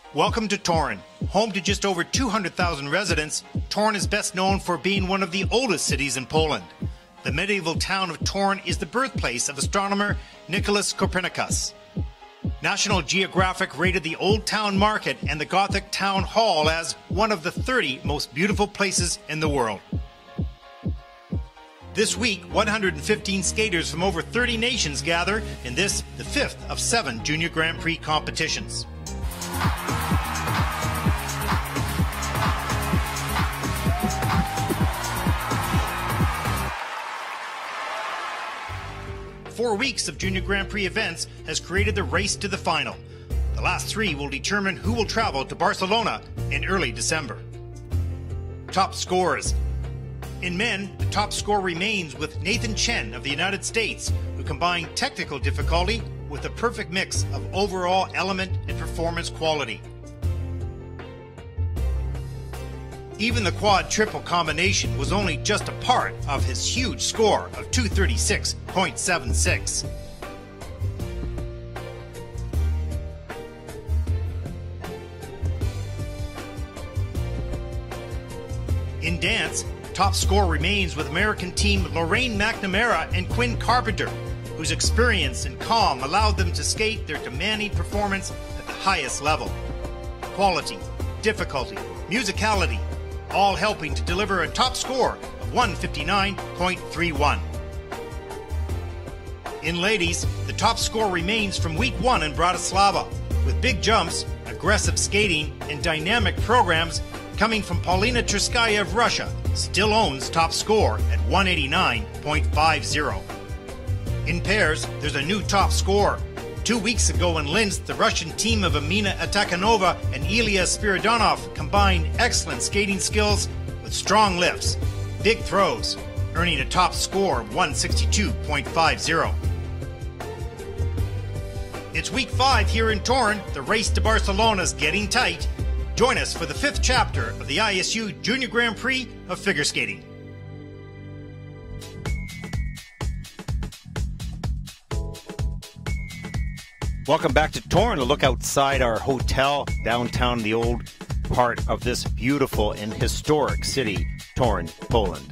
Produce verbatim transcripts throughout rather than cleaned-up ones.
Welcome to Torun. Home to just over two hundred thousand residents, Torun is best known for being one of the oldest cities in Poland. The medieval town of Torun is the birthplace of astronomer Nicholas Copernicus. National Geographic rated the Old Town Market and the Gothic Town Hall as one of the thirty most beautiful places in the world. This week, one hundred fifteen skaters from over thirty nations gather in this, the fifth of seven Junior Grand Prix competitions. Four weeks of Junior Grand Prix events has created the race to the final. The last three will determine who will travel to Barcelona in early December. Top scorers. In men, the top score remains with Nathan Chen of the United States, who combined technical difficulty with a perfect mix of overall element and performance quality. Even the quad-triple combination was only just a part of his huge score of two thirty-six point seven six. In dance, top score remains with American team Lorraine McNamara and Quinn Carpenter, whose experience and calm allowed them to skate their demanding performance at the highest level. Quality, difficulty, musicality, all helping to deliver a top score of one fifty-nine point three one. In ladies, the top score remains from week one in Bratislava, with big jumps, aggressive skating, and dynamic programs coming from Paulina Truskaya of Russia, still owns top score at one eighty-nine point five zero. In pairs, there's a new top score. Two weeks ago in Linz, the Russian team of Amina Atakanova and Ilya Spiridonov combined excellent skating skills with strong lifts, big throws, earning a top score of one sixty-two point five zero. It's week five here in Torun. The race to Barcelona is getting tight. Join us for the fifth chapter of the I S U Junior Grand Prix of Figure Skating. Welcome back to Torun. A look outside our hotel downtown, the old part of this beautiful and historic city, Torun, Poland.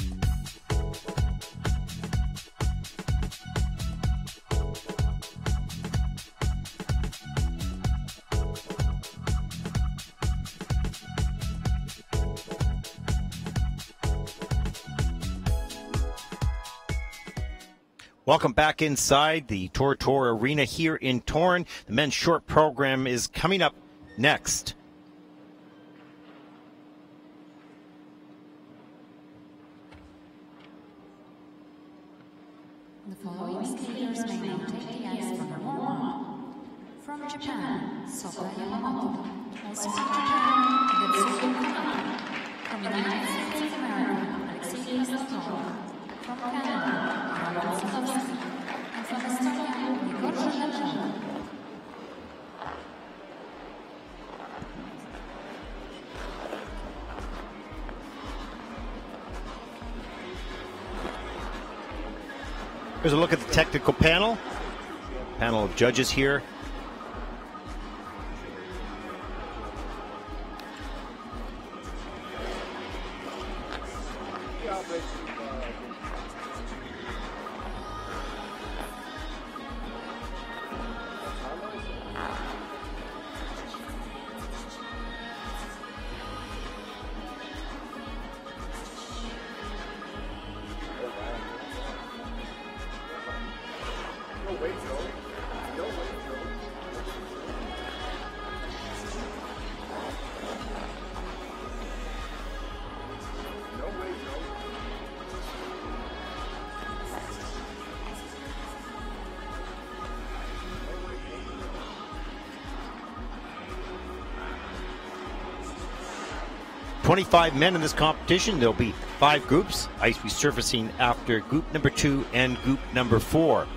Welcome back inside the Tor Tor Arena here in Torun. The men's short program is coming up next. The following skaters may now take the ice for their warm-up. From Japan, Sota Yamamoto. Also from Japan, Getsuko Kanata. From the United States of America, Alexei Kostov. From Canada, Robert Sadowski. And from Estonia, Igor Zhizhenko. Here's a look at the technical panel. Panel of judges here. twenty-five men in this competition. There'll be five groups. Ice resurfacing after group number two and group number four.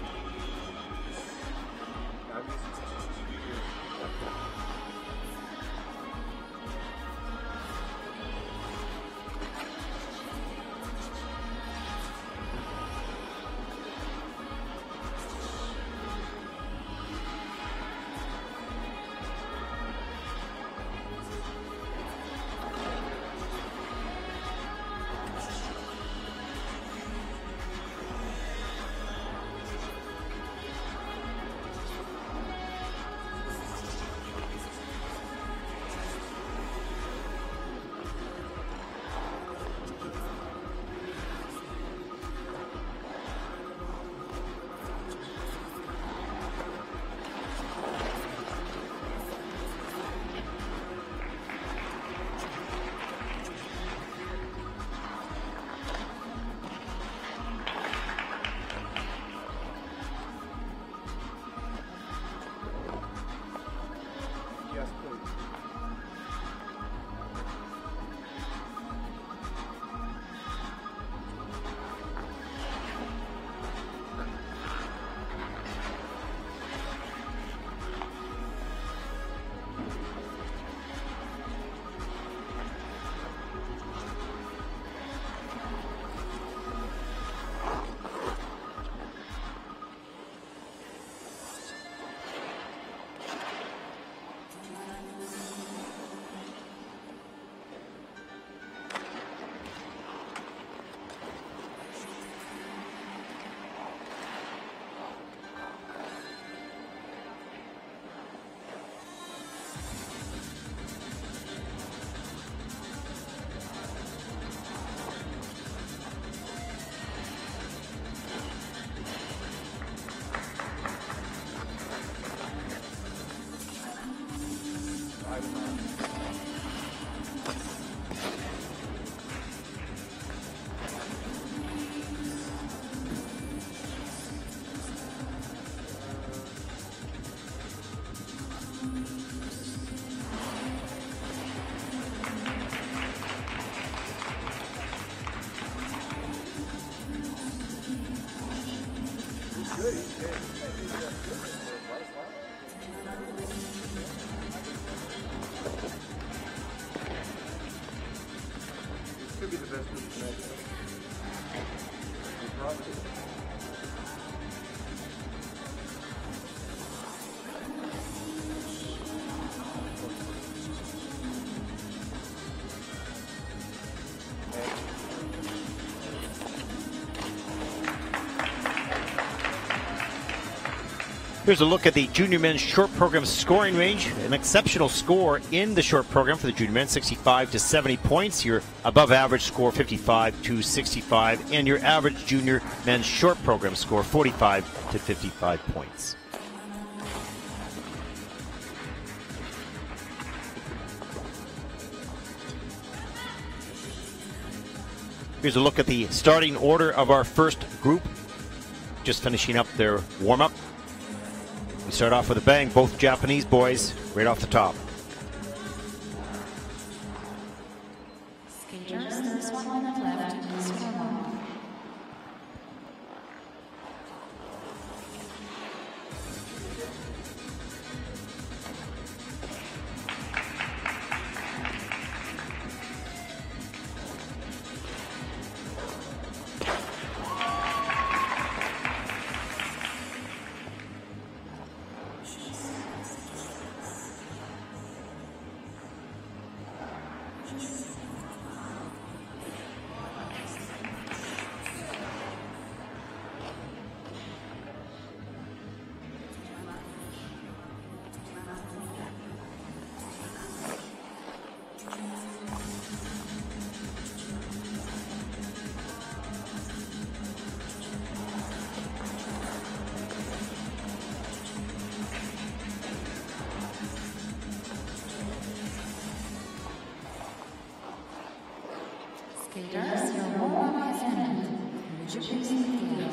last place. Could be the best group tonight. Probably. Here's a look at the junior men's short program scoring range. An exceptional score in the short program for the junior men, sixty-five to seventy points. Your above average score, fifty-five to sixty-five. And your average junior men's short program score, forty-five to fifty-five points. Here's a look at the starting order of our first group. Just finishing up their warm-up. We start off with a bang, both Japanese boys, right off the top. Skaters, there's one minute left in this warm-up. Skaters, your warm-up has ended. Would you please leave?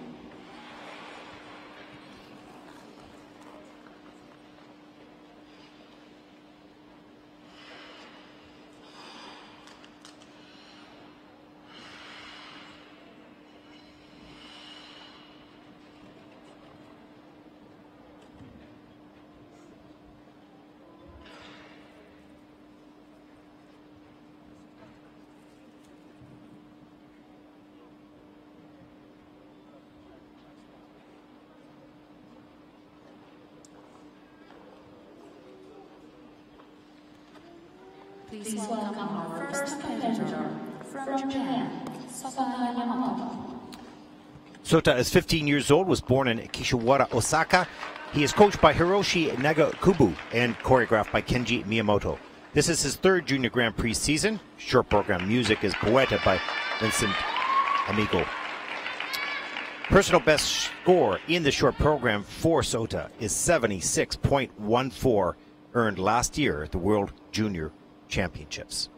Please welcome our first competitor from Japan, Sota Yamamoto. Sota is fifteen years old, was born in Kishiwara, Osaka. He is coached by Hiroshi Nagakubu and choreographed by Kenji Miyamoto. This is his third Junior Grand Prix season. Short program music is Poeta by Vincent Amigo. Personal best score in the short program for Sota is seventy-six point one four, earned last year at the World Junior Championships.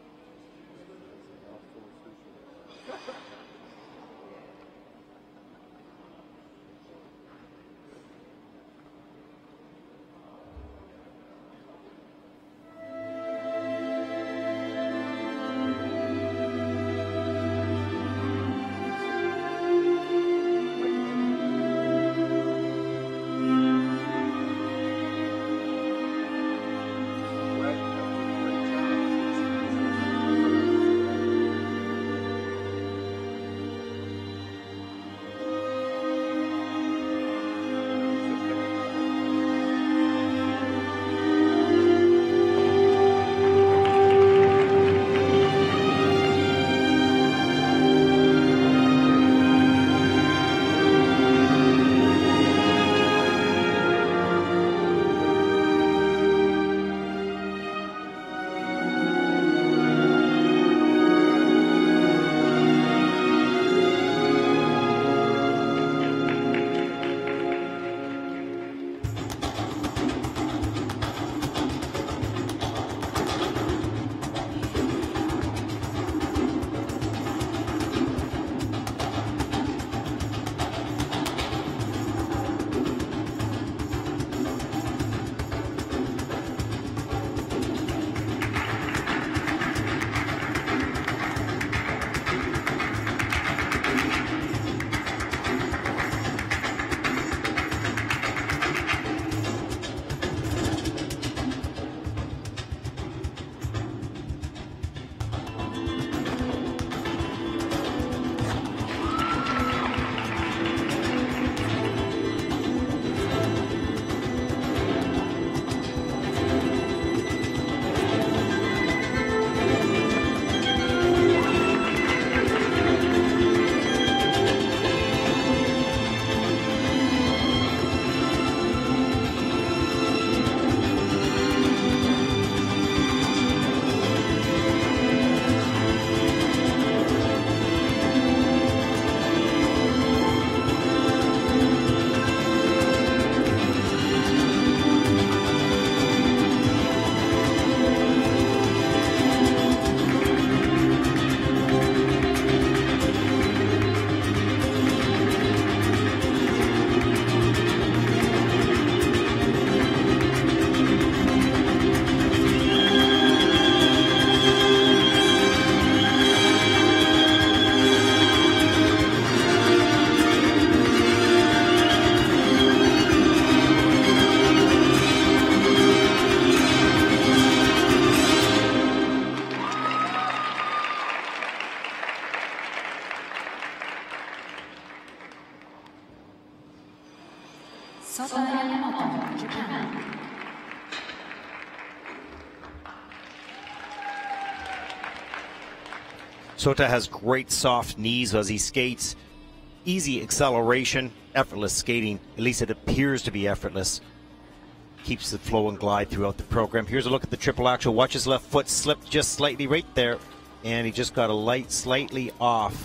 Sota has great soft knees as he skates. Easy acceleration, effortless skating. At least it appears to be effortless. Keeps the flow and glide throughout the program. Here's a look at the triple axel. Watch his left foot slip just slightly right there. And he just got a light slightly off.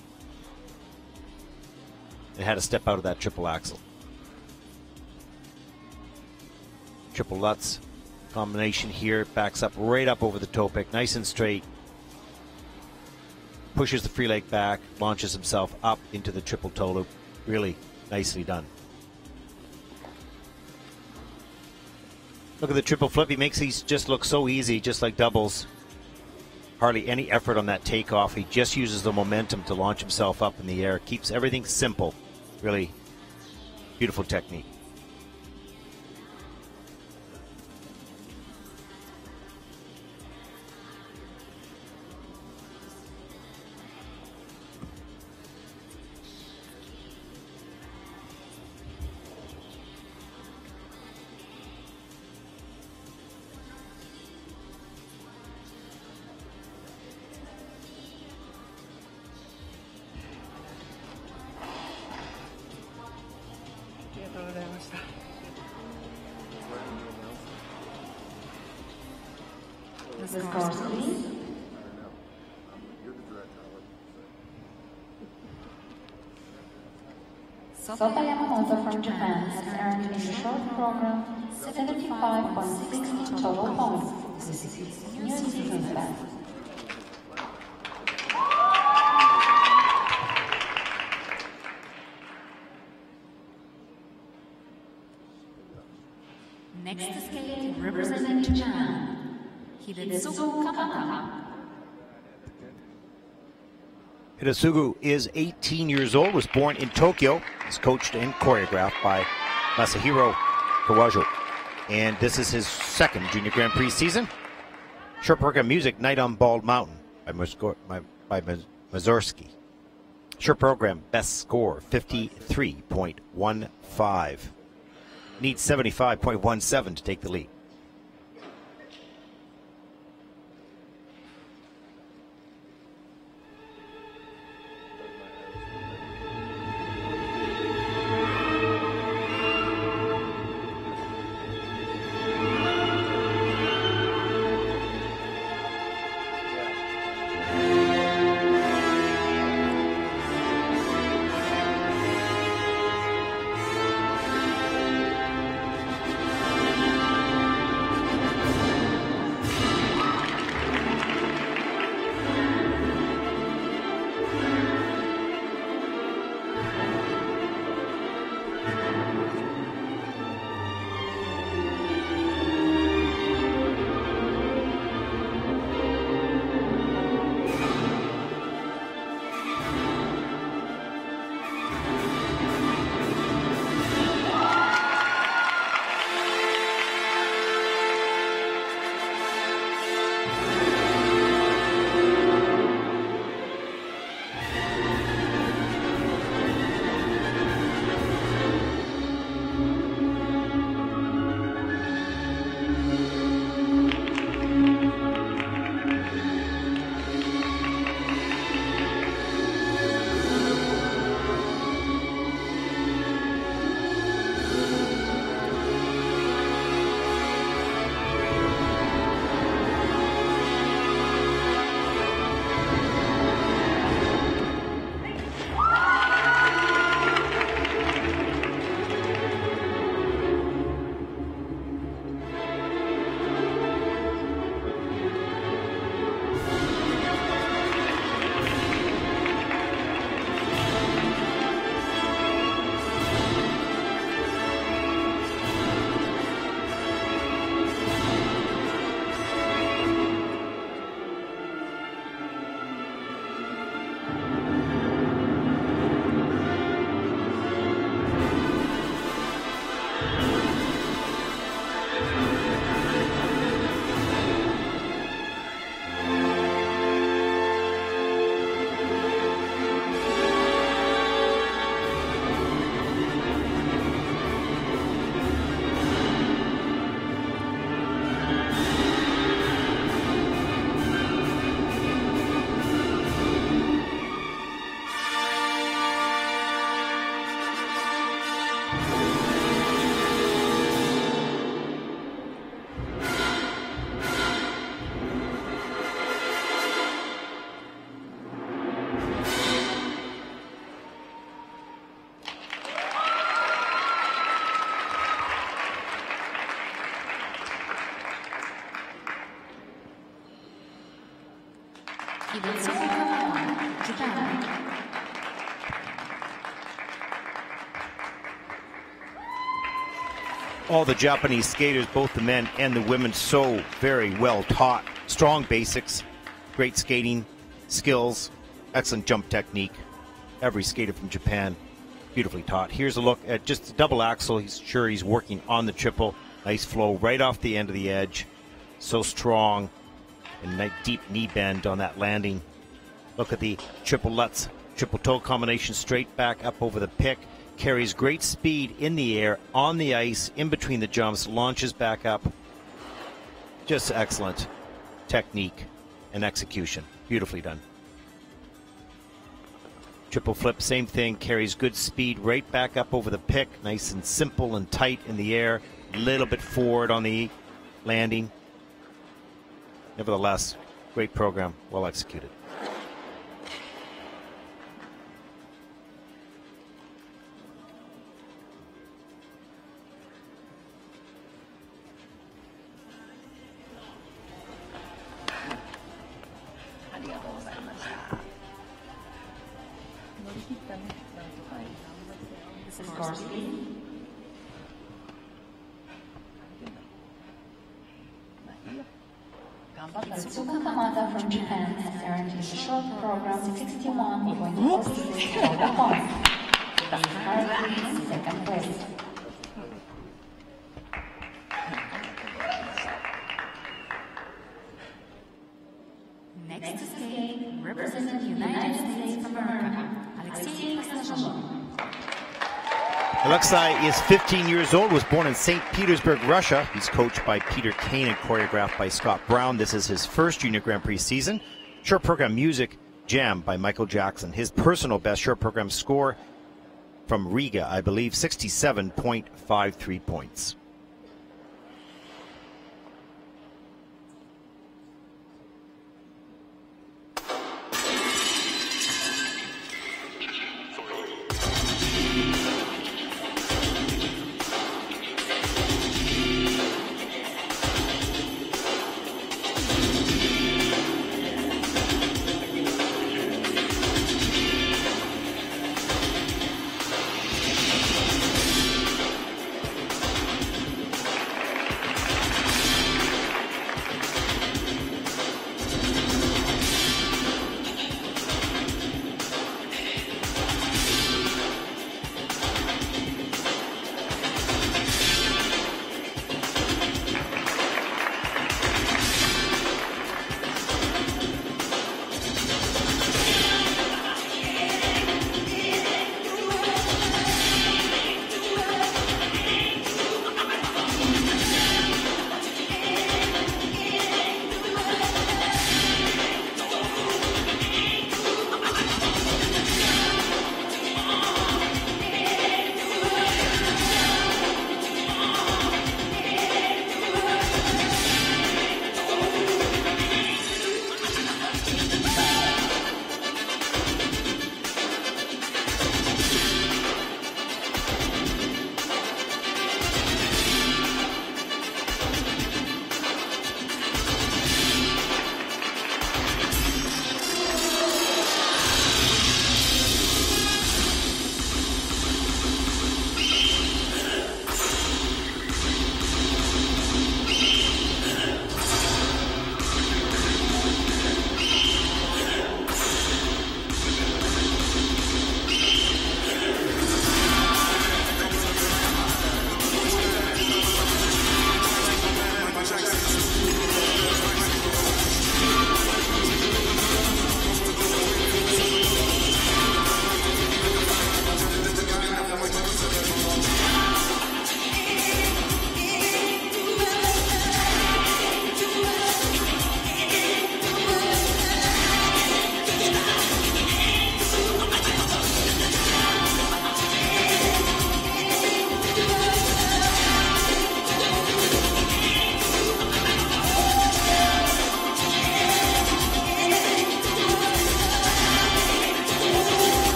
And had to step out of that triple axel. Triple Lutz combination here. Backs up right up over the toe pick. Nice and straight. Pushes the free leg back. Launches himself up into the triple toe loop. Really nicely done. Look at the triple flip. He makes these just look so easy, just like doubles. Hardly any effort on that takeoff. He just uses the momentum to launch himself up in the air. Keeps everything simple. Really beautiful technique. The scores, please. Sota Yamamoto from Japan has earned in the short program seventy-five point six total points. This is his new season's best. Next to skate representing Japan. Hidetsugu is eighteen years old, was born in Tokyo, is coached and choreographed by Masahiro Kawajo. And this is his second Junior Grand Prix season. Short program music, Night on Bald Mountain by, Musko, by, by Mazurski. Short program, best score, fifty-three point one five. Needs seventy-five point one seven to take the lead. Event zone coming one, Japan. All the Japanese skaters, both the men and the women, so very well taught. Strong basics, great skating skills, excellent jump technique. Every skater from Japan, beautifully taught. Here's a look at just the double axel. He's sure he's working on the triple. Nice flow right off the end of the edge. So strong. And nice deep knee bend on that landing. Look at the triple Lutz, triple toe combination straight back up over the pick. Carries great speed in the air, on the ice, in between the jumps, launches back up. Just excellent technique and execution. Beautifully done. Triple flip, same thing, carries good speed right back up over the pick. Nice and simple and tight in the air. A little bit forward on the landing. Nevertheless, great program, well executed. Kamada from Japan has earned his short program sixty-one point four six total points. He is currently in second place. Next to skate, representing the United States of America, Alexei Krasnozhov. Alexei is fifteen years old, was born in Saint Petersburg, Russia. He's coached by Peter Kane and choreographed by Scott Brown. This is his first Junior Grand Prix season. Short program music, Jam by Michael Jackson. His personal best short program score from Riga, I believe, sixty-seven point five three points.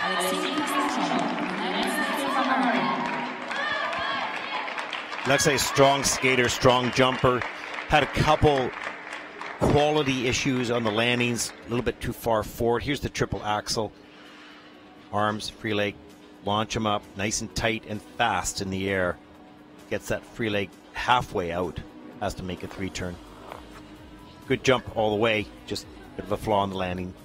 Alexei, a strong skater, strong jumper. Had a couple quality issues on the landings, a little bit too far forward. Here's the triple axel. Arms, free leg, launch him up, nice and tight and fast in the air. Gets that free leg halfway out, has to make a three turn. Good jump all the way, just a bit of a flaw on the landing.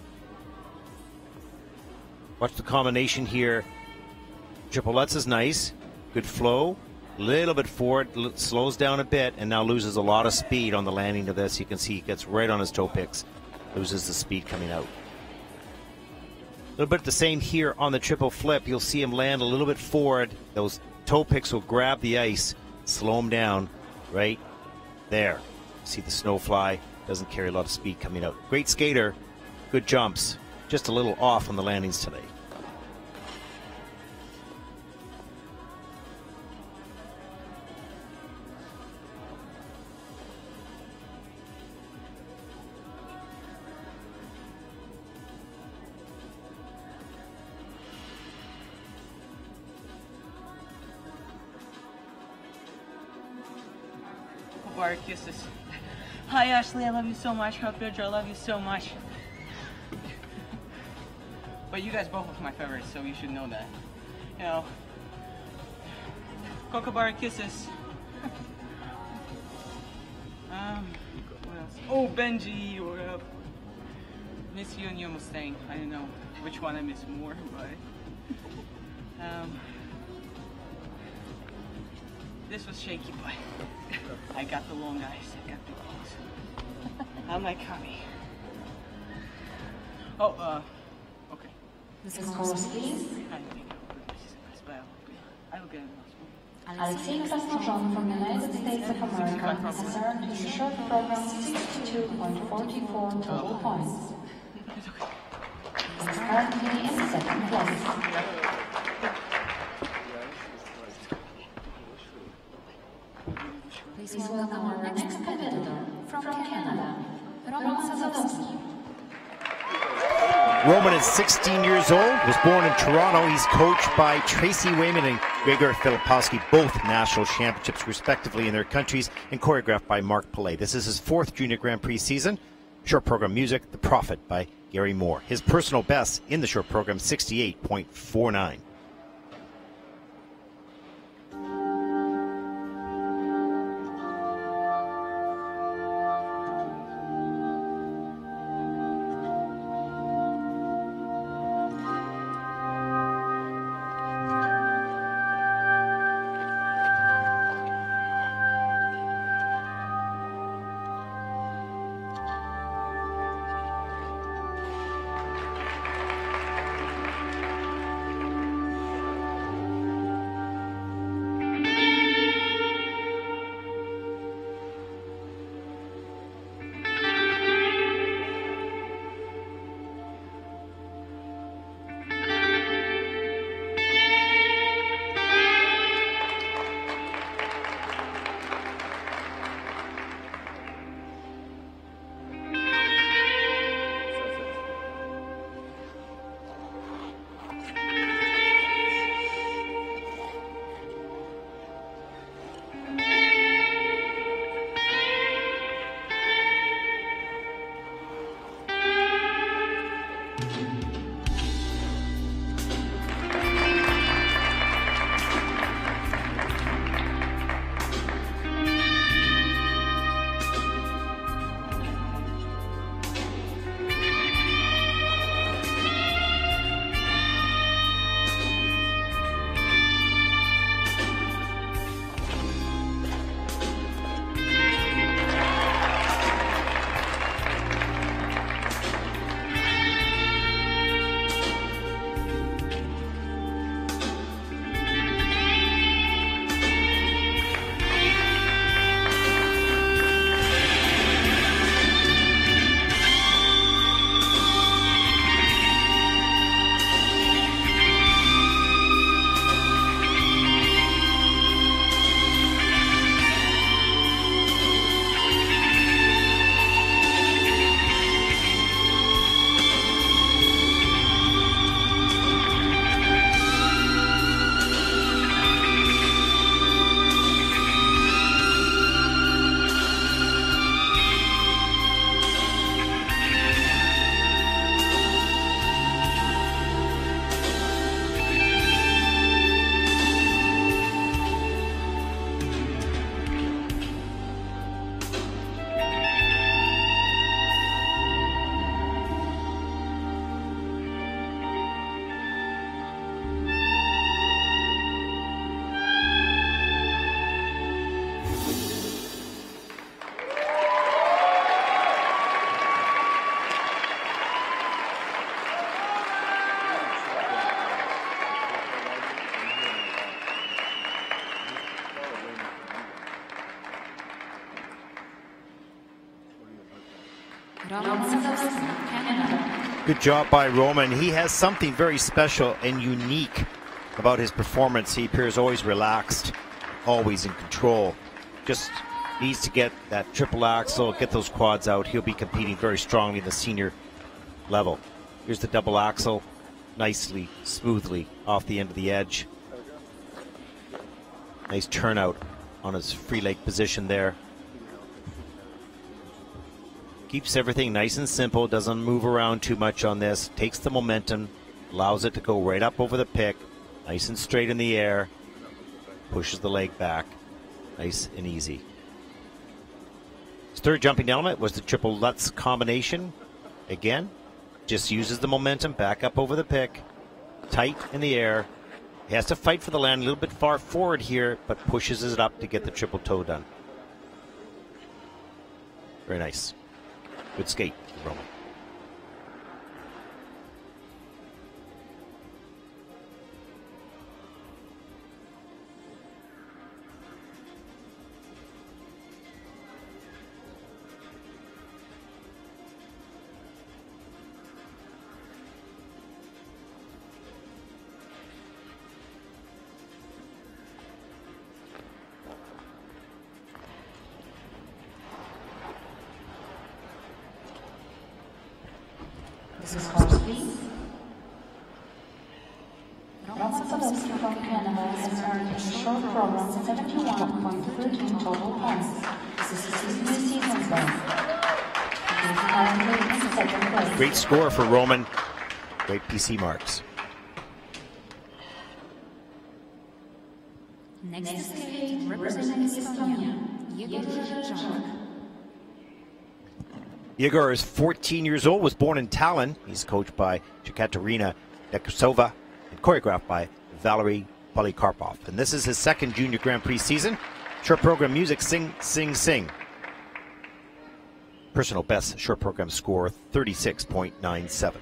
Watch the combination here. Triplets is nice, good flow. Little bit forward, slows down a bit, and now loses a lot of speed on the landing of this. You can see he gets right on his toe picks, loses the speed coming out. A little bit the same here on the triple flip. You'll see him land a little bit forward. Those toe picks will grab the ice, slow him down right there. See the snow fly, doesn't carry a lot of speed coming out. Great skater, good jumps, just a little off on the landings today. Kisses. Hi Ashley, I love you so much. Hi Pedro, I love you so much. But you guys both are my favorites, so you should know that. You know, Kookaburra kisses. um, what else? Oh, Benji, what up? Miss you and your Mustang. I don't know which one I miss more, but um, this was shaky, but I got the long eyes. I got the balls. I'm like Kami. Oh, uh, okay. This is course, please. I think I will get it. Alexei Krasnojon from the United States of America has earned in the short program sixty-two point four four total points. He is currently in second place. Please welcome our next competitor from Canada, Roman. Roman is sixteen years old, was born in Toronto. He's coached by Tracy Wayman and Gregor Filipowski, both national championships respectively in their countries, and choreographed by Mark Pillay. This is his fourth Junior Grand Prix season. Short program music, The Prophet by Gary Moore. His personal best in the short program, sixty-eight point four nine. Canada. Good job by Roman. He has something very special and unique about his performance. He appears always relaxed, always in control. Just needs to get that triple axel, get those quads out. He'll be competing very strongly in the senior level. Here's the double axel, nicely, smoothly off the end of the edge. Nice turnout on his free leg position there. Keeps everything nice and simple, doesn't move around too much on this, takes the momentum, allows it to go right up over the pick, nice and straight in the air, pushes the leg back, nice and easy. His third jumping element was the triple Lutz combination. Again, just uses the momentum back up over the pick, tight in the air. He has to fight for the land a little bit far forward here, but pushes it up to get the triple toe done. Very nice. Good skate, Roman. This is called Prix. Roman from Canada has earned a short program seventy-one point one three total points. This is his new season's best. He is currently in second place. Great score for Roman. Great P C marks. Next skate representing Estonia, Igor. Igor is fourteen years old, was born in Tallinn. He's coached by Jekaterina Nekrasova and choreographed by Valery Polikarpov. And this is his second Junior Grand Prix season. Short program music, Sing, Sing, Sing. Personal best short program score, thirty-six point nine seven.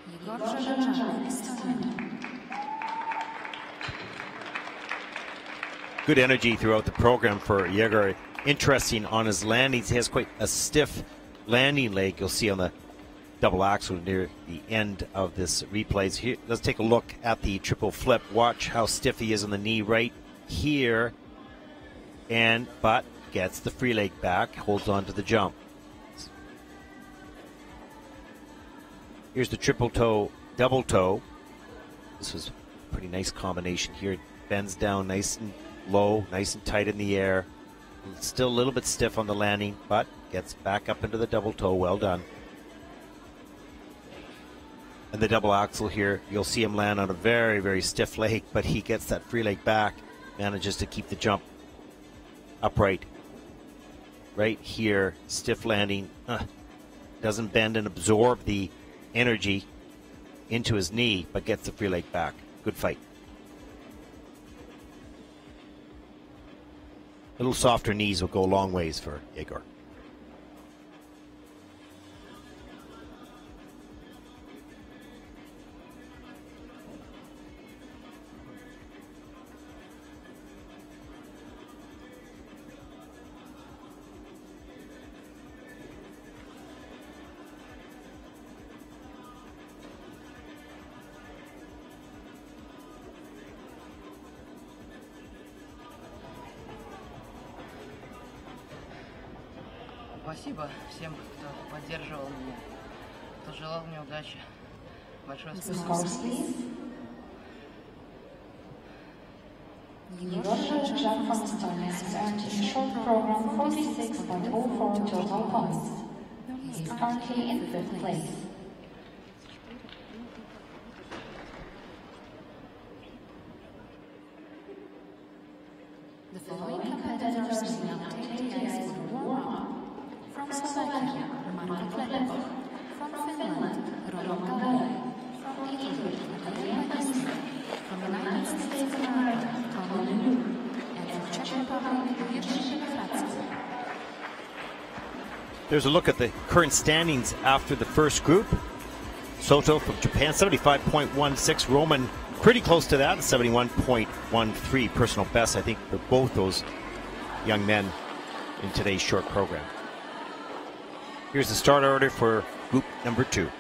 Igor Żelazny, Estonia. Good energy throughout the program for Yegor. Interesting on his landings. He has quite a stiff landing leg. You'll see on the double axel near the end of this replays. Here, let's take a look at the triple flip. Watch how stiff he is on the knee right here. And, but gets the free leg back, holds on to the jump. Here's the triple toe, double toe. This was a pretty nice combination here. It bends down nice and low, nice and tight in the air. Still a little bit stiff on the landing, but gets back up into the double toe. Well done. And the double axel here, you'll see him land on a very, very stiff leg, but he gets that free leg back, manages to keep the jump upright. Right here, stiff landing, uh, doesn't bend and absorb the energy into his knee, but gets the free leg back. Good fight. Little softer knees will go a long ways for Yegor. Спасибо всем, кто поддерживал меня, кто желал мне удачи. Большое спасибо. Igor Żelazny from Estonia has earned in short program forty-six point zero four total points. He is currently in fifth place. The following competitors will now take the ice for the warm-up. From Slovakia, Marko Kleber. From Finland, Roman Galay. From Italy, Latvia August. From the United States of America, Torun. And from Czech Republic, Latvia. There's a look at the current standings after the first group. Soto from Japan, seventy-five point one six. Roman pretty close to that, seventy-one point one three personal best, I think, for both those young men in today's short program. Here's the start order for group number two.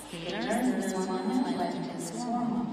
Skaters, there's one minute left in this warm-up.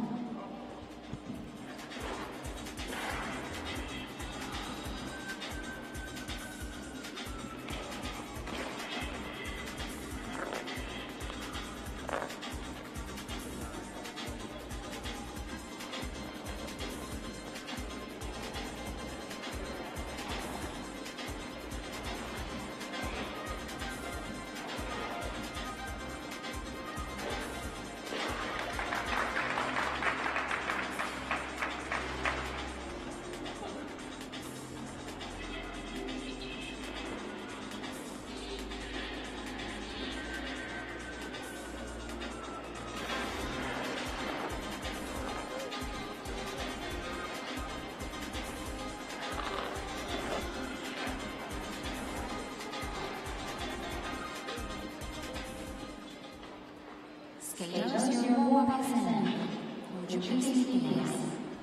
Skaters, your warm-up is ended. Would you please leave the ice?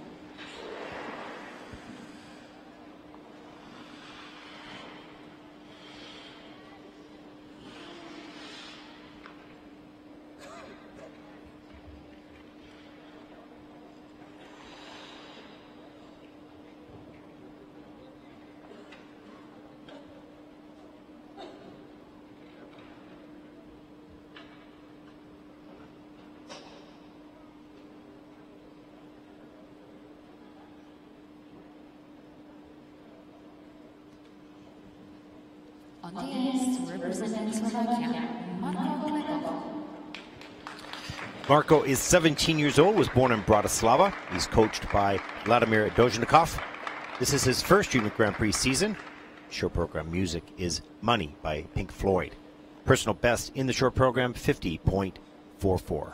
On the ice, representing Slovakia, Marko. Marko is seventeen years old, was born in Bratislava. He's coached by Vladimir Dozhnikov. This is his first Junior Grand Prix season. Short program music is Money by Pink Floyd. Personal best in the short program, fifty point four four.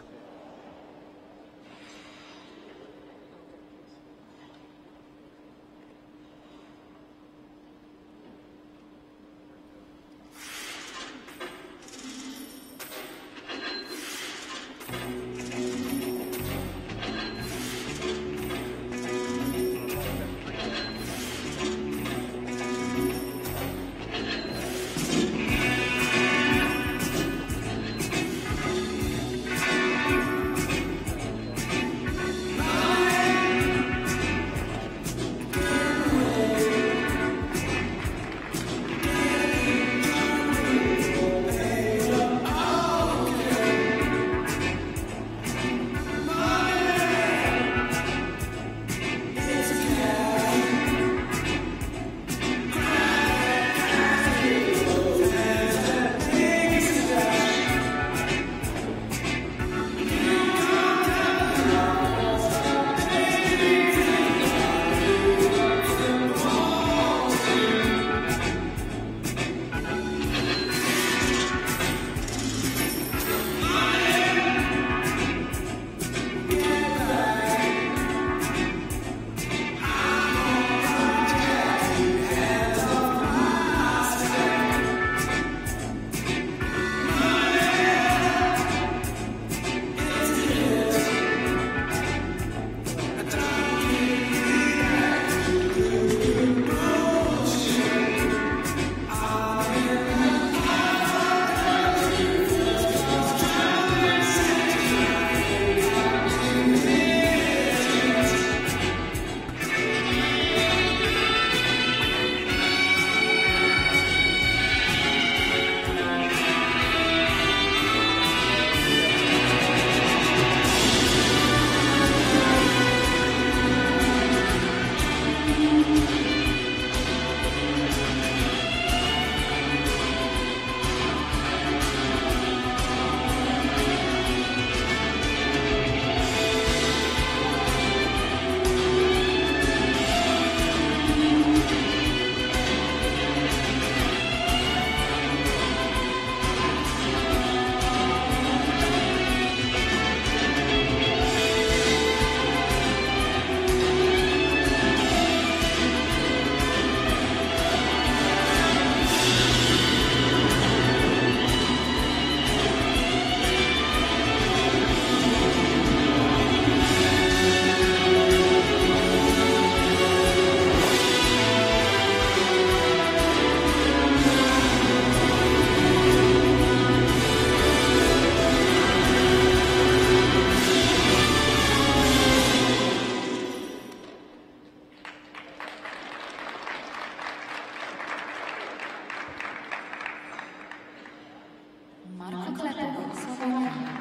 Marko Klepov, Slovakia.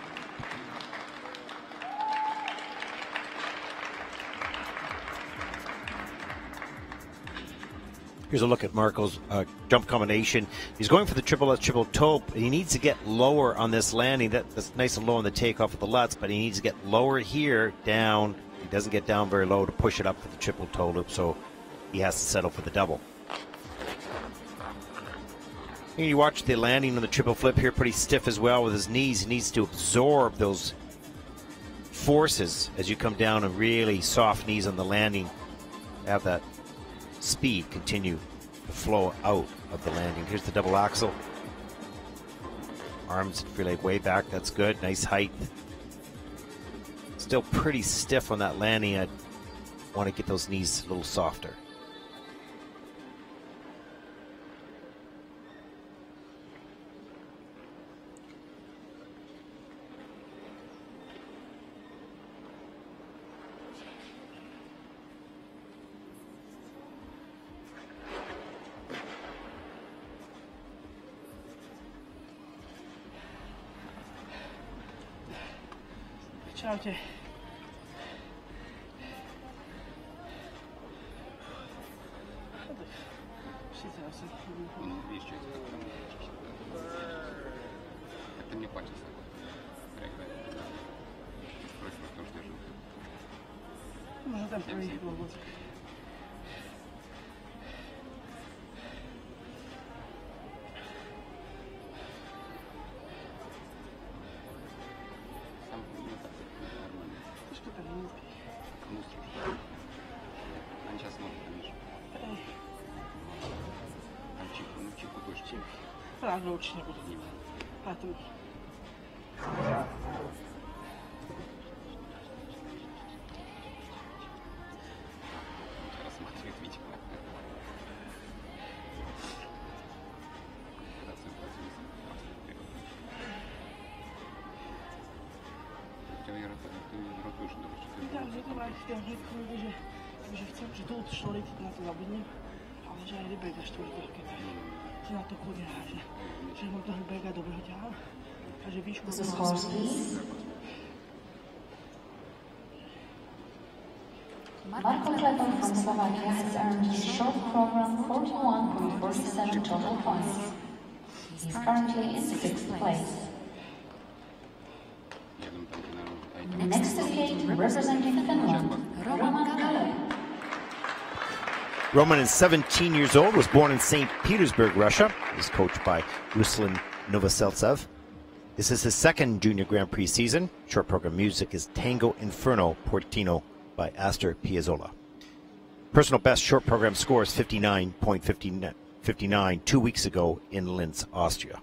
Here's a look at Marco's uh, jump combination. He's going for the triple Lutz, triple toe. He needs to get lower on this landing. That, that's nice and low on the takeoff of the Lutz, but he needs to get lower here, down. He doesn't get down very low to push it up for the triple toe loop, so he has to settle for the double. And you watch the landing on the triple flip here, pretty stiff as well with his knees. He needs to absorb those forces as you come down, and really soft knees on the landing. Have that speed continue to flow out of the landing. Here's the double axel. Arms and free leg way back. That's good. Nice height. Still pretty stiff on that landing. I want to get those knees a little softer. Čaute. Sice asi Он видишь, что это как-то как-то мне хочется. Спросил, кто ждет. Może tam Prix było. Он сейчас смотрит, видишь. Там чип, ну чип какой же чип. Правда, очень не буду. Поэтому... Рассматривает Витик. Ja hneď povedal, že, že chcem, že tu šlo letiť na to zabudnem, ale že aj Rybek až štvrtý, že na to kľudne, že, že mám toho Ryberga dobrého ťaha a že výšku... This is horse, please. Marko Klepov from Slovakia has earned his short program forty-one point four seven total points. He is currently in sixth place. Next to Kate, representing Finland, Roman Gale. Roman is seventeen years old, was born in Saint Petersburg, Russia. He's coached by Ruslan Novoseltsev. This is his second Junior Grand Prix season. Short program music is Tango Inferno Portino by Astor Piazzolla. Personal best short program score is fifty-nine point five nine two weeks ago in Linz, Austria.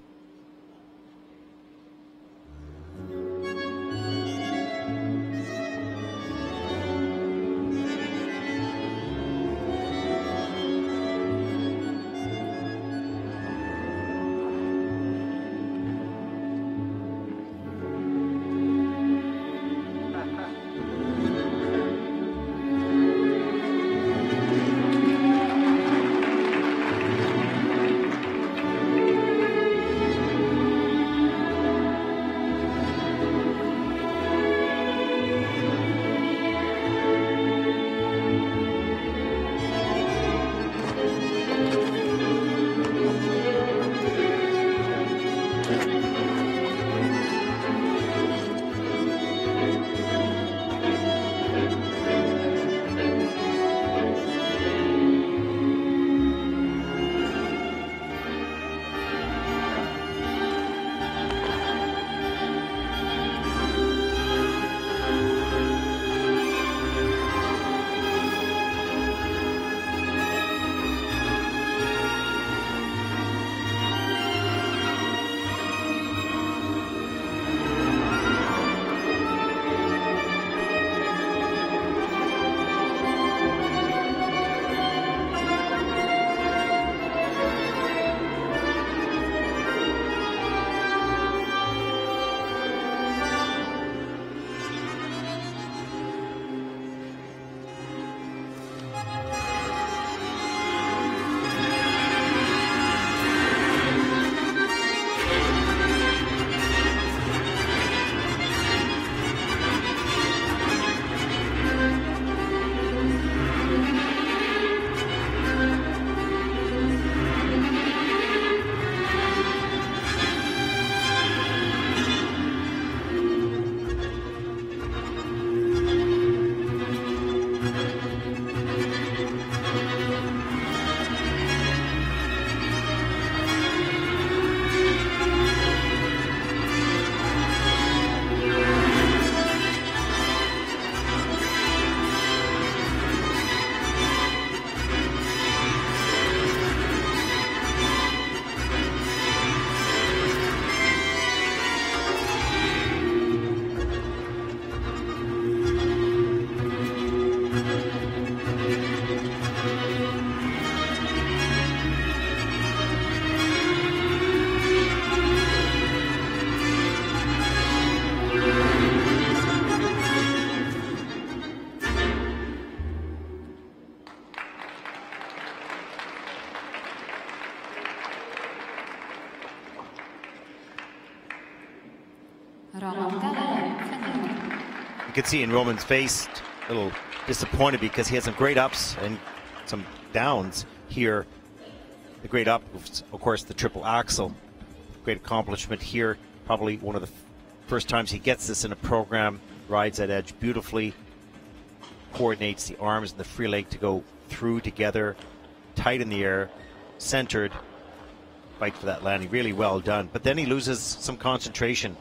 You can see in Roman's face a little disappointed because he had some great ups and some downs here. The great up, of course, the triple axel. Great accomplishment here. Probably one of the first times he gets this in a program. Rides that edge beautifully. Coordinates the arms and the free leg to go through together. Tight in the air. Centered. Fight for that landing. Really well done. But then he loses some concentration.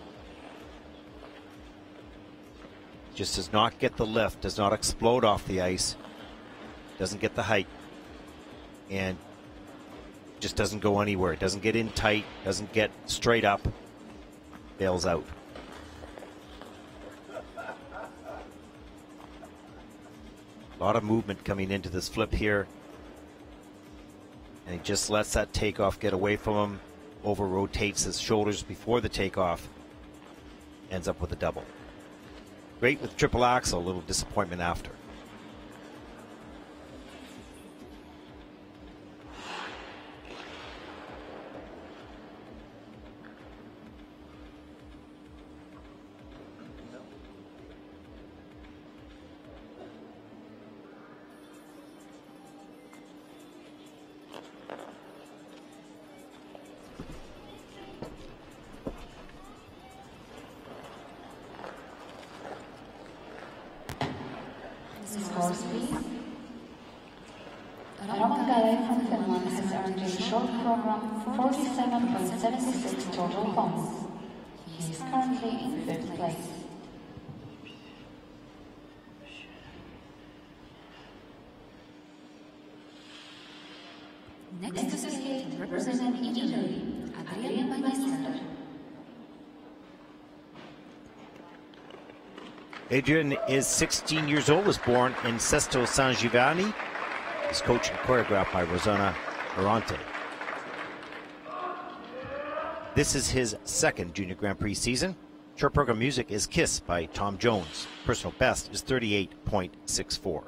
Just does not get the lift. Does not explode off the ice. Doesn't get the height. And just doesn't go anywhere. Doesn't get in tight. Doesn't get straight up. Bails out. A lot of movement coming into this flip here. And he just lets that takeoff get away from him. Over rotates his shoulders before the takeoff. Ends up with a double. Great with triple axel. A little disappointment after. Total points. He is currently in fifth place. Next to skate, representing Italy, Adrian Bannister. Adrian is sixteen years old, was born in Sesto San Giovanni. He's coached and choreographed by Rosanna Arante. This is his second Junior Grand Prix season. Short program music is Kiss by Tom Jones. Personal best is thirty-eight point six four.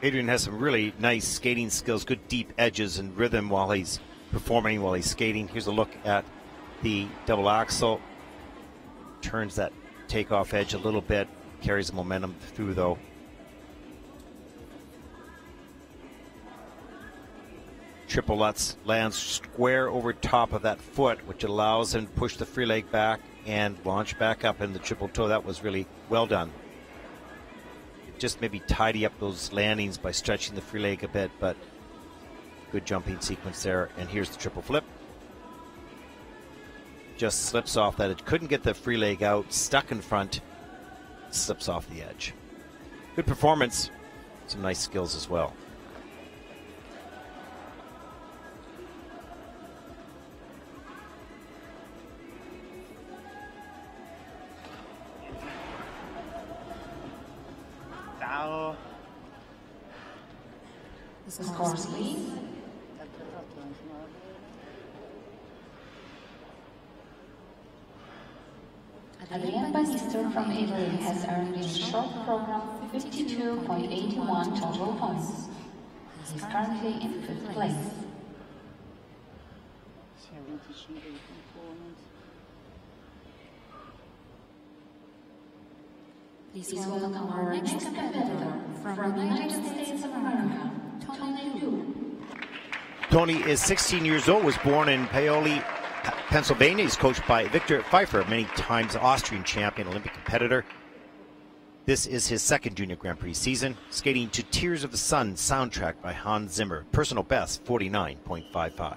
Adrian has some really nice skating skills, good deep edges and rhythm while he's performing, while he's skating. Here's a look at the double axel. Turns that takeoff edge a little bit, carries the momentum through though. Triple Lutz lands square over top of that foot, which allows him to push the free leg back and launch back up in the triple toe. That was really well done. Just maybe tidy up those landings by stretching the free leg a bit, but good jumping sequence there. And here's the triple flip. Just slips off that edge. Couldn't get the free leg out, stuck in front, slips off the edge. Good performance. Some nice skills as well. The scores, please. Adrian Bannister from Italy has earned in short program fifty-two point eight one total points. He is currently in fifth place. Please welcome our next competitor from the United States of America, Tony. Tony is sixteen years old, was born in Paoli, Pennsylvania. He's coached by Victor Pfeiffer, many times Austrian champion, Olympic competitor. This is his second Junior Grand Prix season, skating to Tears of the Sun soundtrack by Hans Zimmer. Personal best, forty-nine point five five.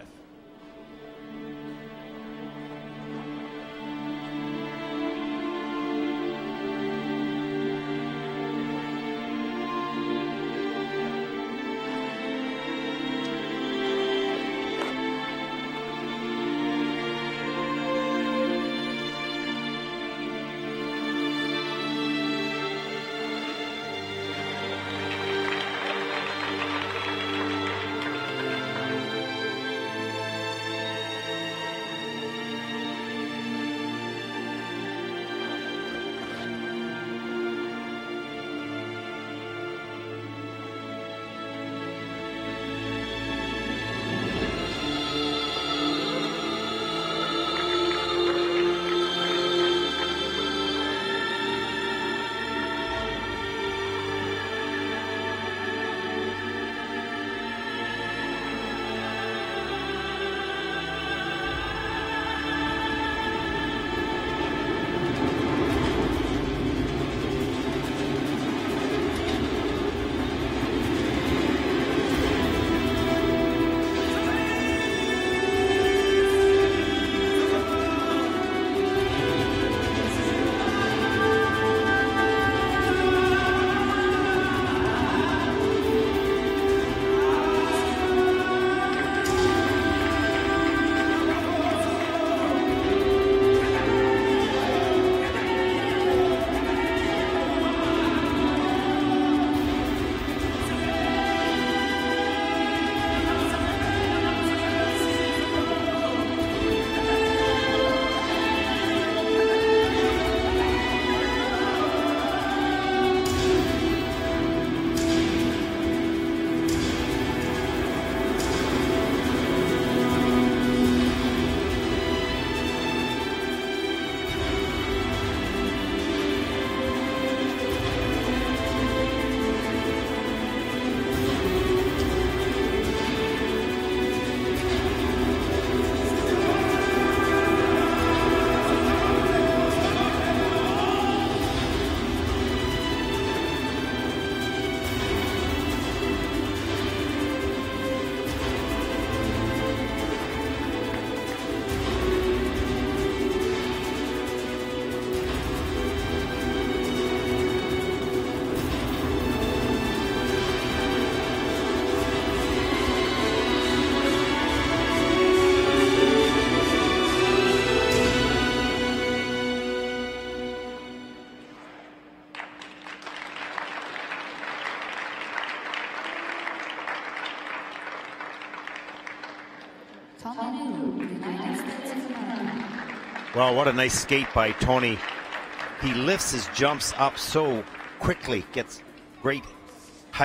Well, what a nice skate by Tony. He lifts his jumps up so quickly, gets great height,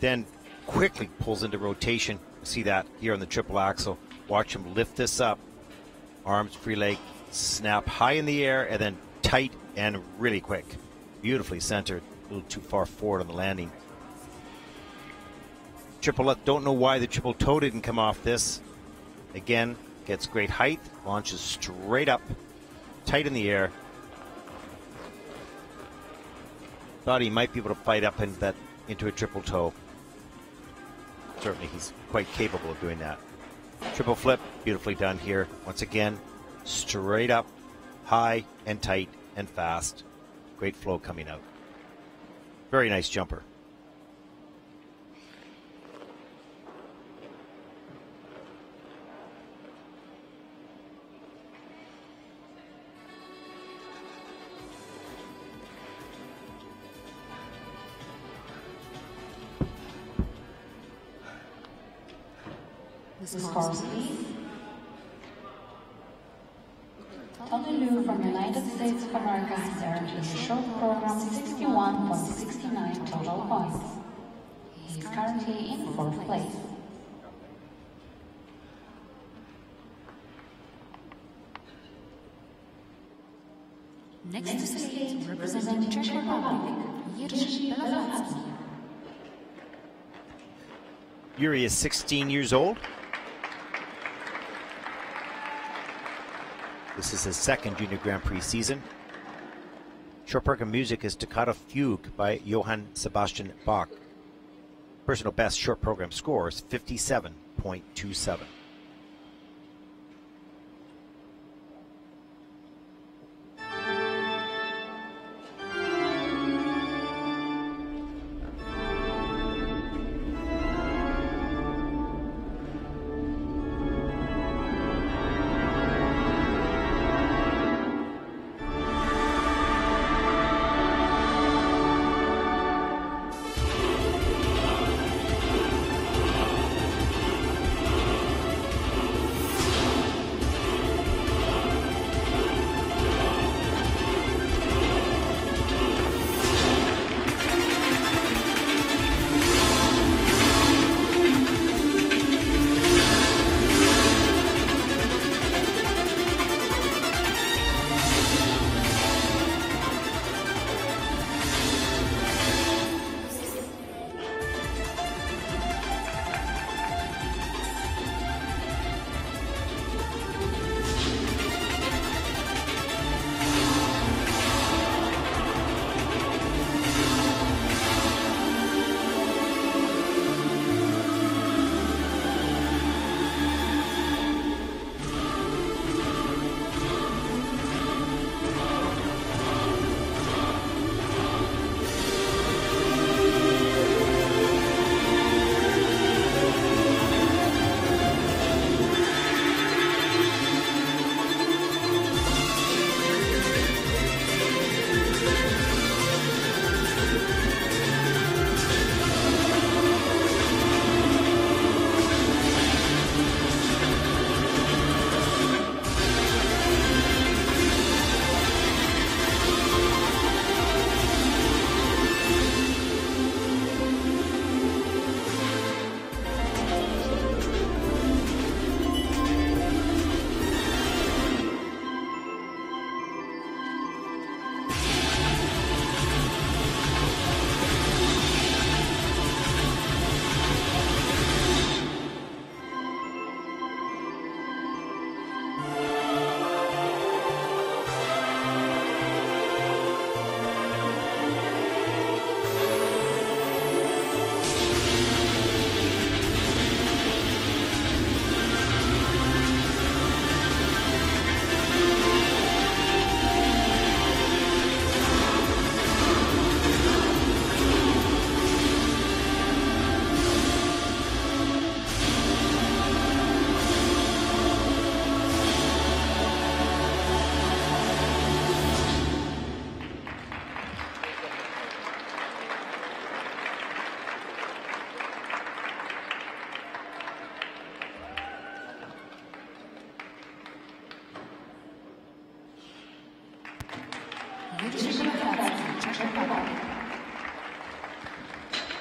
then quickly pulls into rotation. See that here on the triple axel. Watch him lift this up. Arms, free leg, snap high in the air, and then tight and really quick. Beautifully centered. A little too far forward on the landing. Triple, don't know why the triple toe didn't come off this. Again, gets great height, launches straight up, tight in the air. Thought he might be able to fight up into that into a triple toe. Certainly he's quite capable of doing that. Triple flip, beautifully done here. Once again, straight up, high and tight and fast. Great flow coming out. Very nice jumper. The scores, please. Tony Liu from United States of America has earned in the short program sixty-one point six nine total points. He is currently in fourth place. Next to skate, representing Czech Republic, Jiří Belavacký. Yuri is sixteen years old. This is his second Junior Grand Prix season. Short program music is Toccata Fugue by Johann Sebastian Bach. Personal best short program score is fifty-seven point two seven.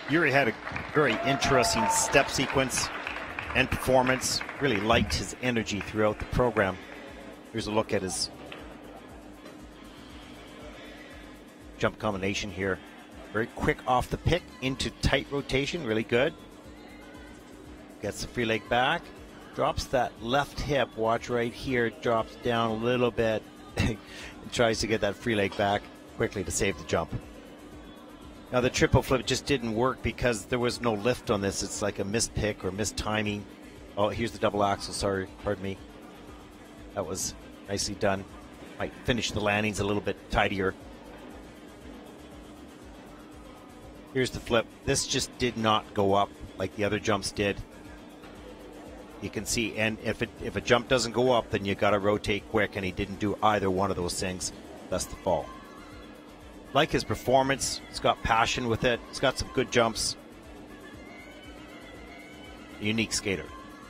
Yuri had a very interesting step sequence and performance. Really liked his energy throughout the program. Here's a look at his jump combination here. Very quick off the pick into tight rotation, really good. Gets the free leg back, drops that left hip, watch right here, drops down a little bit and tries to get that free leg back quickly to save the jump. Now the triple flip just didn't work because there was no lift on this. It's like a missed pick or missed timing. Oh, here's the double axel, sorry, pardon me. That was nicely done. Might finish the landings a little bit tidier. Here's the flip. This just did not go up like the other jumps did. You can see, and if it if a jump doesn't go up, then you got to rotate quick, and he didn't do either one of those things. That's the fall. Like his performance, he's got passion with it. He's got some good jumps. A unique skater.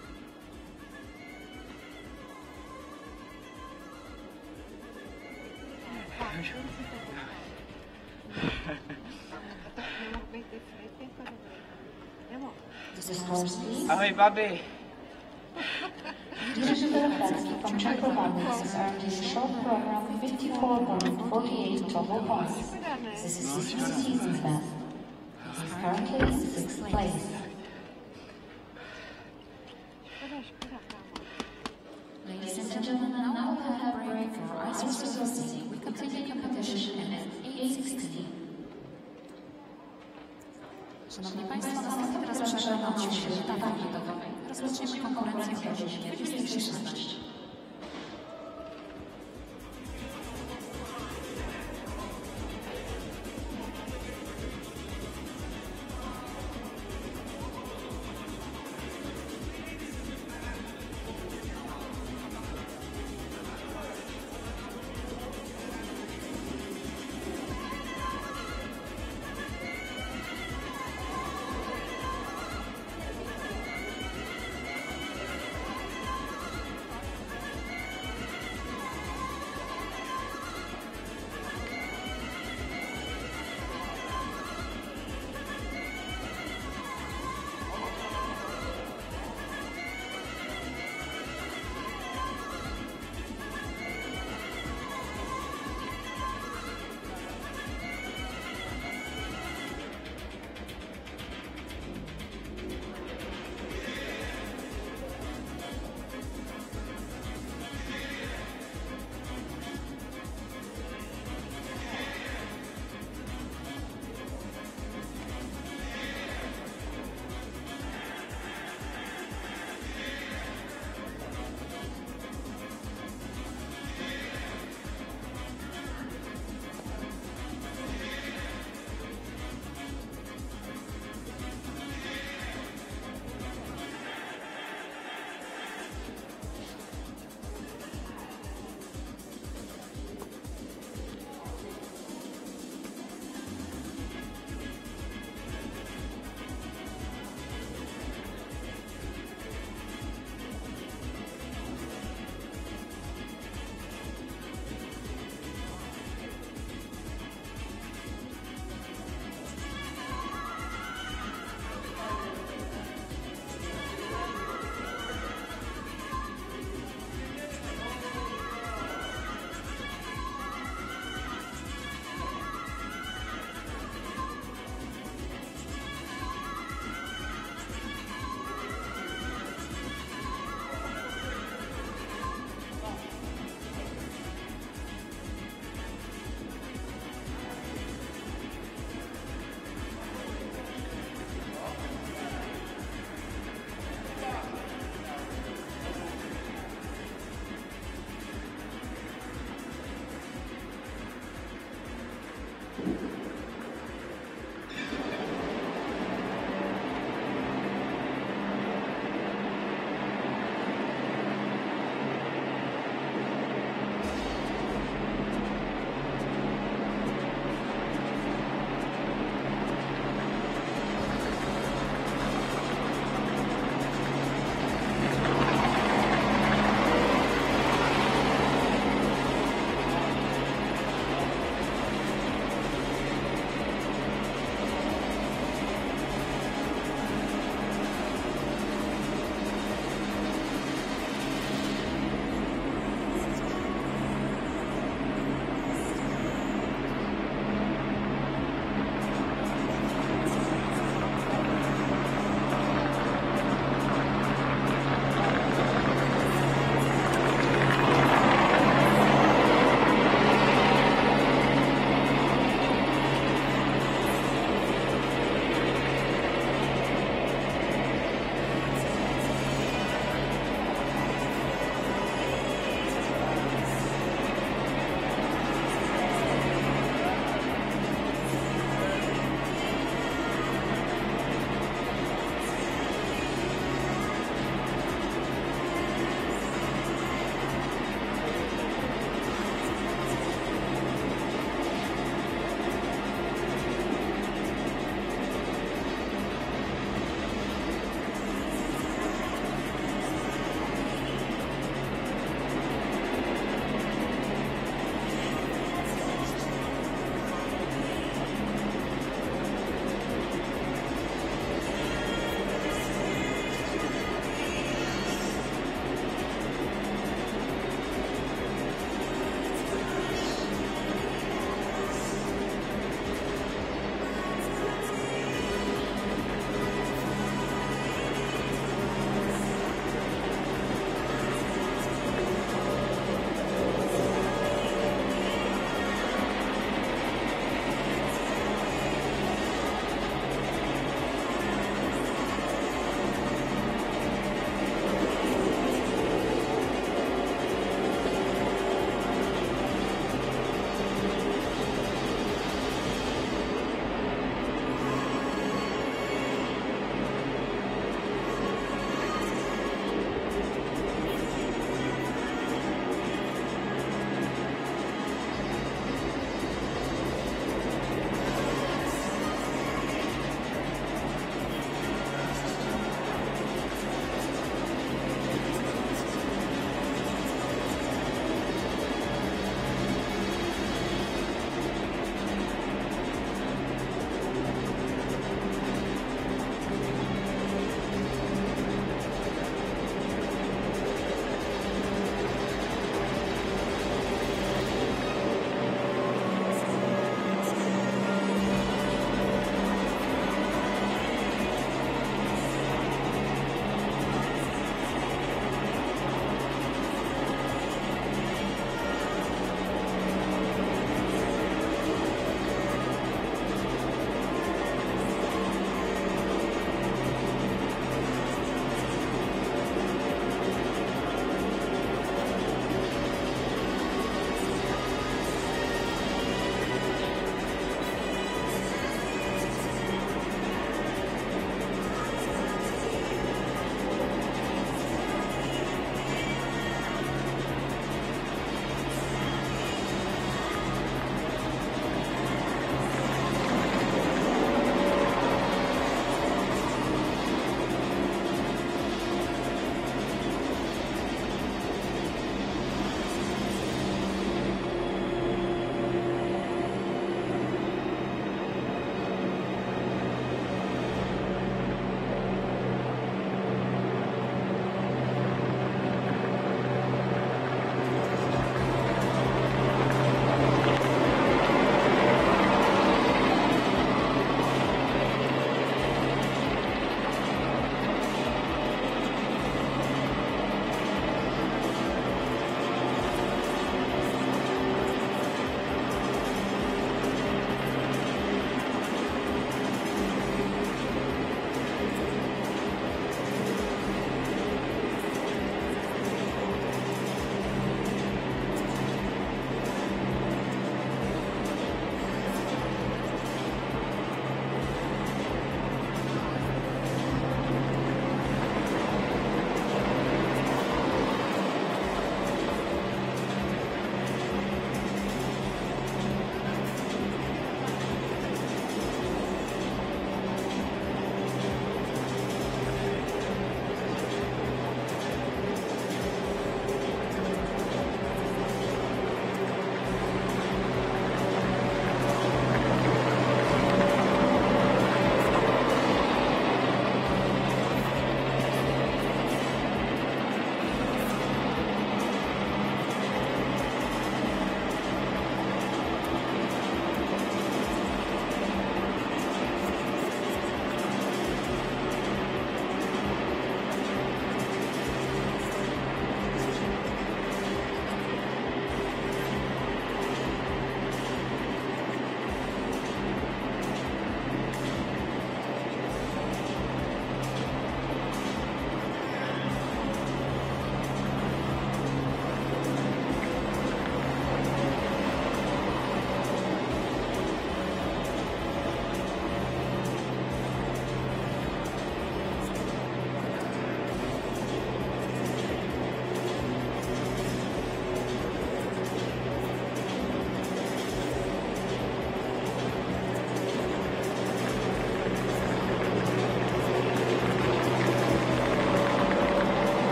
Ahoj, babi. From Czech Republic earned his short program fifty-four point four eight total points. This is his two seasons best. He's currently in sixth place. Ladies and gentlemen, now we have a break for I S U servicing. We continue competition at eight sixteen. Szanowni Państwo, następnie rozpoczynamy od ćwiczenia widowej. Rozpoczniemy konkurencję o godzinie dwudziestej szesnaście.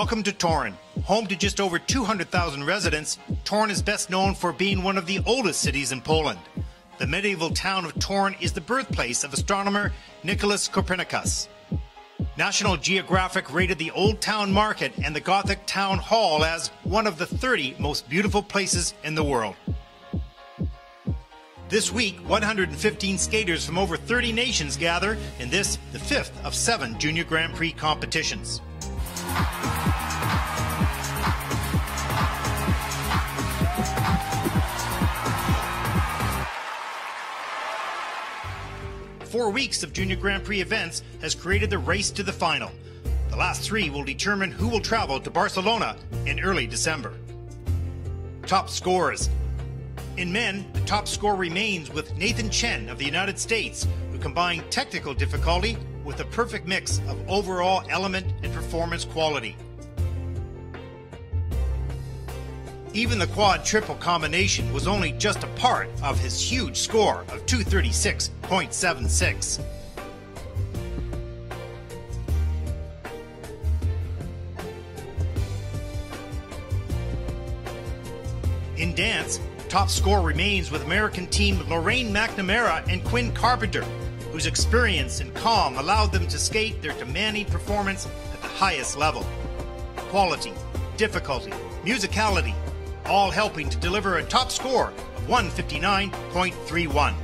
Welcome to Torun. Home to just over two hundred thousand residents, Torun is best known for being one of the oldest cities in Poland. The medieval town of Torun is the birthplace of astronomer Nicholas Copernicus. National Geographic rated the Old Town Market and the Gothic Town Hall as one of the thirty most beautiful places in the world. This week, one hundred fifteen skaters from over thirty nations gather in this, the fifth of seven Junior Grand Prix competitions. Four weeks of Junior Grand Prix events has created the race to the final. The last three will determine who will travel to Barcelona in early December. Top scores. In men, the top score remains with Nathan Chen of the United States, who combined technical difficulty with a perfect mix of overall element and performance quality. Even the quad-triple combination was only just a part of his huge score of two thirty-six point seven six. In dance, top score remains with American team Lorraine McNamara and Quinn Carpenter, whose experience and calm allowed them to skate their demanding performance at the highest level. Quality, difficulty, musicality, all helping to deliver a top score of one fifty-nine point three one.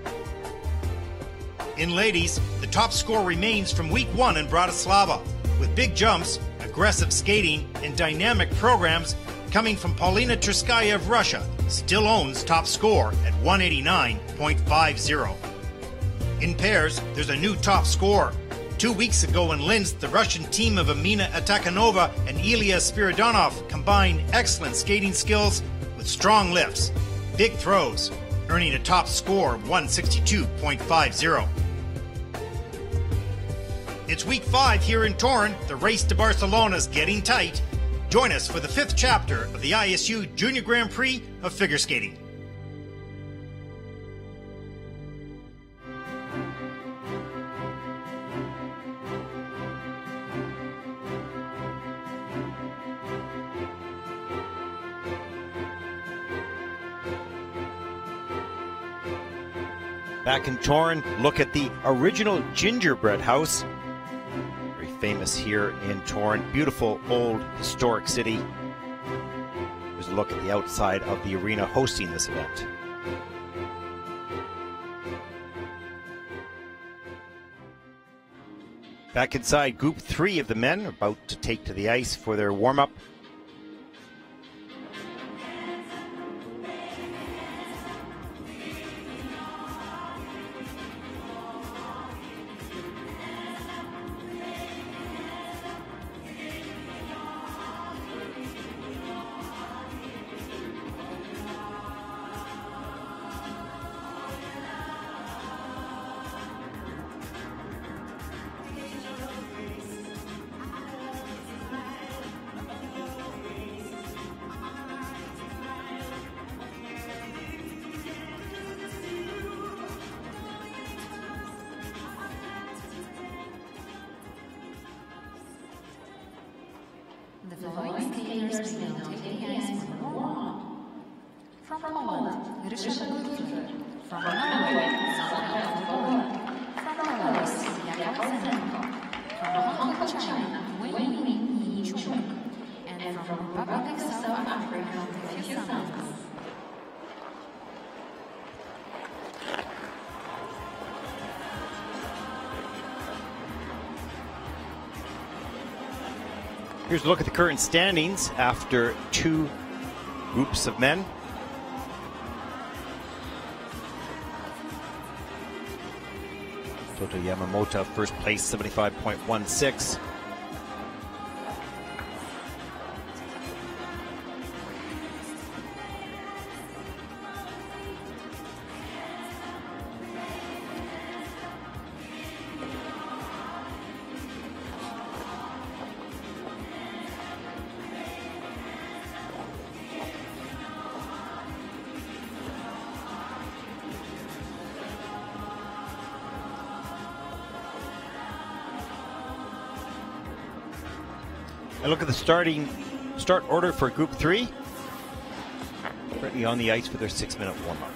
In ladies, the top score remains from week one in Bratislava, with big jumps, aggressive skating, and dynamic programs coming from Paulina Triskaya of Russia, still owns top score at one eighty-nine point five zero. In pairs, there's a new top score. Two weeks ago in Linz, the Russian team of Amina Atakanova and Ilya Spiridonov combined excellent skating skills with strong lifts, big throws, earning a top score of one sixty-two point five zero. It's week five here in Torun. The race to Barcelona is getting tight. Join us for the fifth chapter of the I S U Junior Grand Prix of Figure Skating. Back in Torun, look at the original gingerbread house. Very famous here in Torun. Beautiful old historic city. Here's a look at the outside of the arena hosting this event. Back inside, group three of the men are about to take to the ice for their warm-up. The following skaters will take the ice for the warm-up. From Poland, Ryszard Gutler. From Norway, Zoltan Torun. From Belarus, Jakub Zenenko. From Hong Kong, China, Wei-Wing Yi-Chung. And from Republic of South Africa, Matthew Santos. Here's a look at the current standings after two groups of men. Toto Yamamoto, first place, seventy-five point one six. A look at the starting start order for Group Three. Currently on the ice for their six-minute warm-up.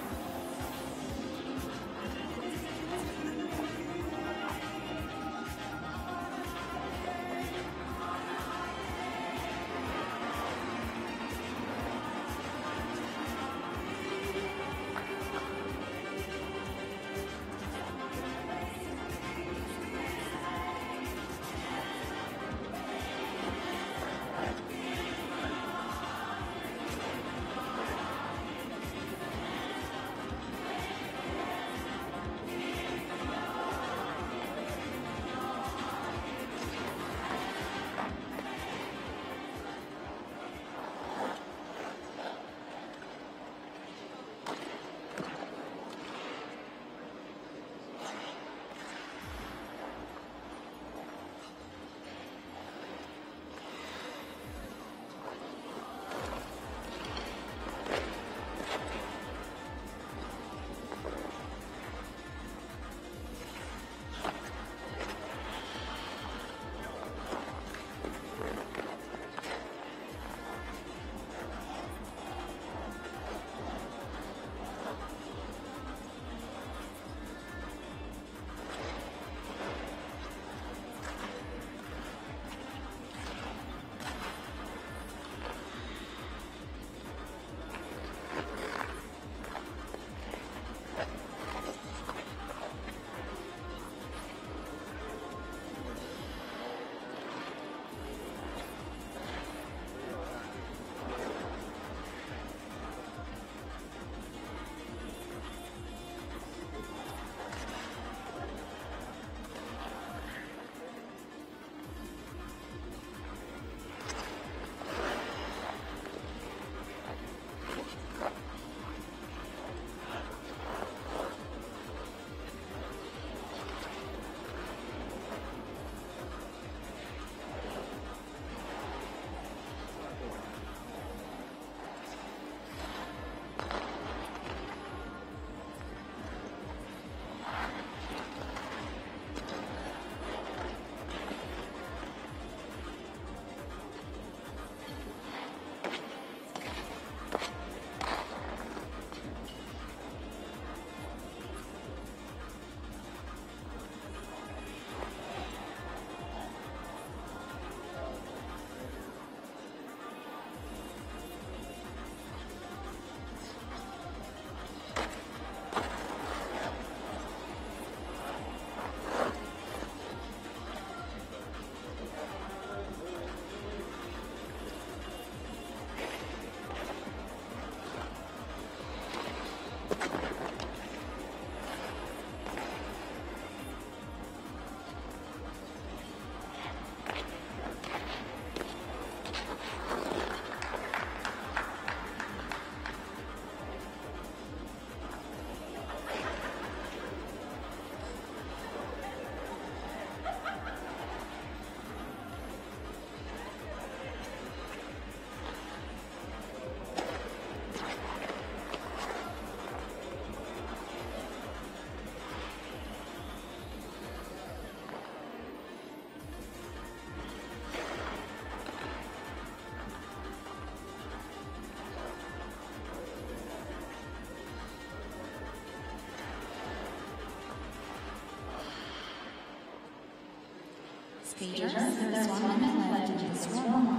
Skaters, there's one minute left in this warm-up.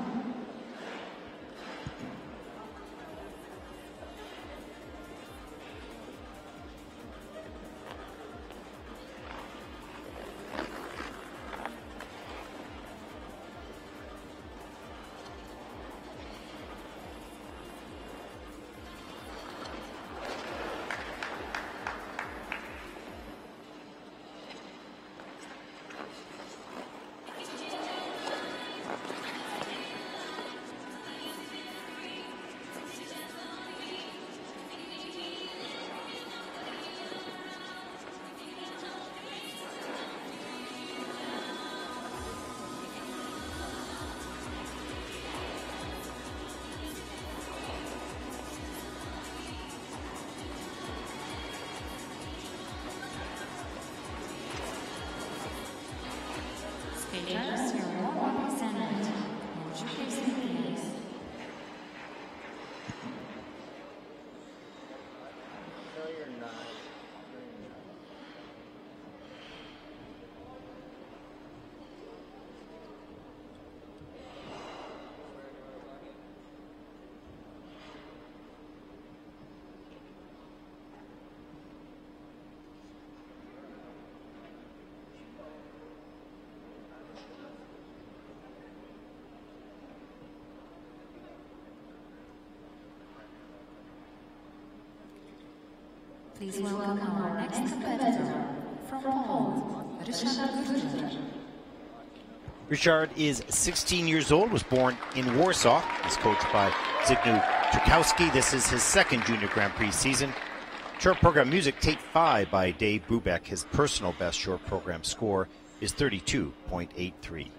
Please welcome our next competitor from Poland, Richard. Richard is sixteen years old, was born in Warsaw. He's coached by Zygmunt Czerkowski. This is his second Junior Grand Prix season. Short program music, take five by Dave Brubeck. His personal best short program score is thirty-two point eight three.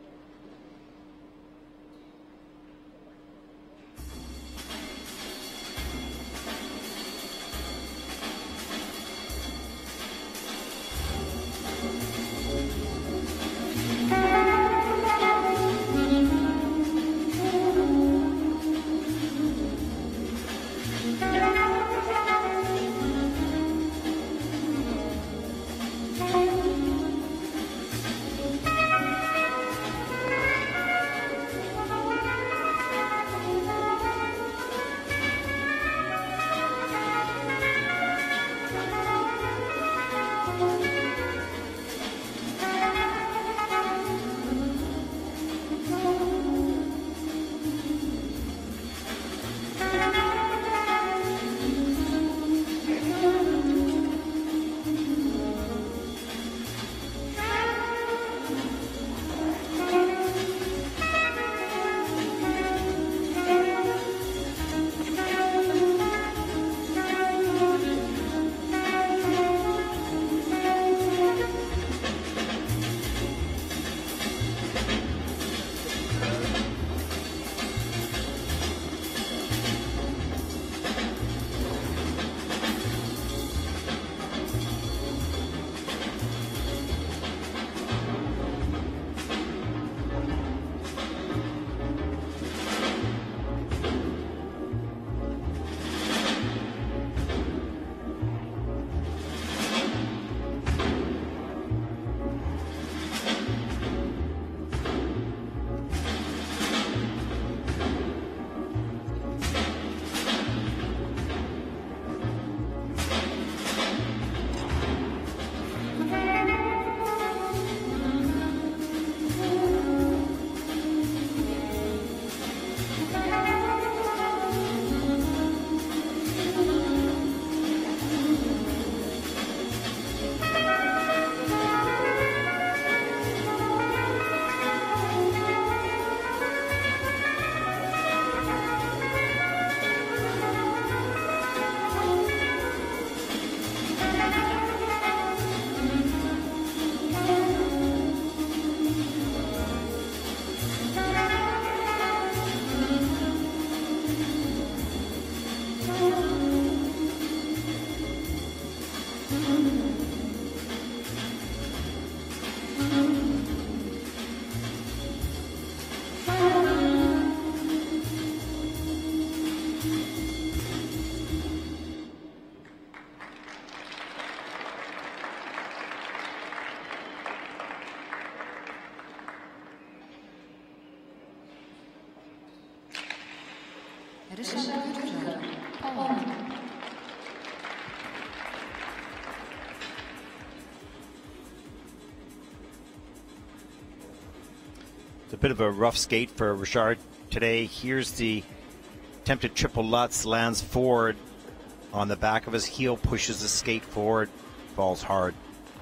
It's a bit of a rough skate for Richard today. Here's the attempted triple Lutz, lands forward on the back of his heel, pushes the skate forward, falls hard.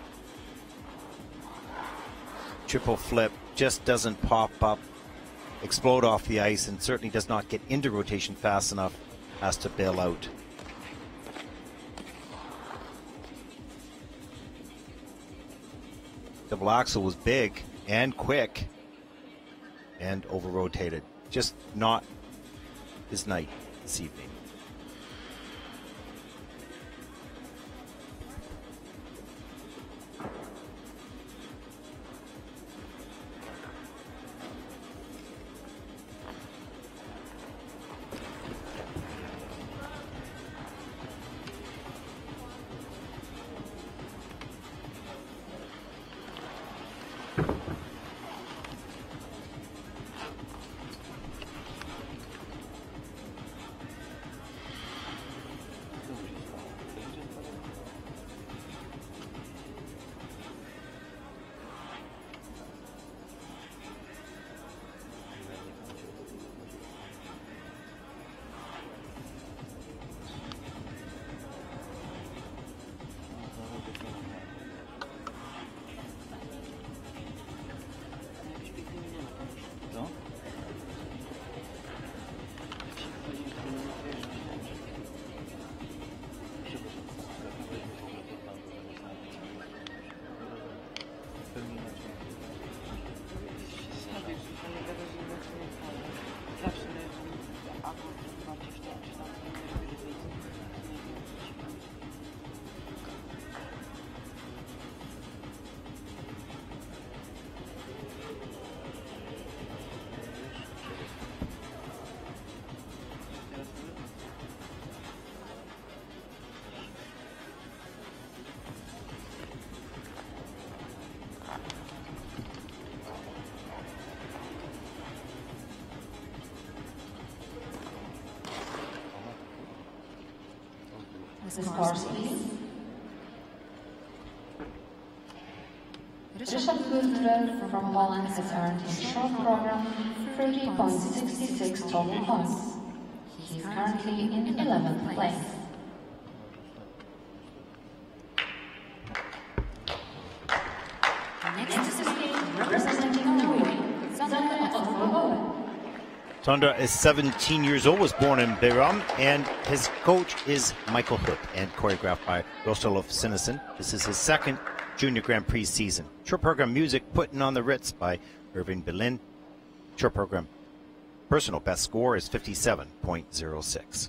Triple flip just doesn't pop up, explode off the ice, and certainly does not get into rotation fast enough, has to bail out. Double axel was big and quick and over rotated. Just not his night this evening. The scores, please. Richard Gutler from Poland has earned his short program thirty point six six total points. He is currently in eleventh place. Next is representing Norway, Sondre Ottervold. Sondre is seventeen years old, was born in Bærum, and his coach is Michael Hood and choreographed by Rostolf Sinnesen. This is his second Junior Grand Prix season. Short program music putting on the Ritz by Irving Berlin. Short program personal best score is fifty-seven point oh six.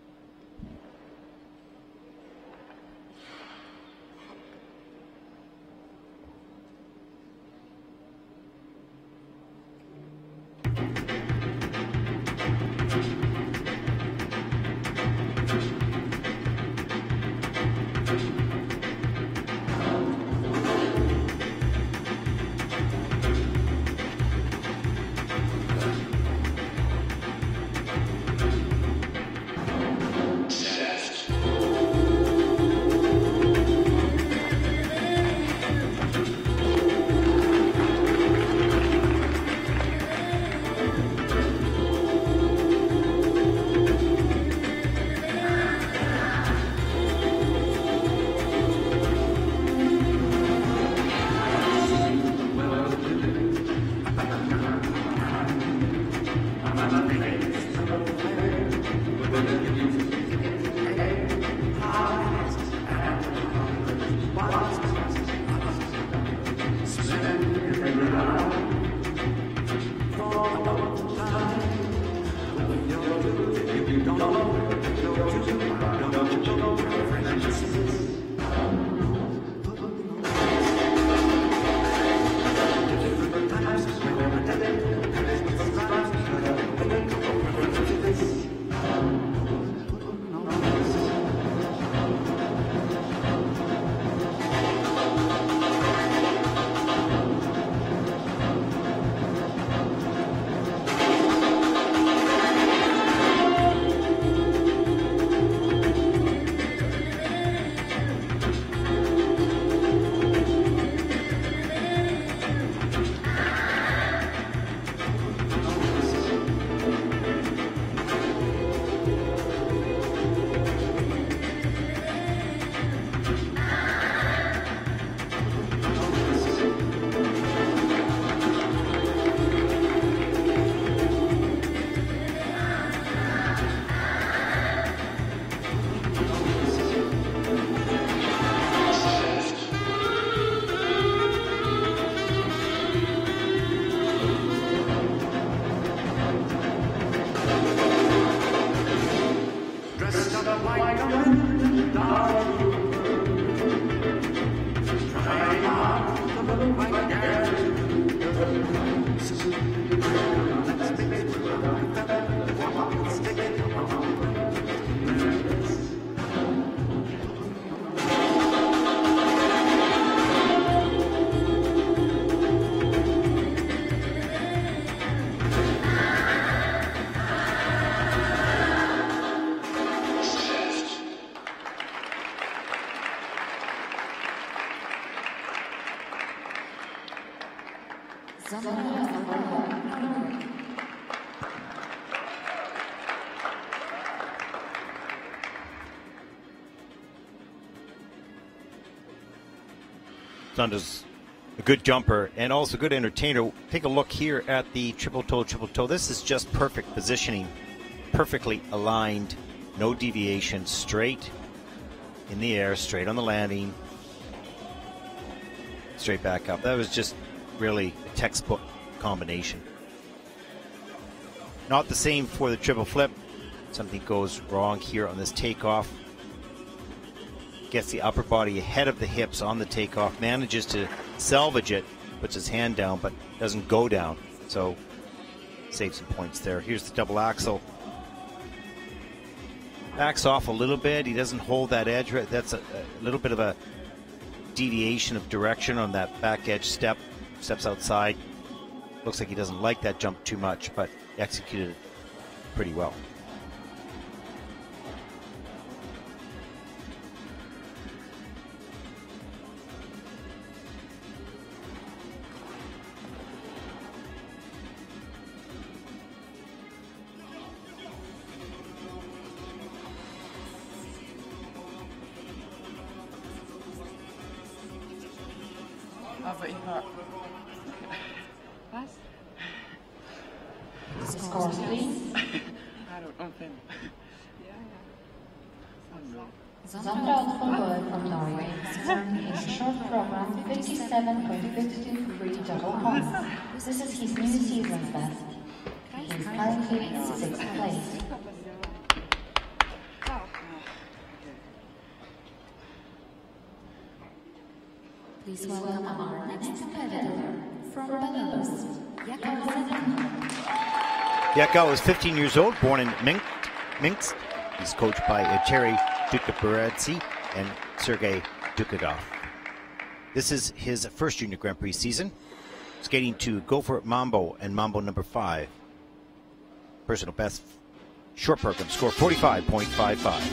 Sondre's a good jumper and also a good entertainer. Take a look here at the triple toe, triple toe. This is just perfect positioning, perfectly aligned, no deviation, straight in the air, straight on the landing, straight back up. That was just really a textbook combination. Not the same for the triple flip. Something goes wrong here on this takeoff. Gets the upper body ahead of the hips on the takeoff, manages to salvage it, puts his hand down, but doesn't go down. So, save some points there. Here's the double axel. Backs off a little bit. He doesn't hold that edge. That's a, a little bit of a deviation of direction on that back edge step. Steps outside. Looks like he doesn't like that jump too much, but executed it pretty well. aber ich war... Was? Score, please. I don't know. Ja, ja. Oh no. Sandra Ottenberg from Norway is running a short program fifty-seven point five two free double points. This is his new season best. He is currently in sixth place. Please welcome our next competitor from Belarus, Yakov. Yakov is fifteen years old, born in Minsk. Minsk. He's coached by Terry Dukabaradze and Sergei Dukadov. This is his first Junior Grand Prix season, skating to Go for It Mambo and Mambo number five. Personal best short program score forty-five point five five.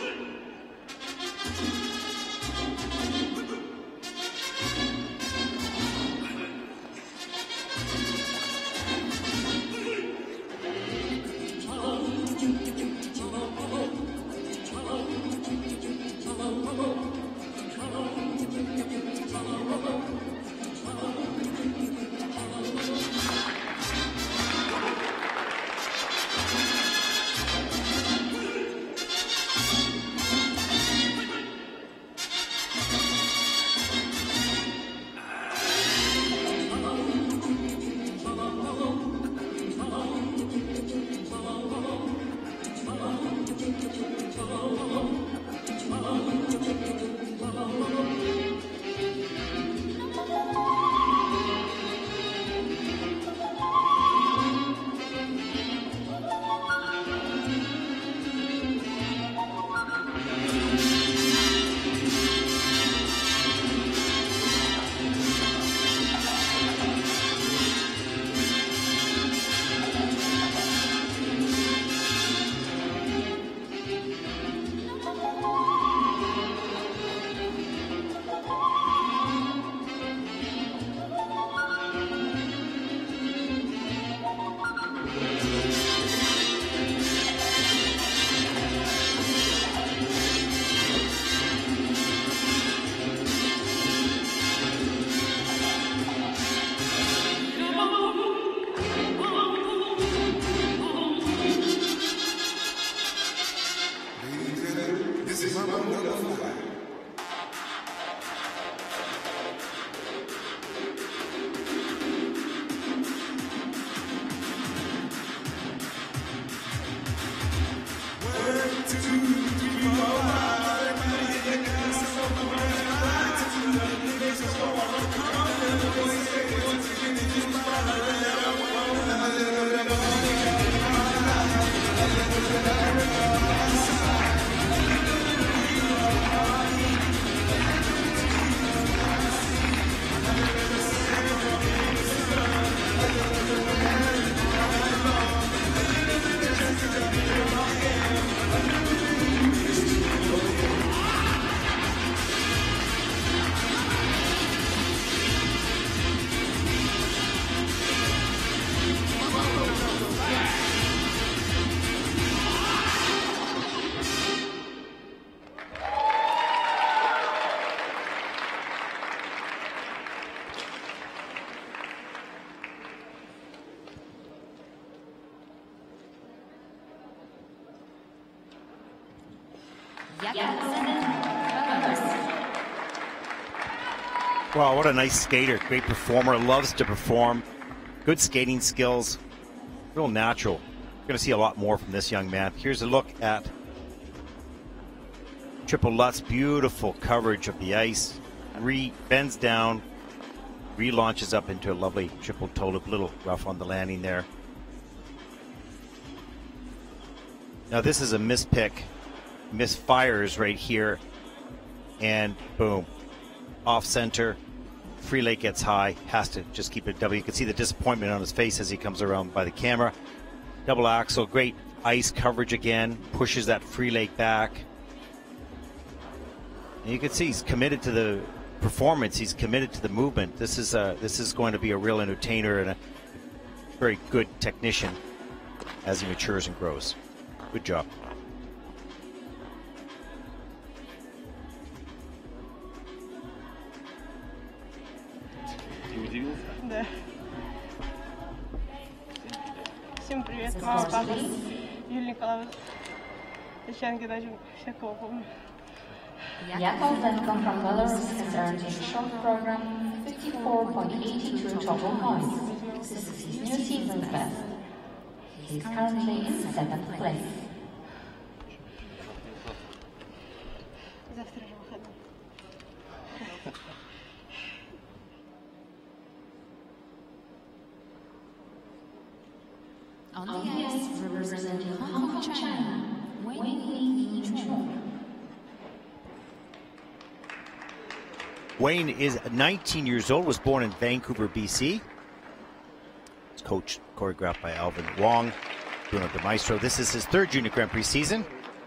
Wow, what a nice skater. Great performer, loves to perform. Good skating skills. Real natural. We're going to see a lot more from this young man. Here's a look at Triple Lutz. Beautiful coverage of the ice. Re bends down, relaunches up into a lovely triple toe loop. Little rough on the landing there. Now this is a mispick. Misfires right here. And boom. Off center. Free leg gets high. Has to just keep it double. You can see the disappointment on his face as he comes around by the camera. Double axle. Great ice coverage again. Pushes that free leg back. And you can see he's committed to the performance. He's committed to the movement. This is a, this is going to be a real entertainer and a very good technician as he matures and grows. Good job. please. Yakov Zenko from Belarus has earned in short program fifty-four point eight two total points. This is his new season best. He is currently in seventh place. On the ice, representing Hong Kong, China, Wayne Chung. Wayne is nineteen years old, was born in Vancouver, B C. It's coached, choreographed by Alvin Wong, Bruno De Maestro. This is his third Junior Grand Prix season.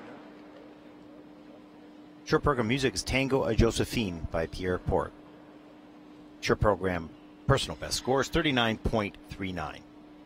Short program music is Tango a Josephine by Pierre Port. Short program personal best score is thirty-nine point three nine.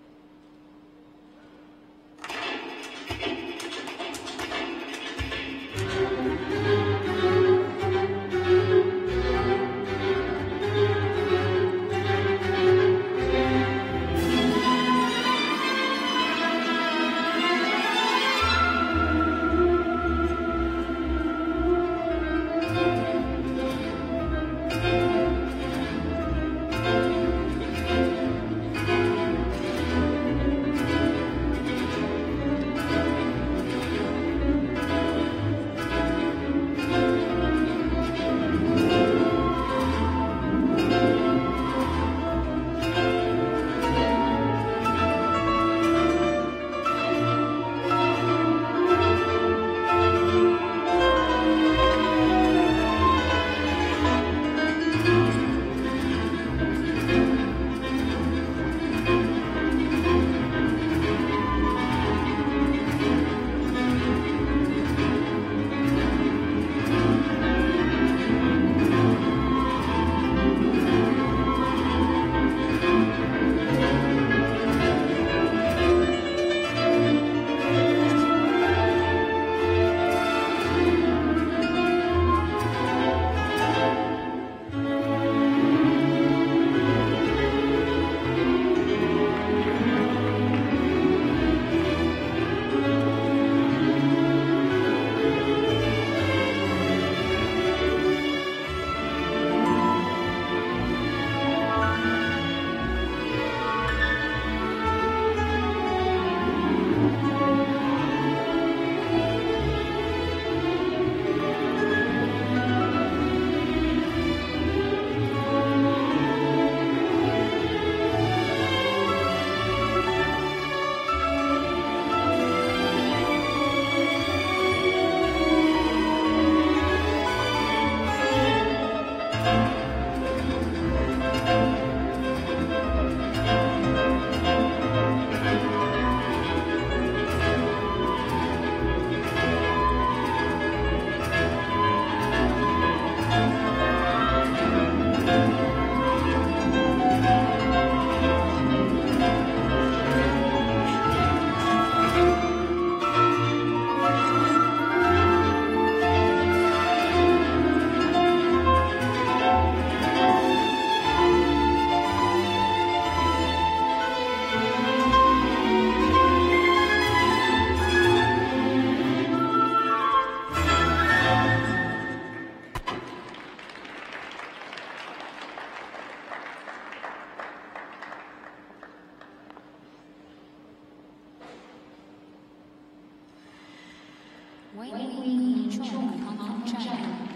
Wayne Chung, Hong Kong, China.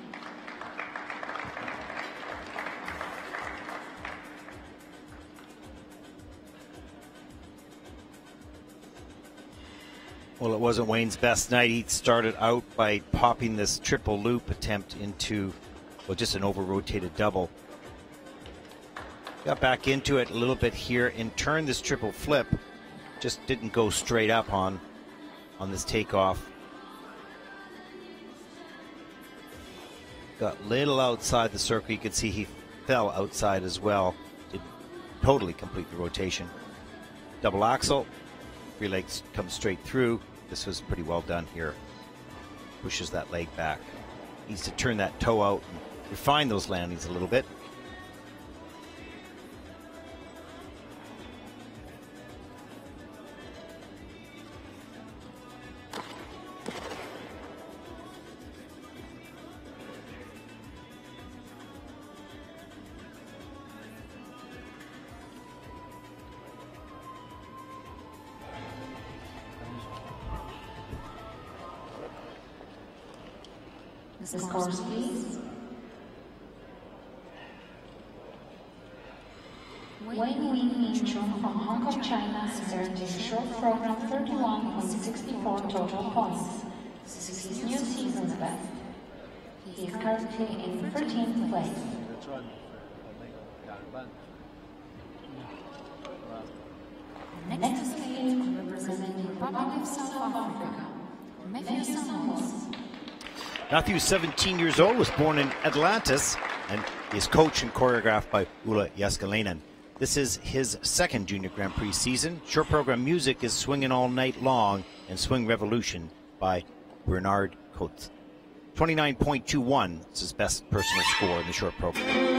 Well, it wasn't Wayne's best night. He started out by popping this triple loop attempt into, well, just an over-rotated double. Got back into it a little bit here and turned this triple flip. Just didn't go straight up on, on this takeoff. Got little outside the circle. You could see he fell outside as well. Didn't totally complete the rotation. Double axel. Rear legs come straight through. This was pretty well done here. Pushes that leg back. Needs to turn that toe out and refine those landings a little bit. The scores, please. Wayne Wing Chun from Hong Kong, China has earned his short program thirty-one point six four total points. This is his new season's best. He is currently in thirteenth place. Next to skate, representing the Republic of South Africa, Matthew Samuels. Matthew, seventeen years old, was born in Atlantis and is coached and choreographed by Ulla Jaskalainen. This is his second Junior Grand Prix season. Short program music is Swinging All Night Long and Swing Revolution by Bernard Coates. twenty-nine point two one is his best personal score in the short program.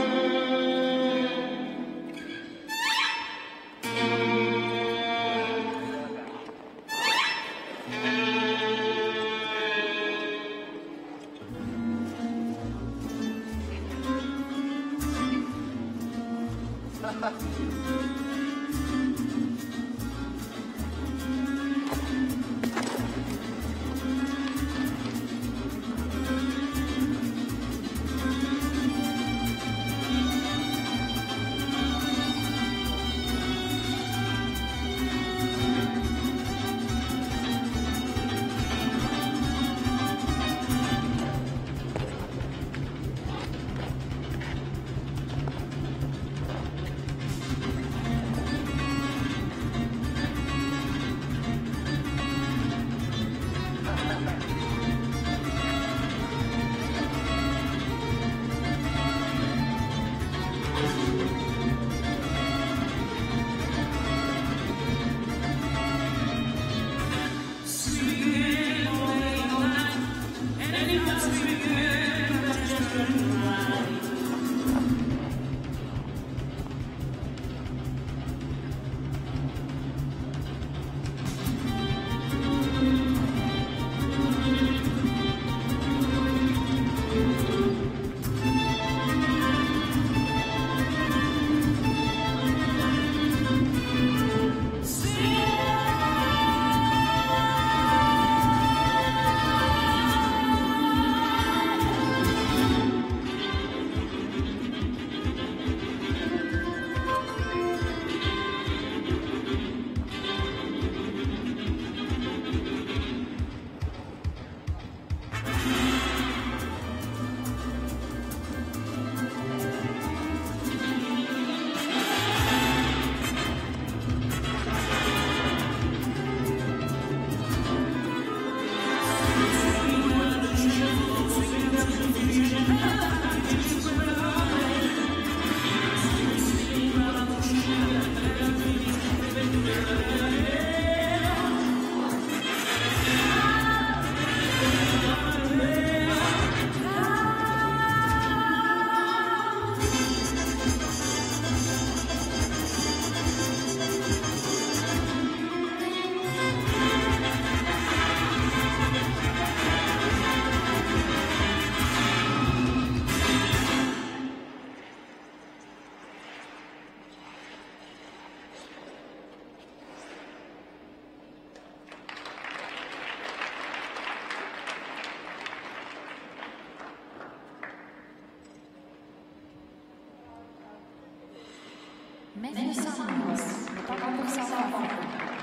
Matthew Samuels, Republic of South Africa.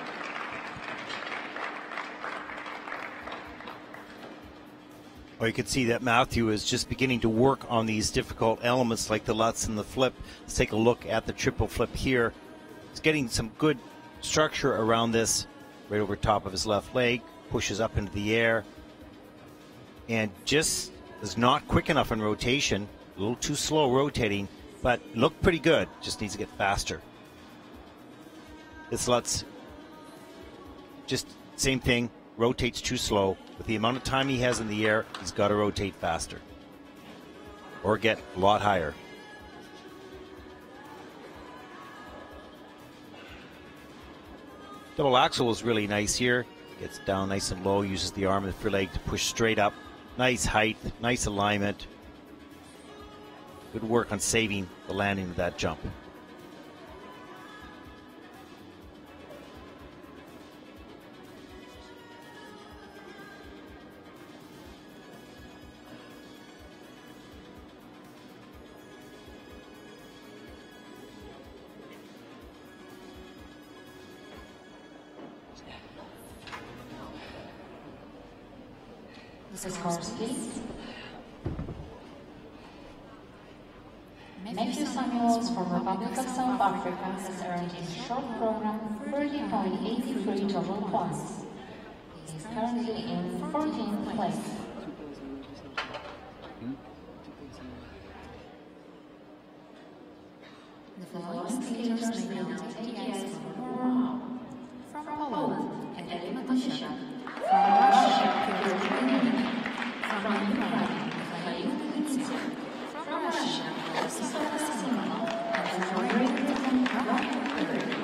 Well, you can see that Matthew is just beginning to work on these difficult elements like the Lutz and the flip. Let's take a look at the triple flip here. He's getting some good structure around this right over top of his left leg, pushes up into the air, and just is not quick enough in rotation, a little too slow rotating, but looked pretty good, just needs to get faster. This Lutz, just same thing, rotates too slow. With the amount of time he has in the air, he's got to rotate faster or get a lot higher. Double axel was really nice here. Gets down nice and low, uses the arm and the free leg to push straight up. Nice height, nice alignment. Good work on saving the landing of that jump. The scores, please. Matthew Samuels from Republic of South Africa has earned his short program thirty point eight three total points. He is currently in fourteenth place. The following skaters may now take the ice for warm-up. From Poland, Ed Matysiak. From Russia, Piotr Melnik. From Ukraine, Mikhail Kulitsyk. From Russia, Alexander Simon. And from Great Britain, Ryan Perry.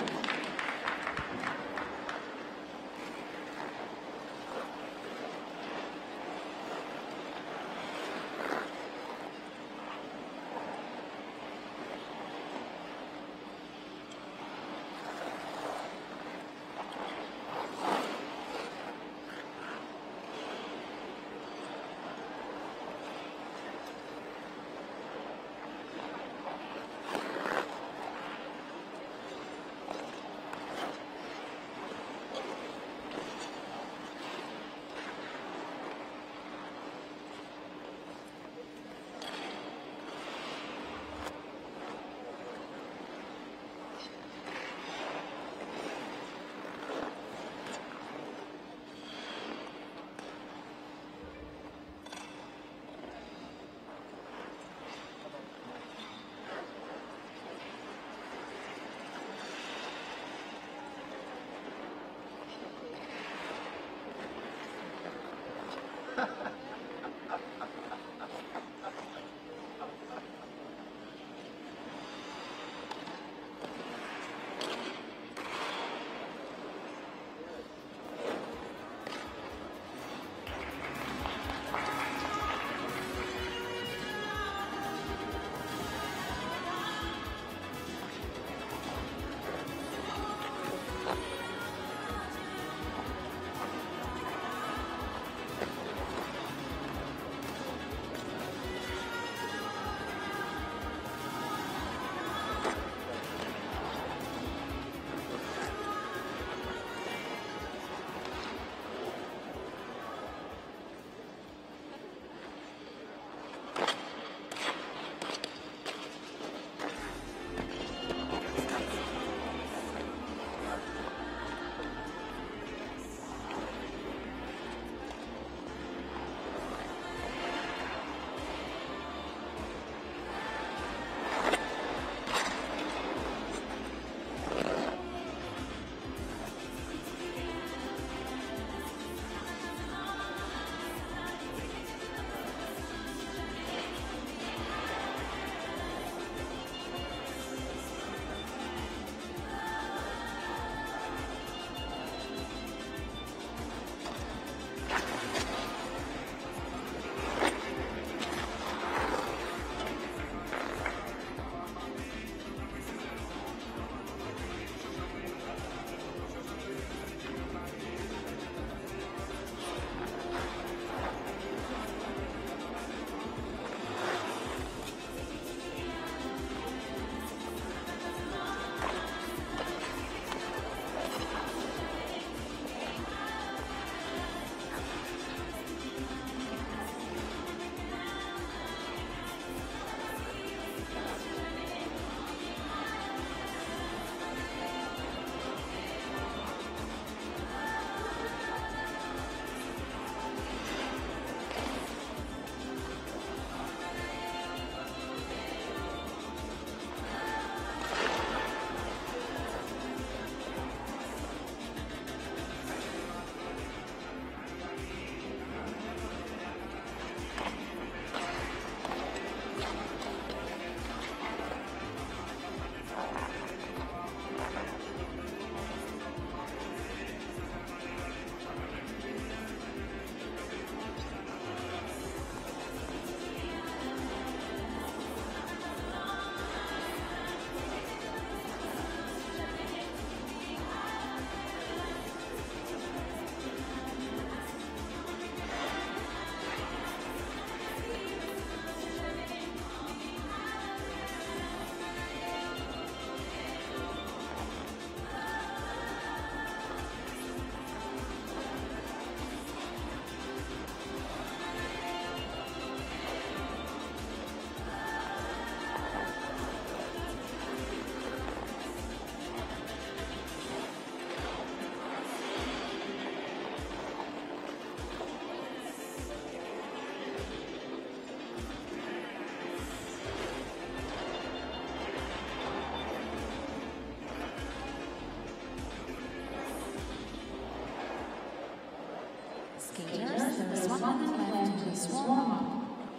Skaters, there is one minute left in this warm-up.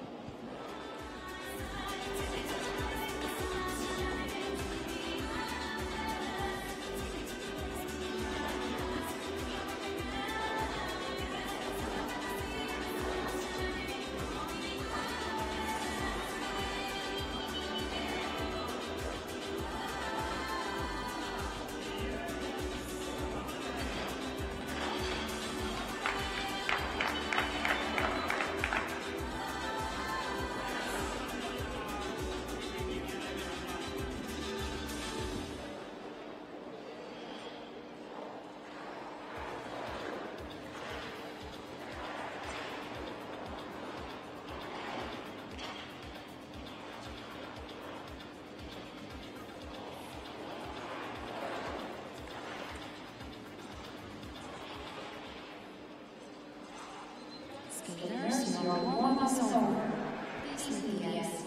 Skaters, your warm-up is over. Please leave the ice.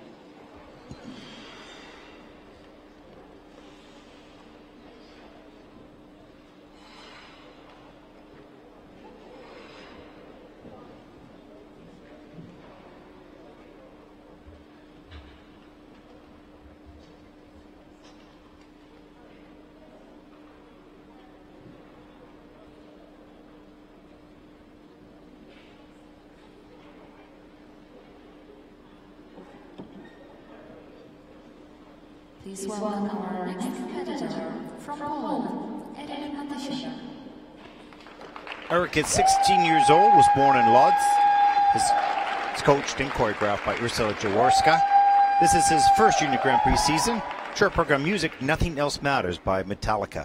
Please welcome our next competitor from Poland, Eric Matysiak. Eric is sixteen years old, was born in Lodz. Is coached and choreographed by Ursula Jaworska. This is his first Junior Grand Prix season. Short program music, Nothing Else Matters by Metallica.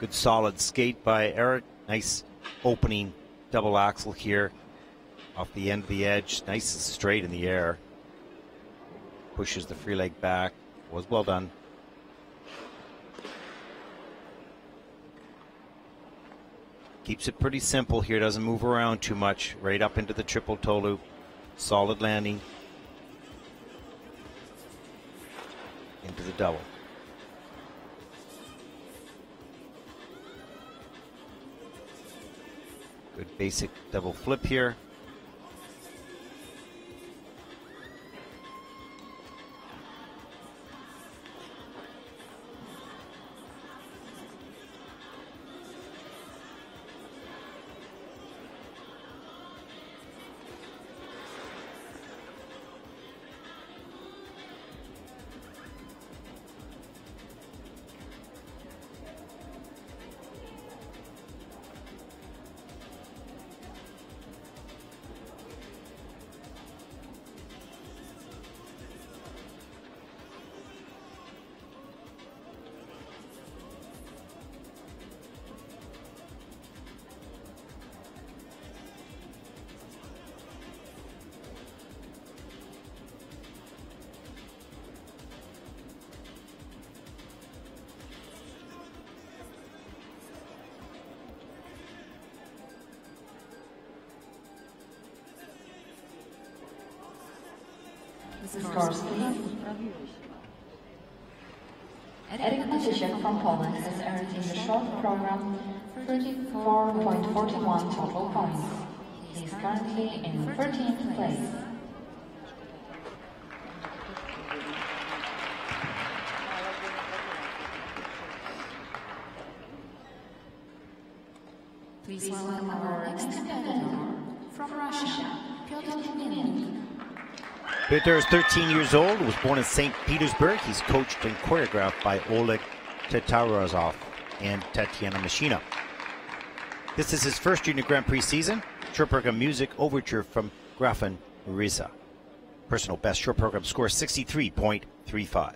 Good solid skate by Eric. Nice opening double axel here off the end of the edge. Nice and straight in the air. Pushes the free leg back. Was well done. Keeps it pretty simple here. Doesn't move around too much. Right up into the triple toe loop. Solid landing. Into the double. Good basic double flip here. Eric Maciek from Poland has earned in the short program thirty-four point four one total points. He is currently in thirteenth place. Please welcome our next competitor from Russia, Piotr. Peter is thirteen years old, was born in Saint Petersburg. He's coached and choreographed by Oleg Tatarazov and Tatiana Mashina. This is his first Junior Grand Prix season. Short program music overture from Grafin Riza. Personal best short program score sixty-three point three five.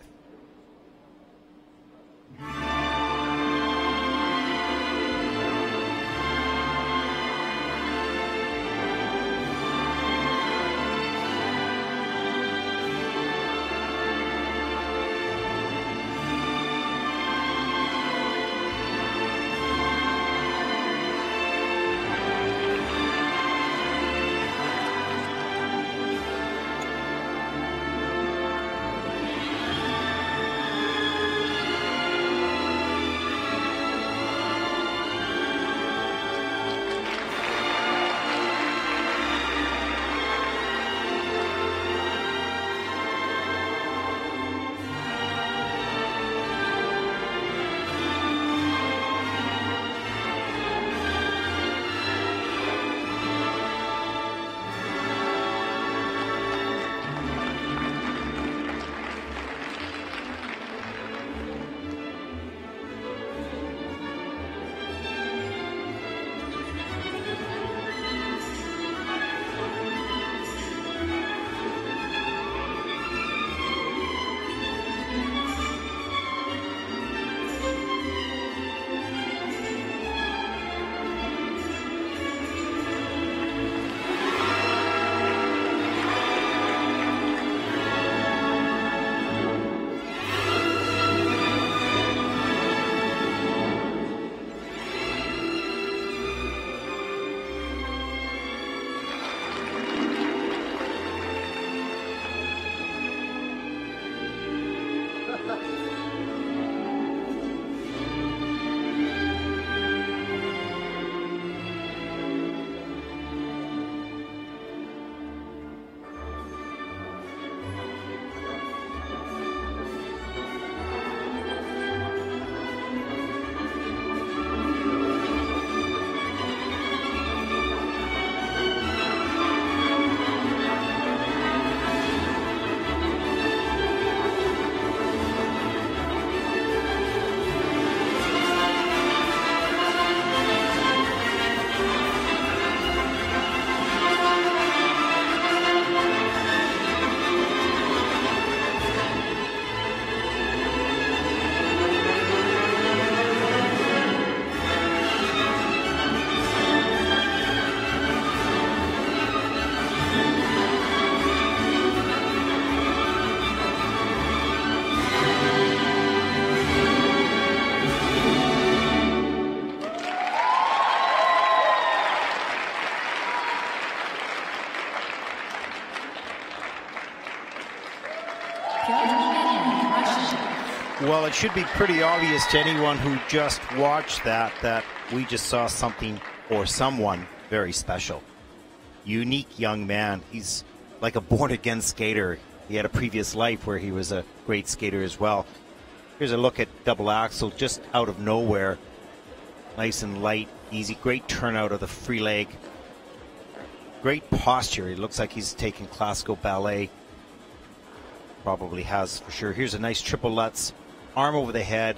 Well, it should be pretty obvious to anyone who just watched that that we just saw something or someone very special. Unique young man. He's like a born-again skater. He had a previous life where he was a great skater as well. Here's a look at double axel just out of nowhere. Nice and light, easy. Great turnout of the free leg. Great posture. He looks like he's taking classical ballet. Probably has for sure. Here's a nice triple Lutz. Arm over the head.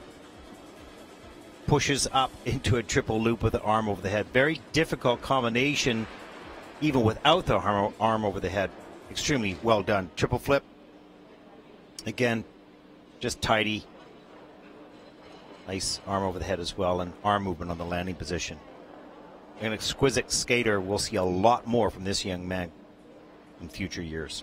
Pushes up into a triple loop with the arm over the head. Very difficult combination even without the arm, arm over the head. Extremely well done. Triple flip. Again, just tidy. Nice arm over the head as well, and arm movement on the landing position. An exquisite skater. We'll see a lot more from this young man in future years.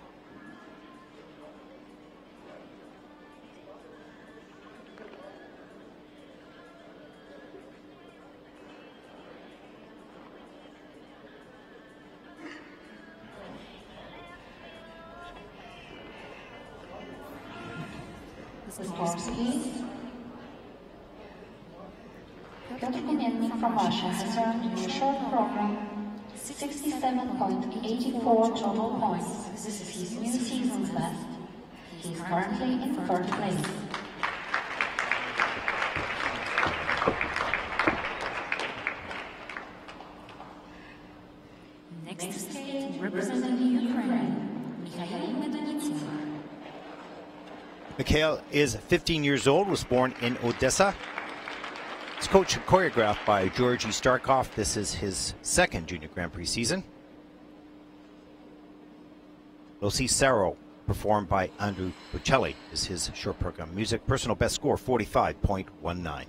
The horse, please. Piotr Konieczny from Russia has earned in a short program sixty-seven point eight four total points. This is his new season's best. He is currently in third place. Next skate representing Ukraine, Mikhail Medonitsyn. Mikhail is fifteen years old, was born in Odessa. He's coached and choreographed by Georgy Starkov. This is his second Junior Grand Prix season. We'll see Saro performed by Andrew Bocelli is his short program music. Personal best score forty-five point one nine.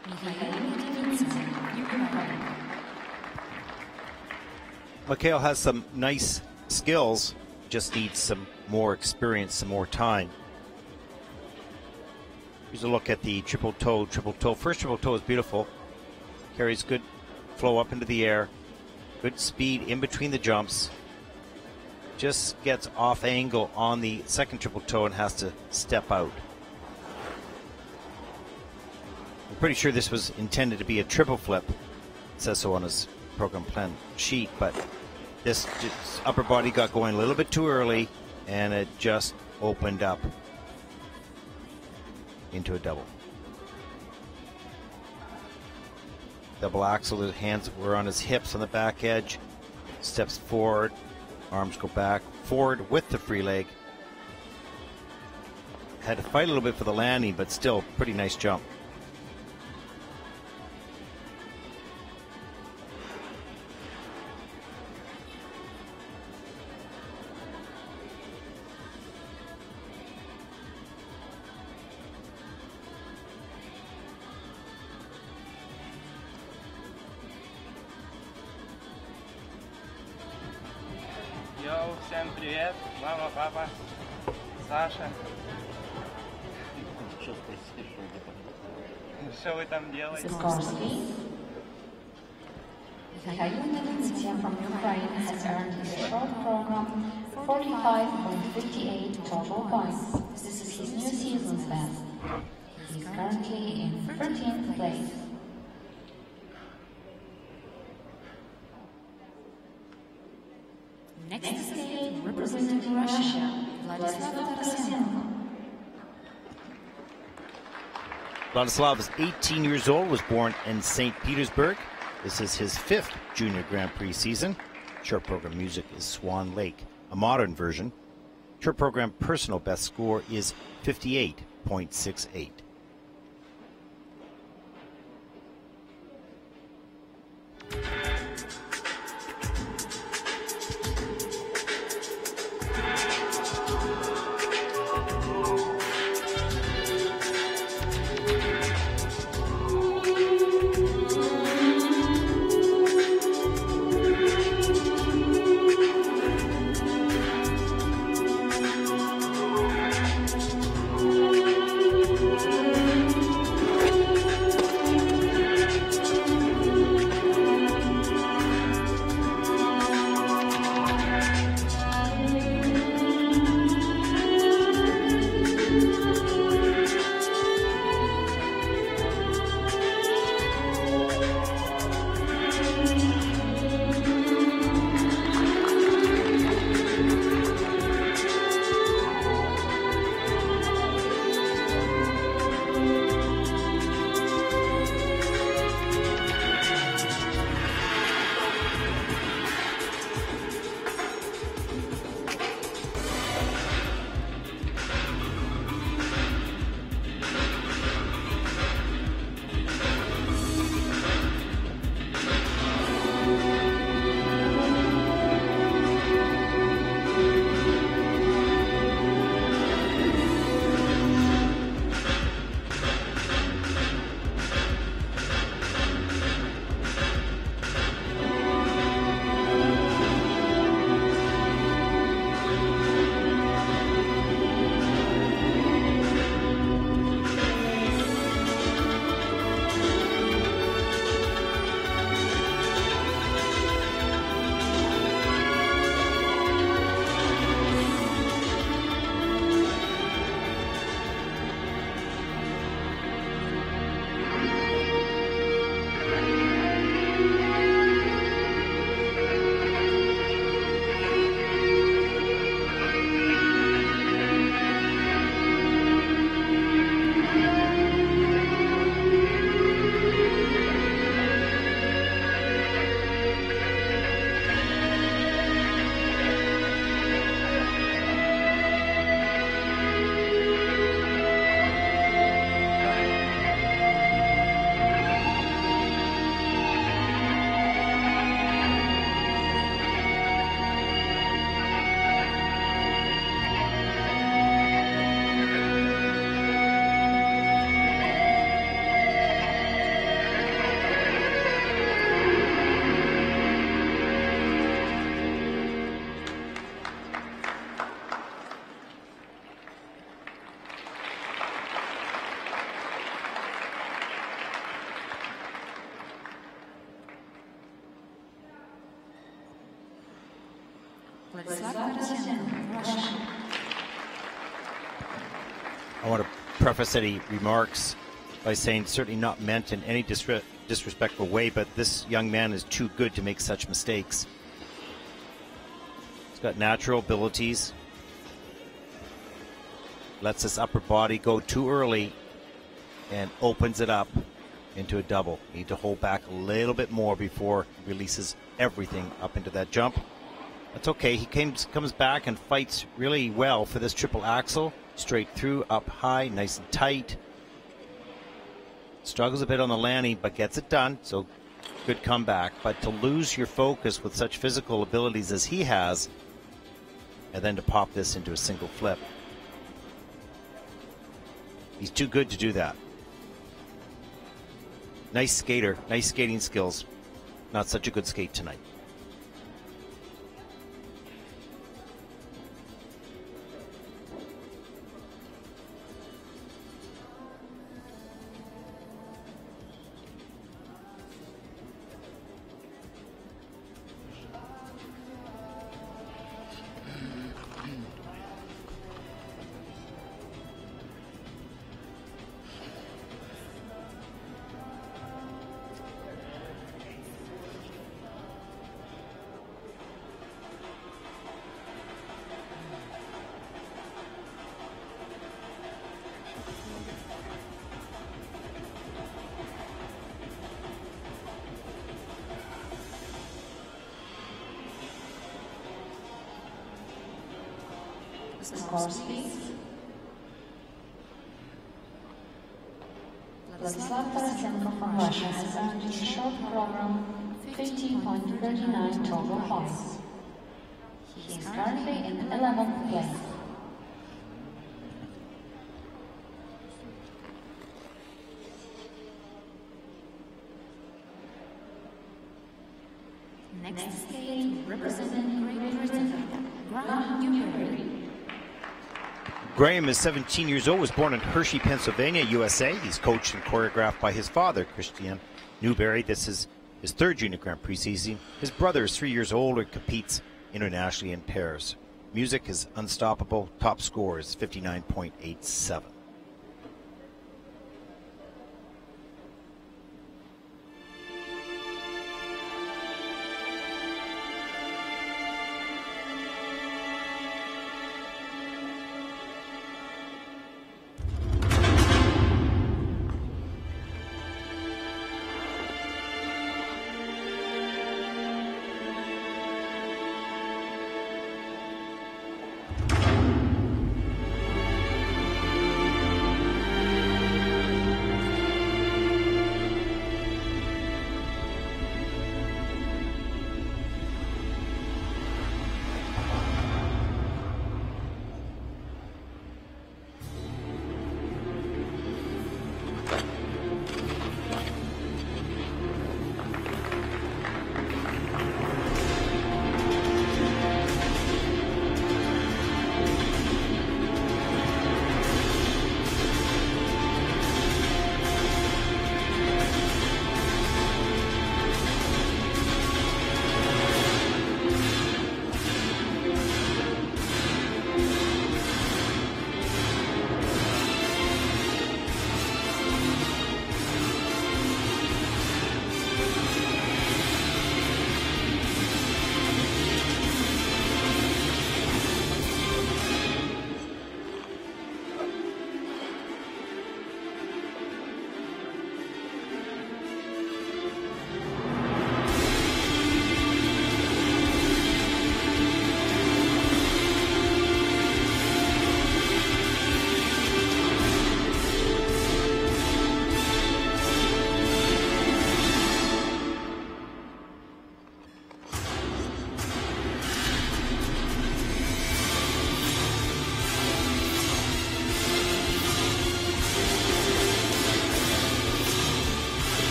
Mikhail has some nice skills, just needs some more experience, some more time. Here's a look at the triple toe, triple toe. First triple toe is beautiful. Carries good flow up into the air. Good speed in between the jumps. Just gets off angle on the second triple toe and has to step out. I'm pretty sure this was intended to be a triple flip. It says so on his program plan sheet, but this just upper body got going a little bit too early and it just opened up into a double. Double axel, his hands were on his hips on the back edge. Steps forward, arms go back, forward with the free leg. Had to fight a little bit for the landing, but still pretty nice jump. Йоу, всем привет, мама, папа, Саша. Что вы там делаете? Mikhail Nevensia from Ukraine has earned his short program forty-five point five eight total points. This is his new season's best. He is currently in thirteenth place. Next skate representing Russia, Vladislav. Vladislav is eighteen years old, was born in Saint Petersburg. This is his fifth Junior Grand Prix season. Short program music is Swan Lake, a modern version. Short program personal best score is fifty-eight point six eight. Thank you. September, Russia. I want to preface any remarks by saying certainly not meant in any disre disrespectful way, but this young man is too good to make such mistakes. He's got natural abilities. Lets his upper body go too early and opens it up into a double. Need to hold back a little bit more before he releases everything up into that jump. That's okay. He came, comes back and fights really well for this triple axel. Straight through, up high, nice and tight. Struggles a bit on the landing, but gets it done. So good comeback. But to lose your focus with such physical abilities as he has, and then to pop this into a single flip. He's too good to do that. Nice skater, nice skating skills. Not such a good skate tonight. Scores, please. Latvia August from Russia has earned his short program fifteen point three nine total points. He is currently in eleventh place. Next skate representing Great Britain, Graham. Graham is seventeen years old, was born in Hershey, Pennsylvania, U S A. He's coached and choreographed by his father, Christian Newberry. This is his third Junior Grand Prix season. His brother is three years older and competes internationally in pairs. Music is unstoppable. Top score is fifty-nine point eight seven.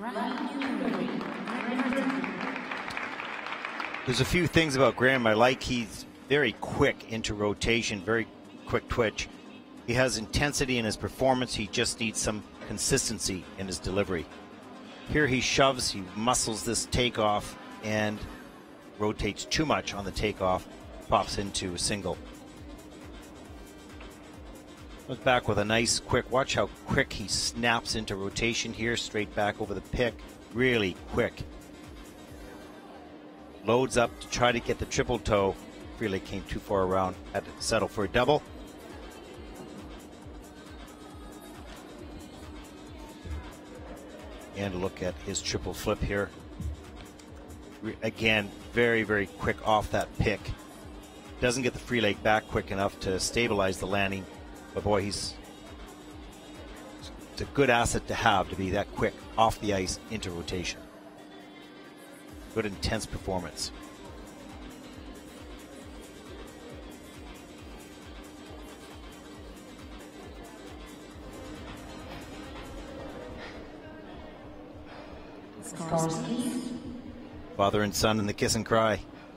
There's a few things about Graham I like. He's very quick into rotation, very quick twitch. He has intensity in his performance. He just needs some consistency in his delivery. Here he shoves, he muscles this takeoff and rotates too much on the takeoff, pops into a single. Goes back with a nice quick, watch how quick he snaps into rotation here, straight back over the pick, really quick. Loads up to try to get the triple toe. Really came too far around, had to settle for a double. And look at his triple flip here. Again, very, very quick off that pick. Doesn't get the free leg back quick enough to stabilize the landing. But boy, he's it's a good asset to have, to be that quick off the ice into rotation. Good intense performance. Father and son in the kiss and cry.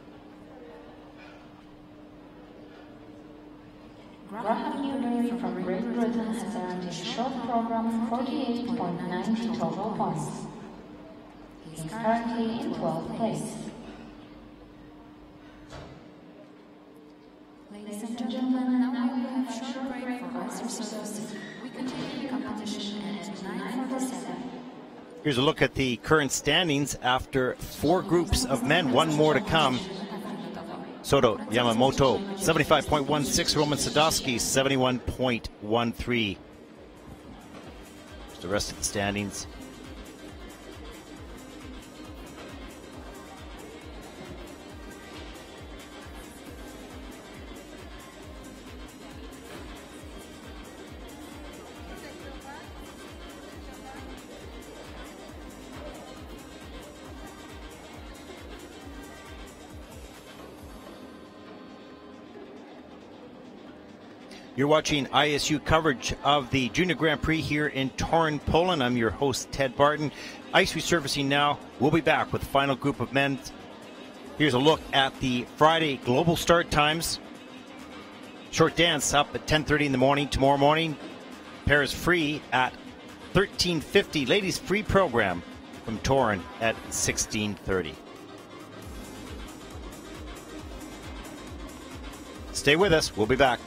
Graham Newberry from Great Britain has earned his short program forty-eight point nine zero total points. He is currently in twelfth place. Ladies and gentlemen, now we have a short break for Ulster service. We continue the competition at nine forty-seven. Here's a look at the current standings after four groups of men, one more to come. Soto Yamamoto, seventy-five point one six, Roman Sadowski, seventy-one point one three. Here's the rest of the standings. You're watching I S U coverage of the Junior Grand Prix here in Torun, Poland. I'm your host, Ted Barton. Ice resurfacing now. We'll be back with the final group of men. Here's a look at the Friday global start times. Short dance up at ten thirty in the morning tomorrow morning. Pairs free at thirteen fifty. Ladies free program from Torun at sixteen thirty. Stay with us. We'll be back.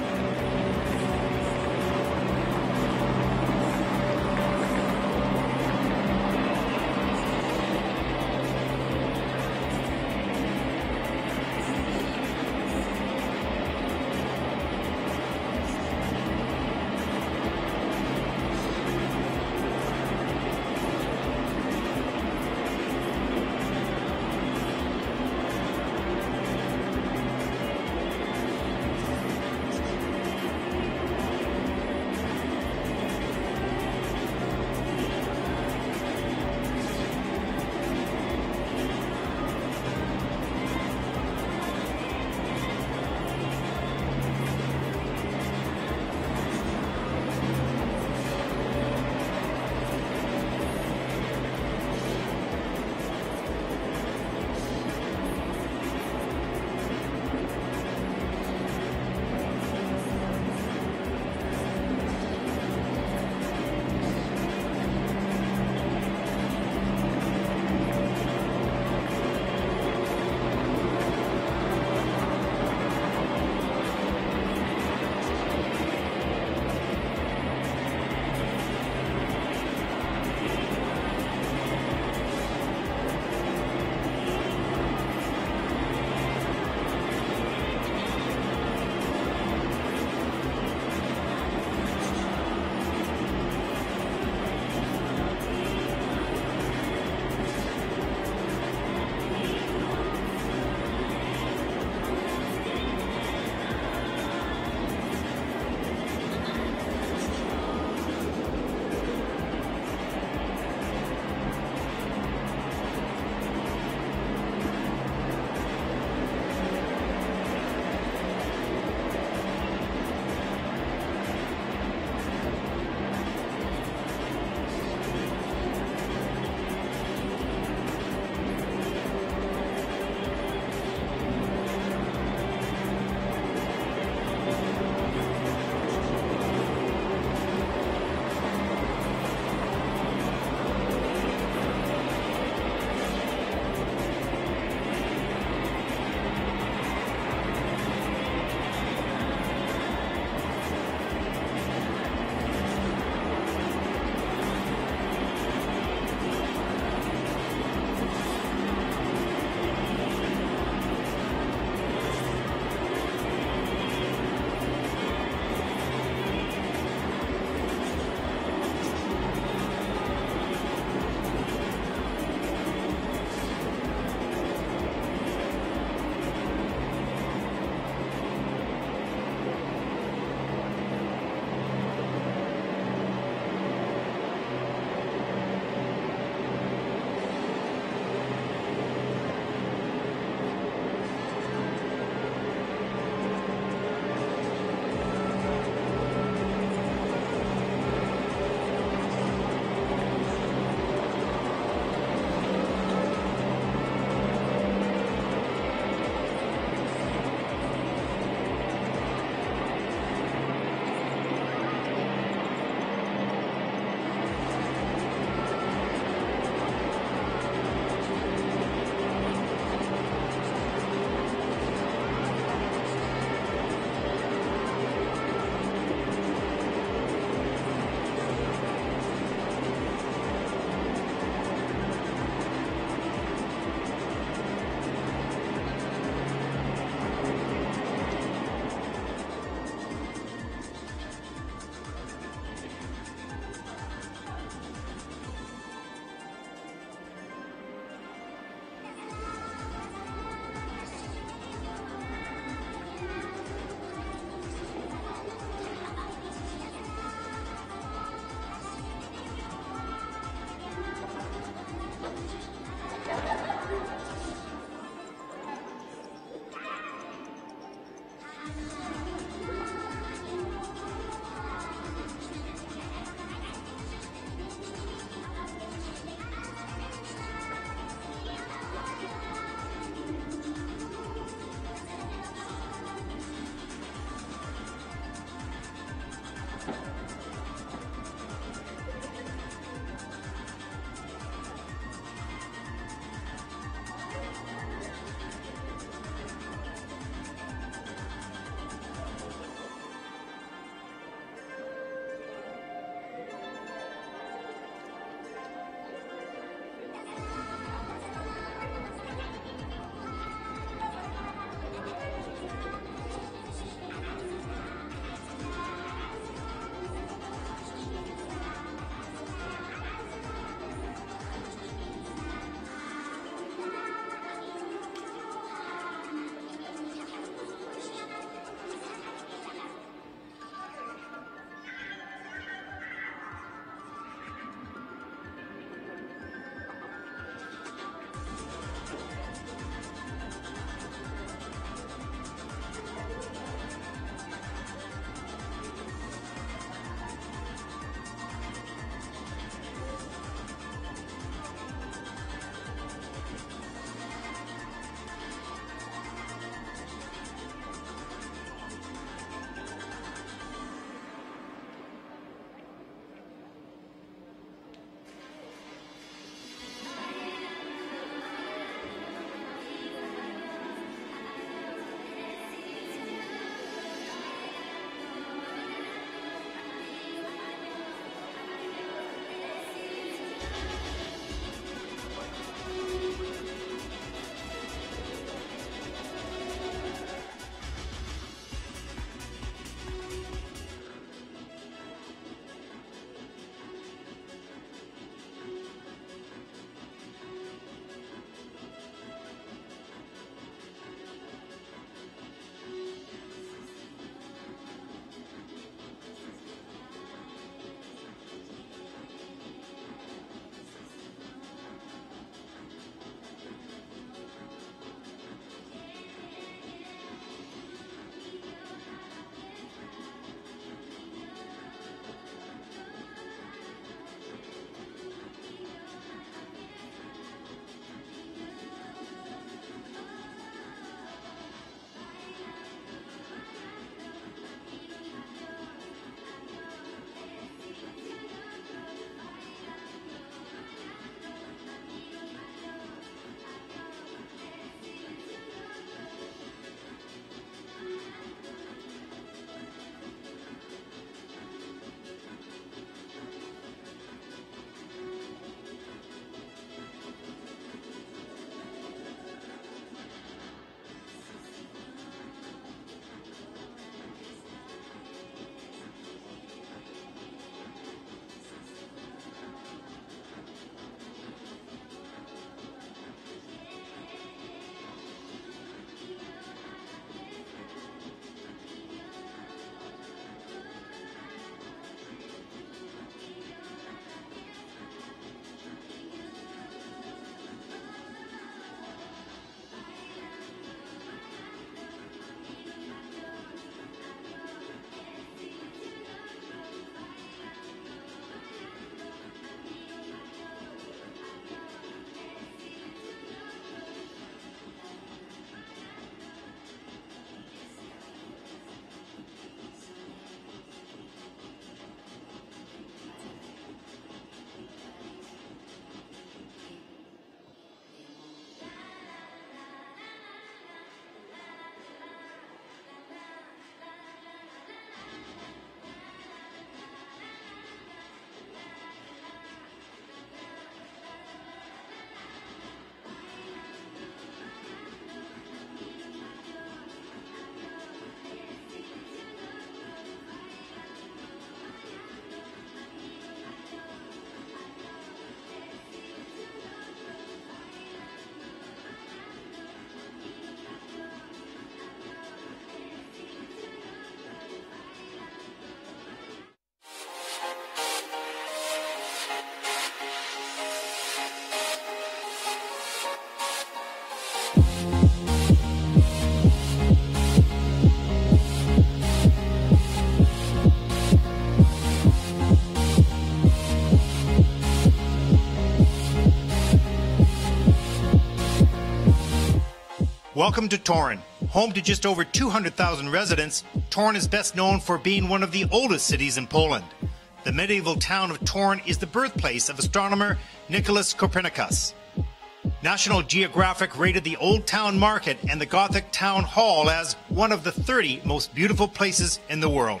Welcome to Torun. Home to just over two hundred thousand residents, Torun is best known for being one of the oldest cities in Poland. The medieval town of Torun is the birthplace of astronomer Nicholas Copernicus. National Geographic rated the Old Town Market and the Gothic Town Hall as one of the thirty most beautiful places in the world.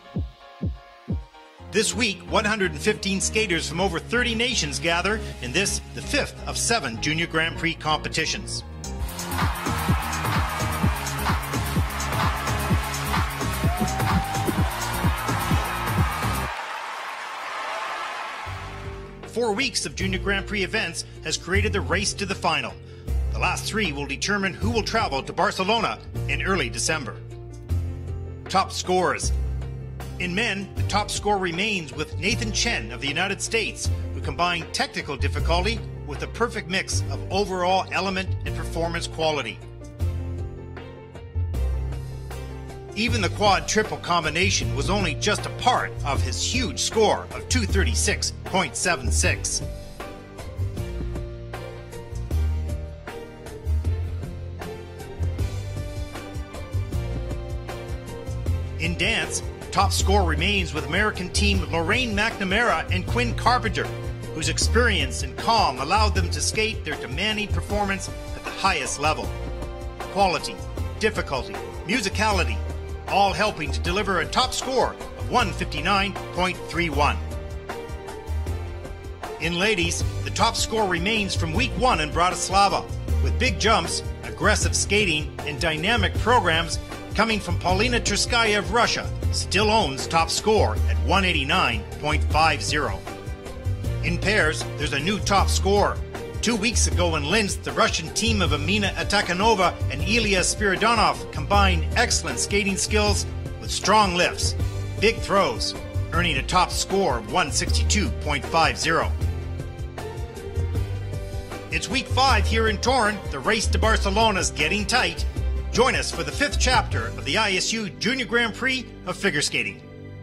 This week, one hundred fifteen skaters from over thirty nations gather in this, the fifth of seven Junior Grand Prix competitions. Four weeks of Junior Grand Prix events has created the race to the final. The last three will determine who will travel to Barcelona in early December. Top scores. In men, the top score remains with Nathan Chen of the United States, who combined technical difficulty with a perfect mix of overall element and performance quality. Even the quad-triple combination was only just a part of his huge score of two thirty-six point seven six. In dance, top score remains with American team Lorraine McNamara and Quinn Carpenter, whose experience and calm allowed them to skate their demanding performance at the highest level. Quality, difficulty, musicality, all helping to deliver a top score of one fifty-nine point three one. In ladies, the top score remains from week one in Bratislava, with big jumps, aggressive skating, and dynamic programs coming from Paulina Truskaya of Russia, still owns top score at one eighty-nine point five zero. In pairs, there's a new top score. Two weeks ago in Linz, the Russian team of Amina Atakanova and Ilya Spiridonov combined excellent skating skills with strong lifts, big throws, earning a top score of one sixty-two point five zero. It's week five here in Torun. The race to Barcelona is getting tight. Join us for the fifth chapter of the I S U Junior Grand Prix of Figure Skating.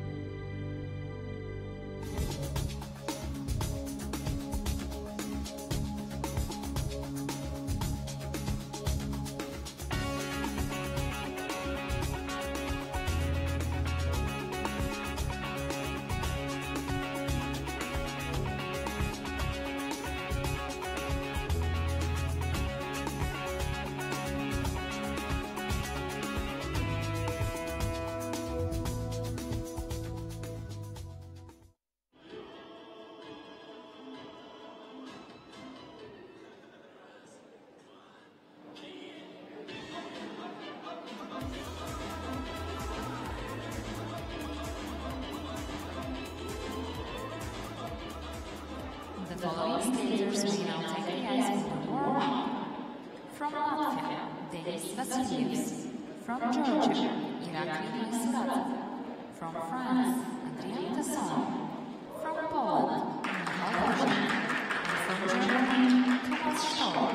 The following skaters will now take the ice for the warm-up. From Latvia, Denis Vasilievs. From Georgia, Irakli Surat. From France, Adrian Tasson. From Poland, Michał Kozak. And from Germany, Thomas Scholl.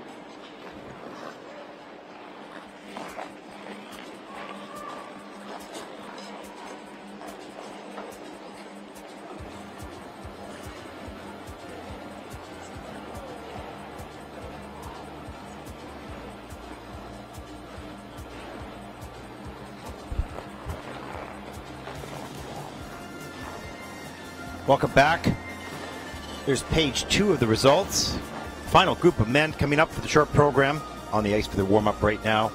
Welcome back. There's page two of the results. Final group of men coming up for the short program on the ice for their warm-up right now.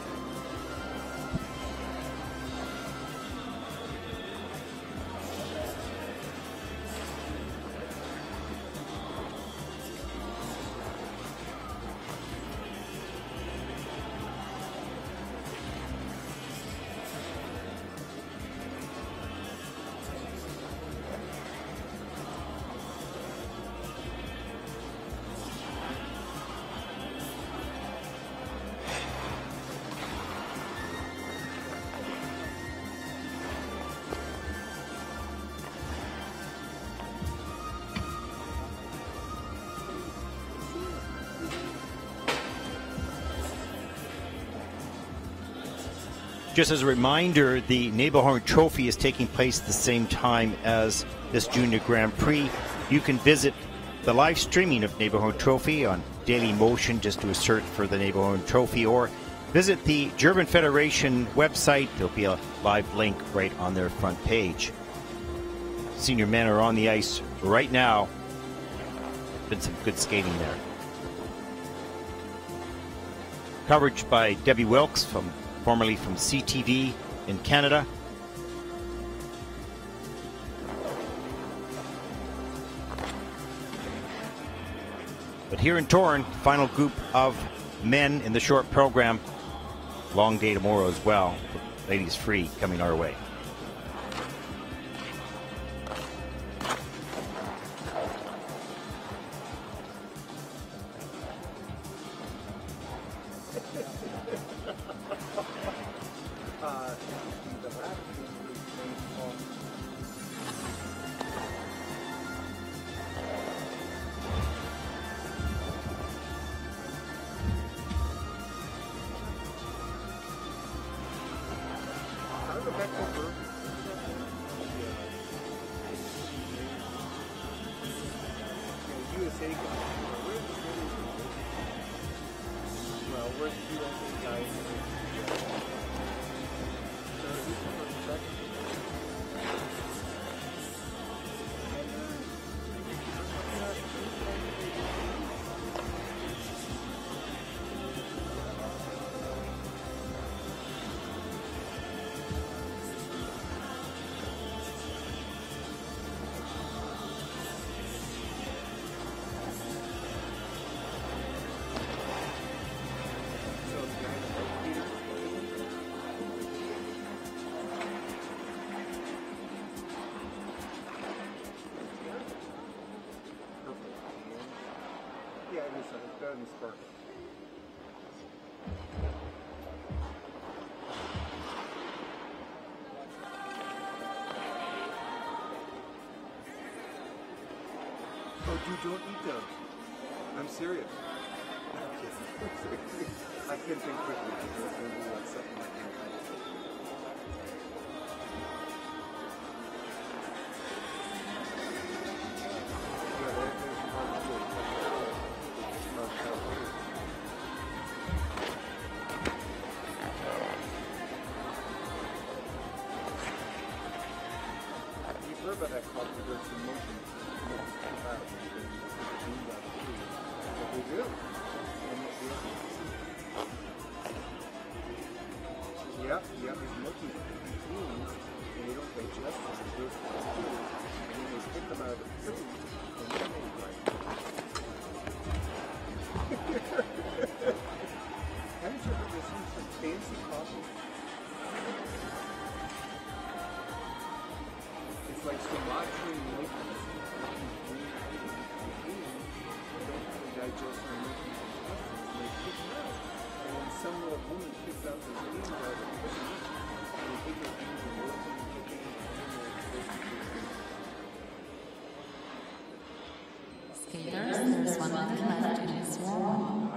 Just as a reminder, the Nebelhorn Trophy is taking place at the same time as this Junior Grand Prix. You can visit the live streaming of Nebelhorn Trophy on Daily Motion just do a search for the neighborhood trophy, or visit the German Federation website. There'll be a live link right on their front page. Senior men are on the ice right now. Been some good skating there. Coverage by Debbie Wilkes, from formerly from C T V in Canada. But here in Torun, final group of men in the short program. Long day tomorrow as well. Ladies free coming our way. Oh, you don't eat them. I'm serious. I can think quickly. There's going to be like something like that. You've heard about that called reverse emotion. What we do. Yep, yep, these monkeys eat beans and they don't digest them. They go to the food and then they pick them out of the food and then they like. Haven't you ever seen some fancy coffee? It's like Sumatra monkeys. Digest and make these intestines, and they pick them out. And then some little woman picks out those beans out of the kitchen, and they take those beans and roast them and cook them, and then they're Skaters, there's one minute left in this warm-up.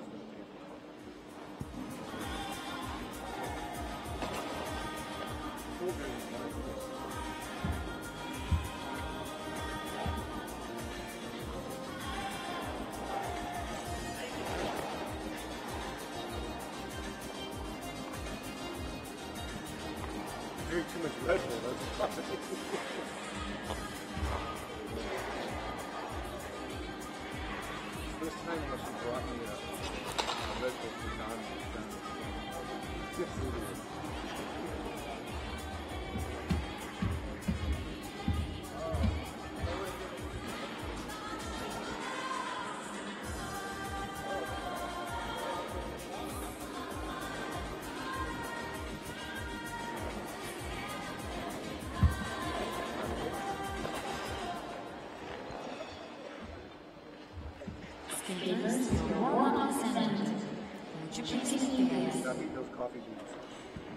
Drink too much Red Bull, that's fine. First time when she brought me a, a Red Bull for Don was down in Yes, it is. Skaters, your warm-up is ended. Would you please leave the ice? Stop eating those coffee beans.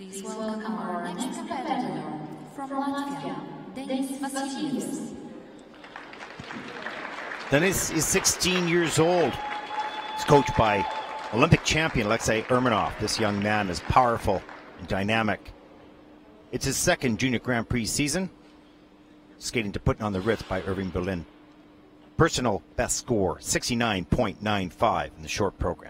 Please welcome our next competitor from Latvia, Denis Vasilievs. Denis is sixteen years old. He's coached by Olympic champion Alexei Ermanov. This young man is powerful and dynamic. It's his second Junior Grand Prix season, skating to Putting on the Ritz by Irving Berlin. Personal best score, sixty-nine point nine five in the short program.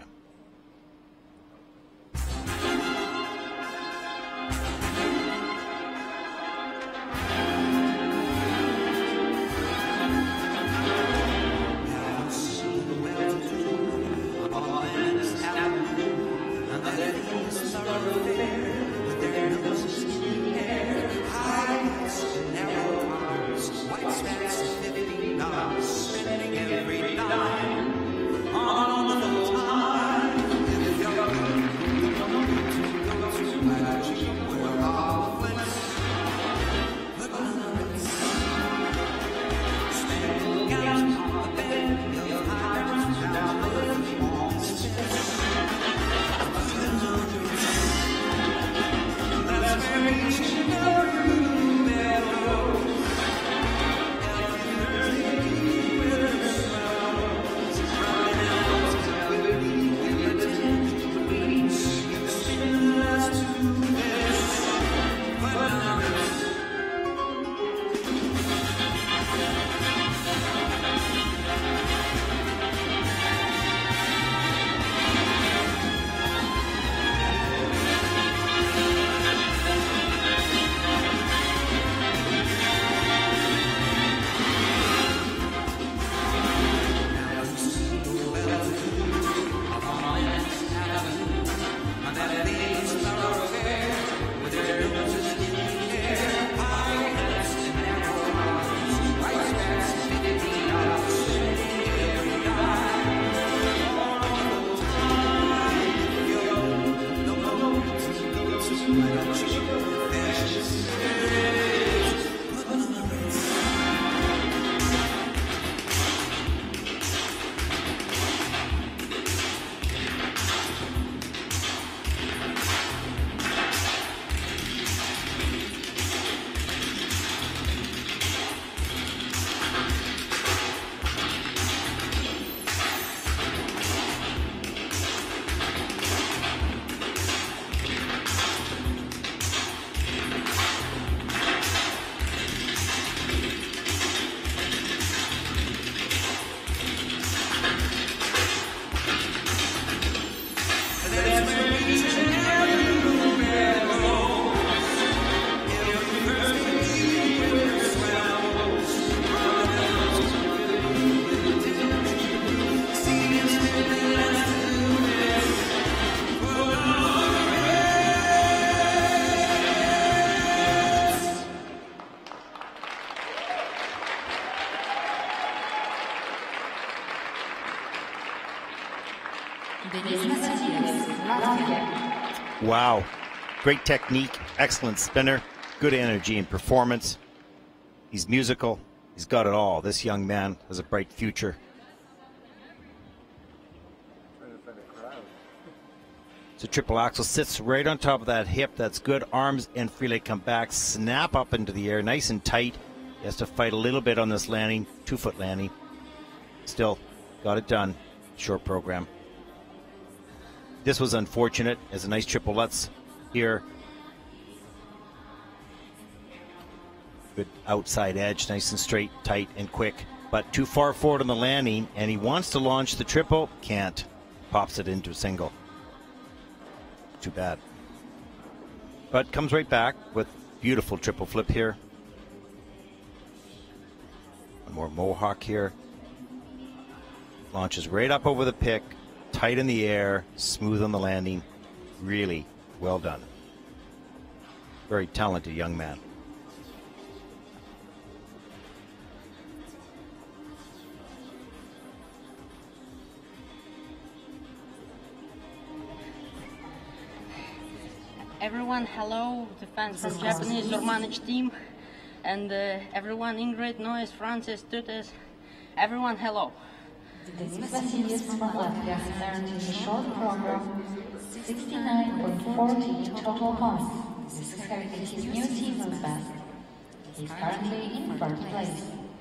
Wow, great technique, excellent spinner, good energy and performance. He's musical, he's got it all. This young man has a bright future. So triple axel sits right on top of that hip. That's good. Arms and free leg come back, snap up into the air, nice and tight. He has to fight a little bit on this landing, two foot landing. Still got it done. Short program. This was unfortunate as a nice triple lutz here. Good outside edge, nice and straight, tight and quick, but too far forward on the landing, and he wants to launch the triple, can't. Pops it into a single. Too bad. But comes right back with beautiful triple flip here. One more mohawk here. Launches right up over the pick. Tight in the air, smooth on the landing. Really well done. Very talented young man. Everyone, hello, the fans from Japanese Ormanich team, and uh, everyone, Ingrid, Noyes, Francis, Tutas, everyone, hello. Denis Vasilievs from Latvia started the short program, sixty-nine point four zero total points. carrying his new team back. He's currently in fourth place.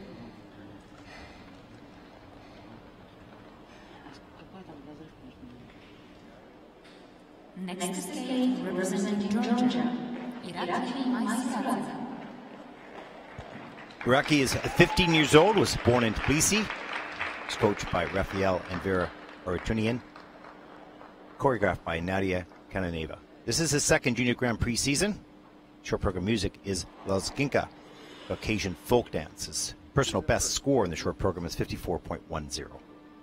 Next skate representing Georgia, Iraki Maisara. Iraki is fifteen years old, was born in Tbilisi. He's coached by Rafael and Vera Oratunian. Choreographed by Nadia Kananeva. This is his second Junior Grand Prix season. Short program music is Lazginka, Caucasian folk dance. His personal best score in the short program is fifty-four point one zero.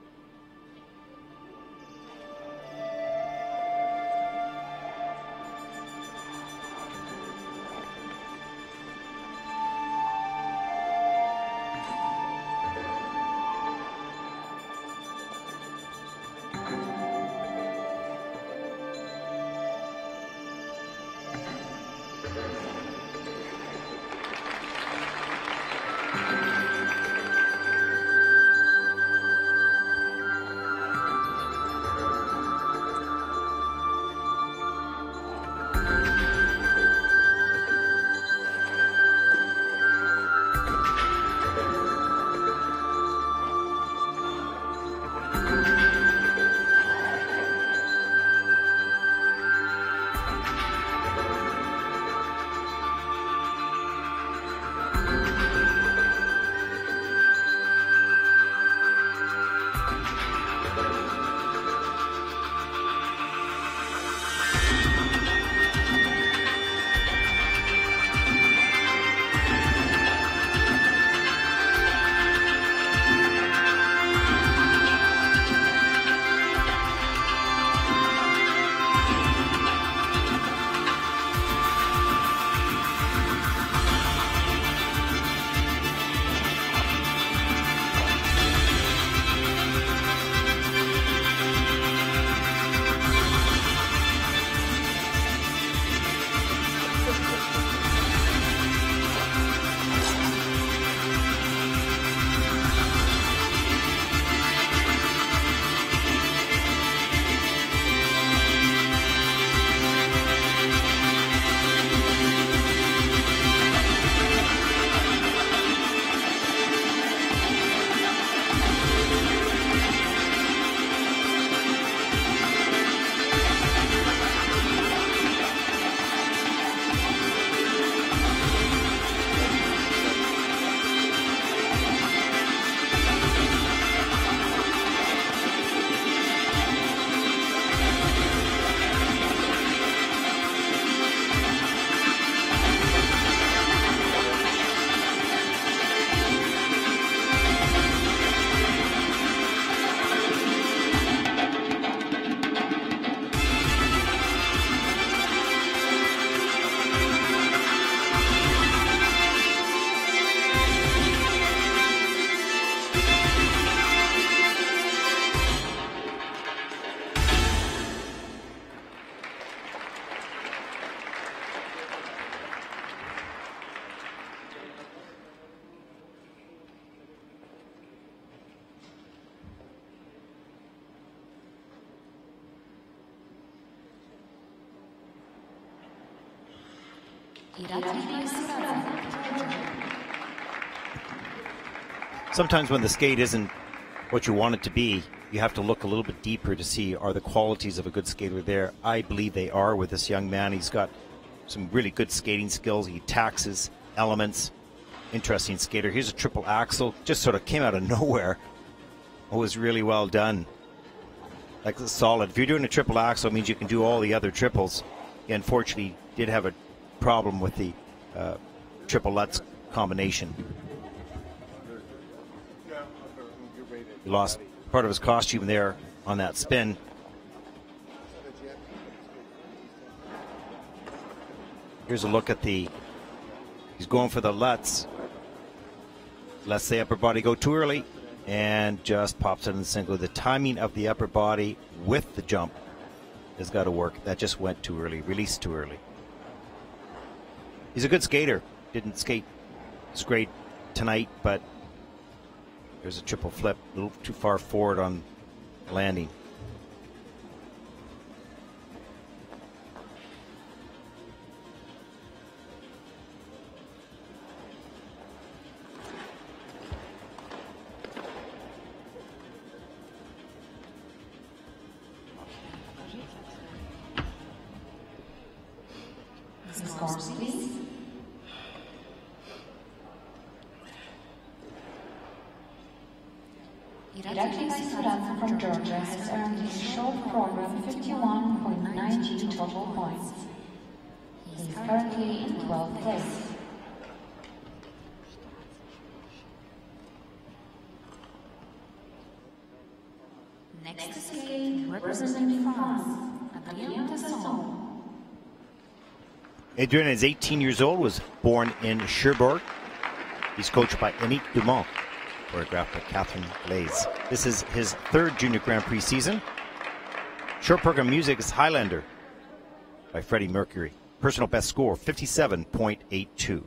Sometimes when the skate isn't what you want it to be, you have to look a little bit deeper to see, are the qualities of a good skater there? I believe they are with this young man. He's got some really good skating skills. He taxes elements. Interesting skater. Here's a triple axel. Just sort of came out of nowhere. It was really well done. Like solid. If you're doing a triple axel, it means you can do all the other triples. He unfortunately did have a problem with the uh, triple Lutz combination. He lost part of his costume there on that spin. Here's a look at the, he's going for the Lutz. Lets the upper body go too early and just pops it in the single. The timing of the upper body with the jump has got to work. That just went too early, released too early. He's a good skater. Didn't skate as great tonight, but there's a triple flip, a little too far forward on landing. The scores, please. Irakli Vaisuradze from Georgia has earned his short program fifty-one point nine zero total points. He is currently in twelfth place. Next to skate, representing France, Adrien Tasson. Adrien is eighteen years old, was born in Cherbourg. He's coached by Annick Dumont, choreographed by Catherine Glaze. This is his third Junior Grand Prix season. Short program music is Highlander by Freddie Mercury. Personal best score, fifty-seven point eight two.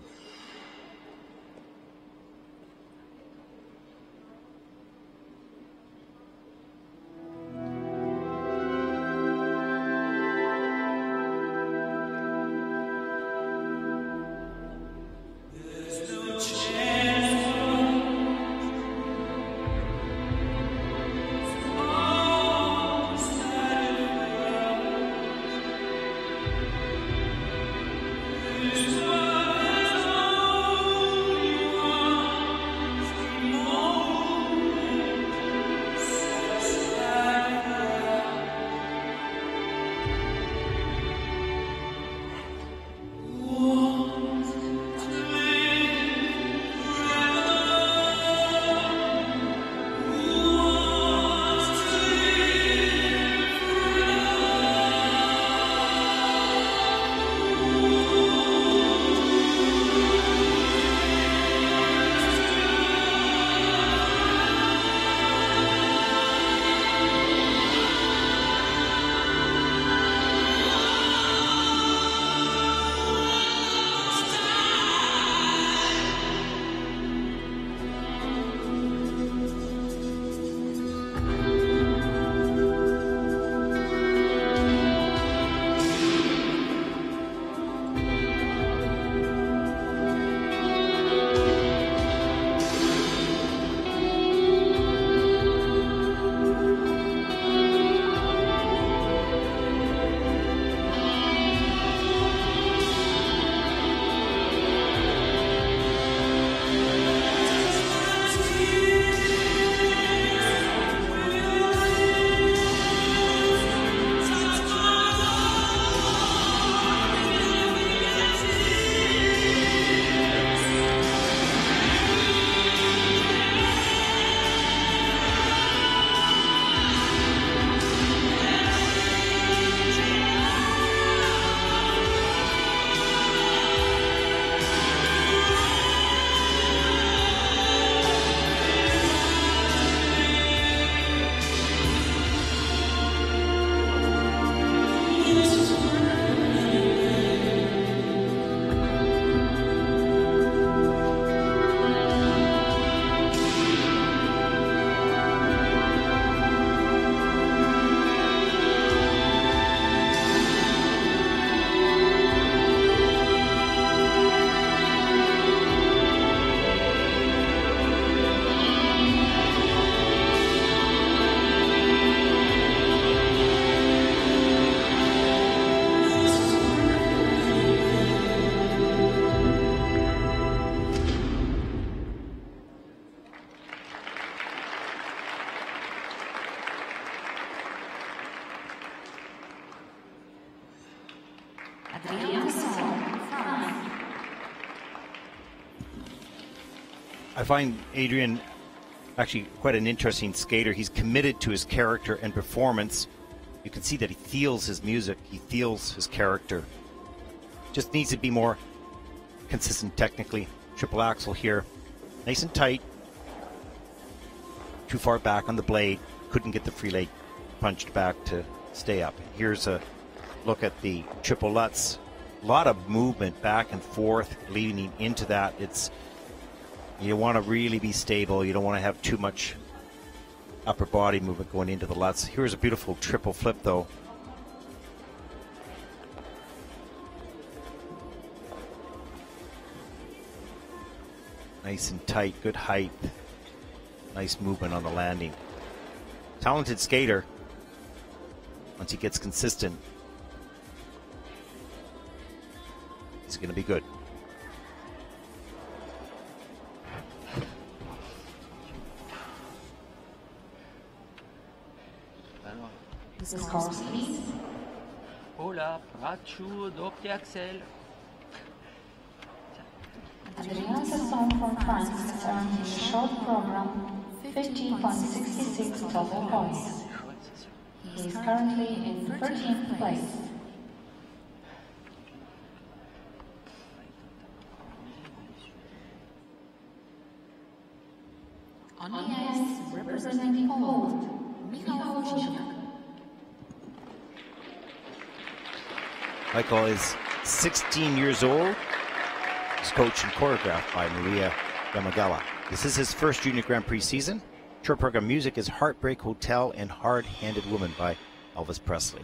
I find Adrien actually quite an interesting skater. He's committed to his character and performance. You can see that he feels his music, he feels his character. Just needs to be more consistent technically. Triple axel here, nice and tight. Too far back on the blade, couldn't get the free leg punched back to stay up. Here's a look at the triple Lutz. A lot of movement back and forth leading into that. It's you want to really be stable. You don't want to have too much upper body movement going into the Lutz. Here's a beautiful triple flip though. Nice and tight, good height. Nice movement on the landing. Talented skater once he gets consistent. going to be good. This course, please. Hola, Prachu, Dopti Axel. Adrien Sasson from France earned his short program fifty point six six total points. He is currently in thirteenth place. On the ice, representing Poland, Michał Wojciech. Michael is sixteen years old. He's coached and choreographed by Maria Yamagala. This is his first Junior Grand Prix season. Short program music is Heartbreak Hotel and Hard-Handed Woman by Elvis Presley.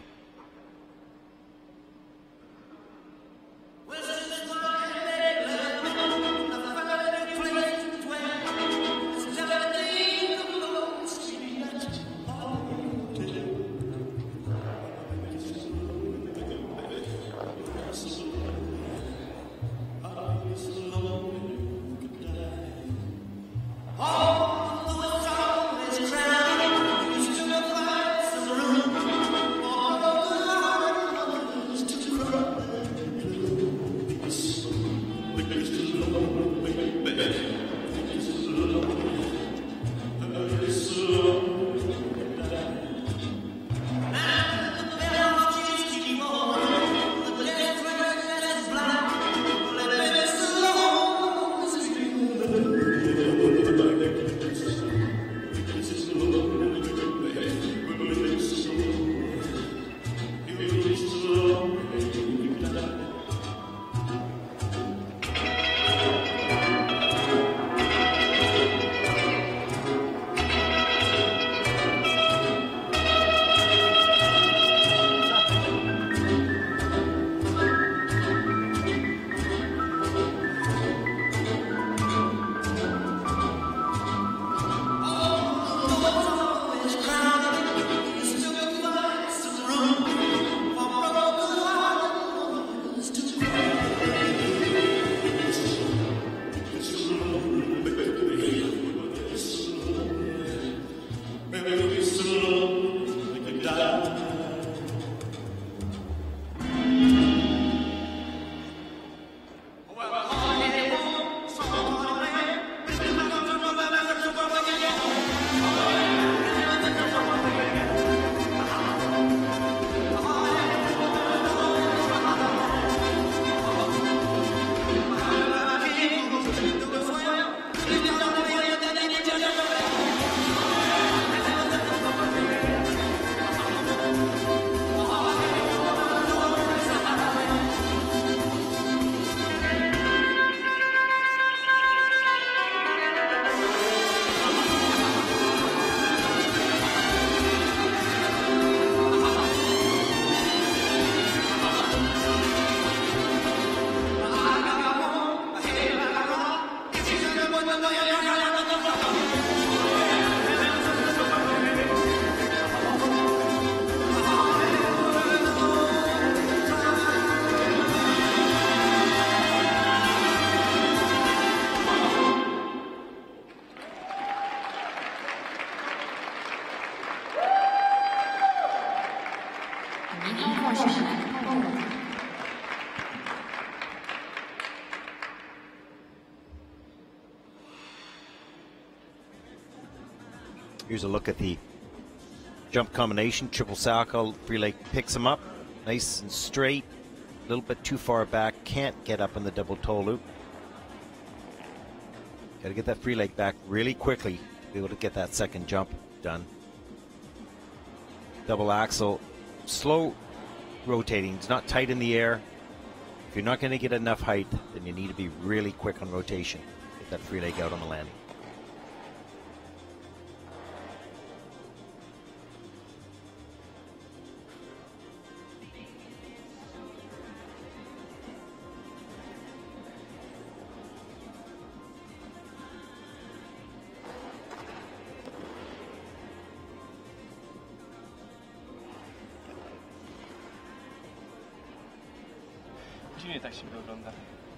Here's a look at the jump combination. Triple Salchow, free leg picks him up. Nice and straight. A little bit too far back. Can't get up in the double toe loop. Got to get that free leg back really quickly to be able to get that second jump done. Double axel. Slow rotating. It's not tight in the air. If you're not going to get enough height, then you need to be really quick on rotation. Get that free leg out on the landing. Dziwnie tak się ogląda.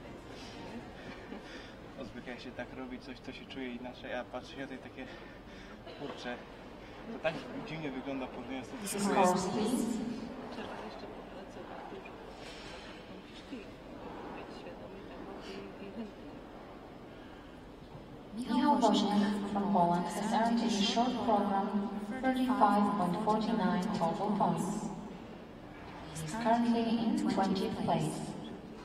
Zwykle się tak robi coś, to się czuje inaczej, a patrzę na tej takie, kurcze, to tak dziwnie wygląda porównując to, co się czuje. Michał Woźniak from Poland has earned in a short program thirty-five point four nine total points. He is currently in twentieth place.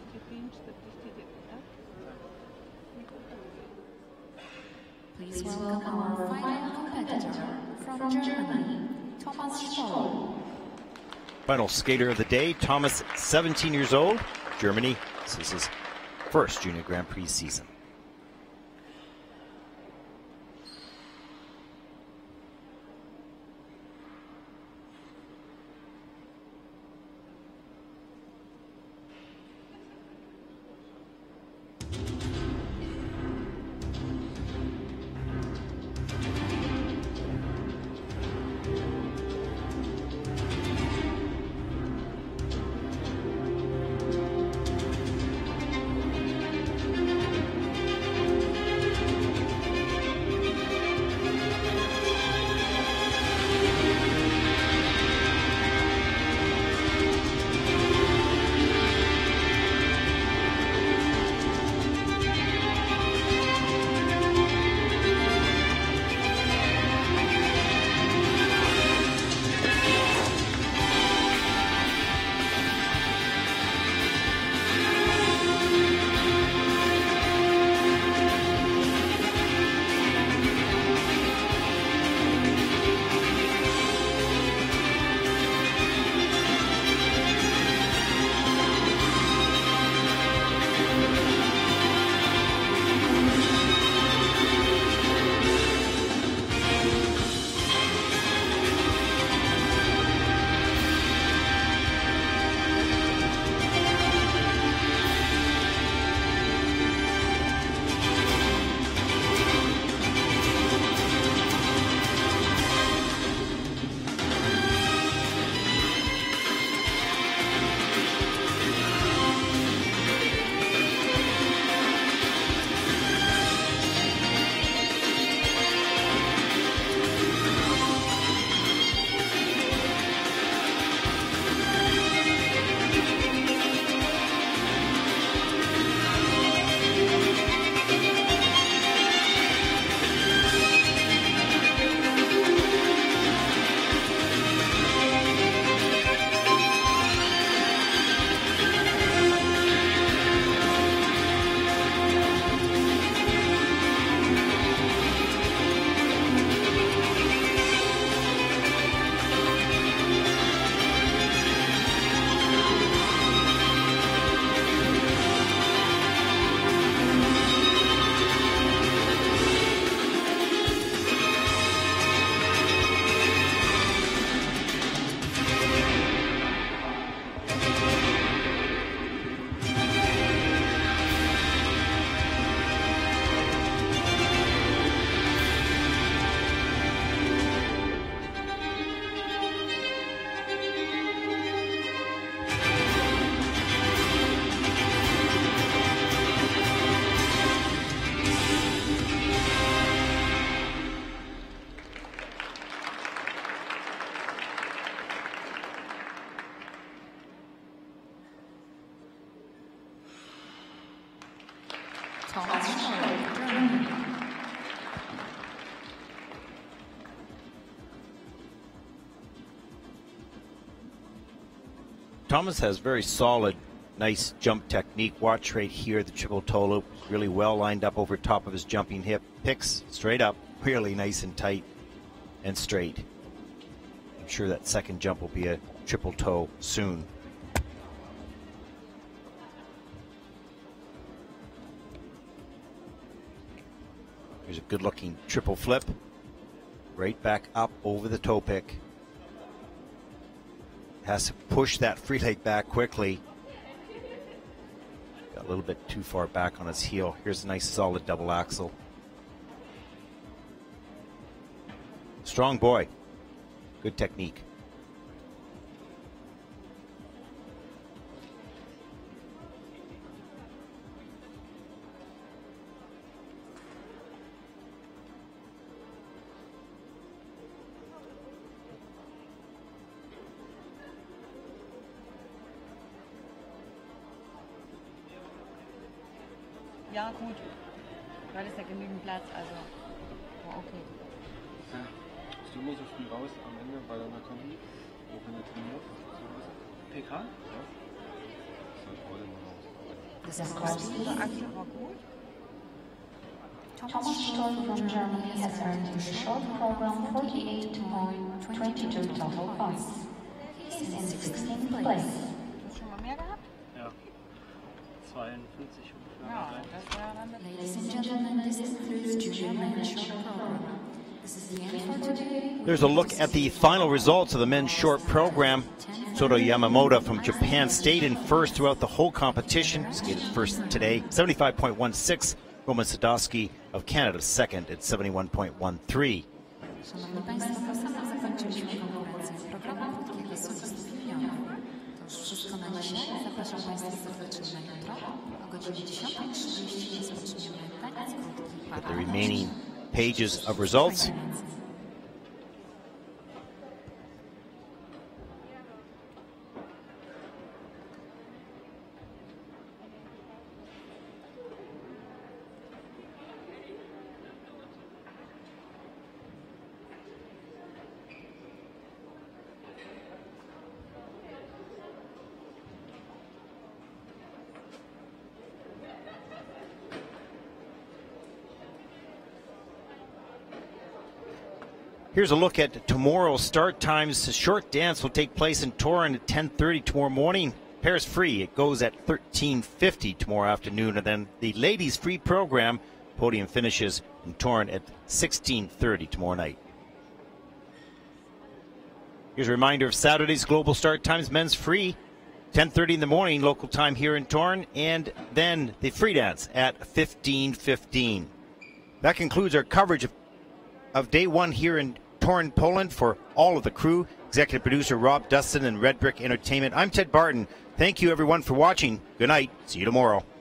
Please welcome our final competitor from Germany, Thomas Scholl. Final skater of the day, Thomas, seventeen years old, Germany. This is his first Junior Grand Prix season. Thomas has very solid, nice jump technique. Watch right here, the triple toe loop, really well lined up over top of his jumping hip. Picks straight up, really nice and tight and straight. I'm sure that second jump will be a triple toe soon. Here's a good looking triple flip. Right back up over the toe pick. Has to push that free leg back quickly. Got a little bit too far back on his heel. Here's a nice solid double axel. Strong boy. Good technique. Ja, gut. Weil es ja genügend Platz, also war okay. Ja. Bist du immer so früh raus am Ende bei deiner Kombi? Auch wenn du trainierst? P K? Ja. Ist halt heute immer raus. Das ist war Akku war gut. Thomas Stoll from Germany has earned the short program forty-eight point two two total points. He is in sixteenth place. Hast du schon mal mehr gehabt? Ja. zweiundfünfzig ungefähr. Ja, das war dann der Ladies and gentlemen, this concludes Junior Men's Short Program. This is the end for today. There's a look at the final results of the men's short program. Soto Yamamoto from Japan stayed in first throughout the whole competition. Skated first today, seventy-five point one six. Roman Sadowski of Canada second at seventy-one point one three. Szanowni Państwo, to samo zakończyliśmy konkurencję programu krótkiego solistów juniorów. To już wszystko na dzisiaj. Zapraszam Państwa serdecznie na jutro. O godzinie dziesiątej trzydzieści rozpoczniemy taniec krótki para. The remaining pages of results. Here's a look at tomorrow's start times. The short dance will take place in Torun at ten thirty tomorrow morning. Pairs free, it goes at thirteen fifty tomorrow afternoon. And then the ladies free program, podium finishes in Torun at sixteen thirty tomorrow night. Here's a reminder of Saturday's global start times. Men's free, ten thirty in the morning, local time here in Torun. And then the free dance at fifteen fifteen. That concludes our coverage of, of day one here in Torun, Poland. For all of the crew, executive producer Rob Dustin and Red Brick Entertainment, I'm Ted Barton. Thank you everyone for watching. Good night. See you tomorrow.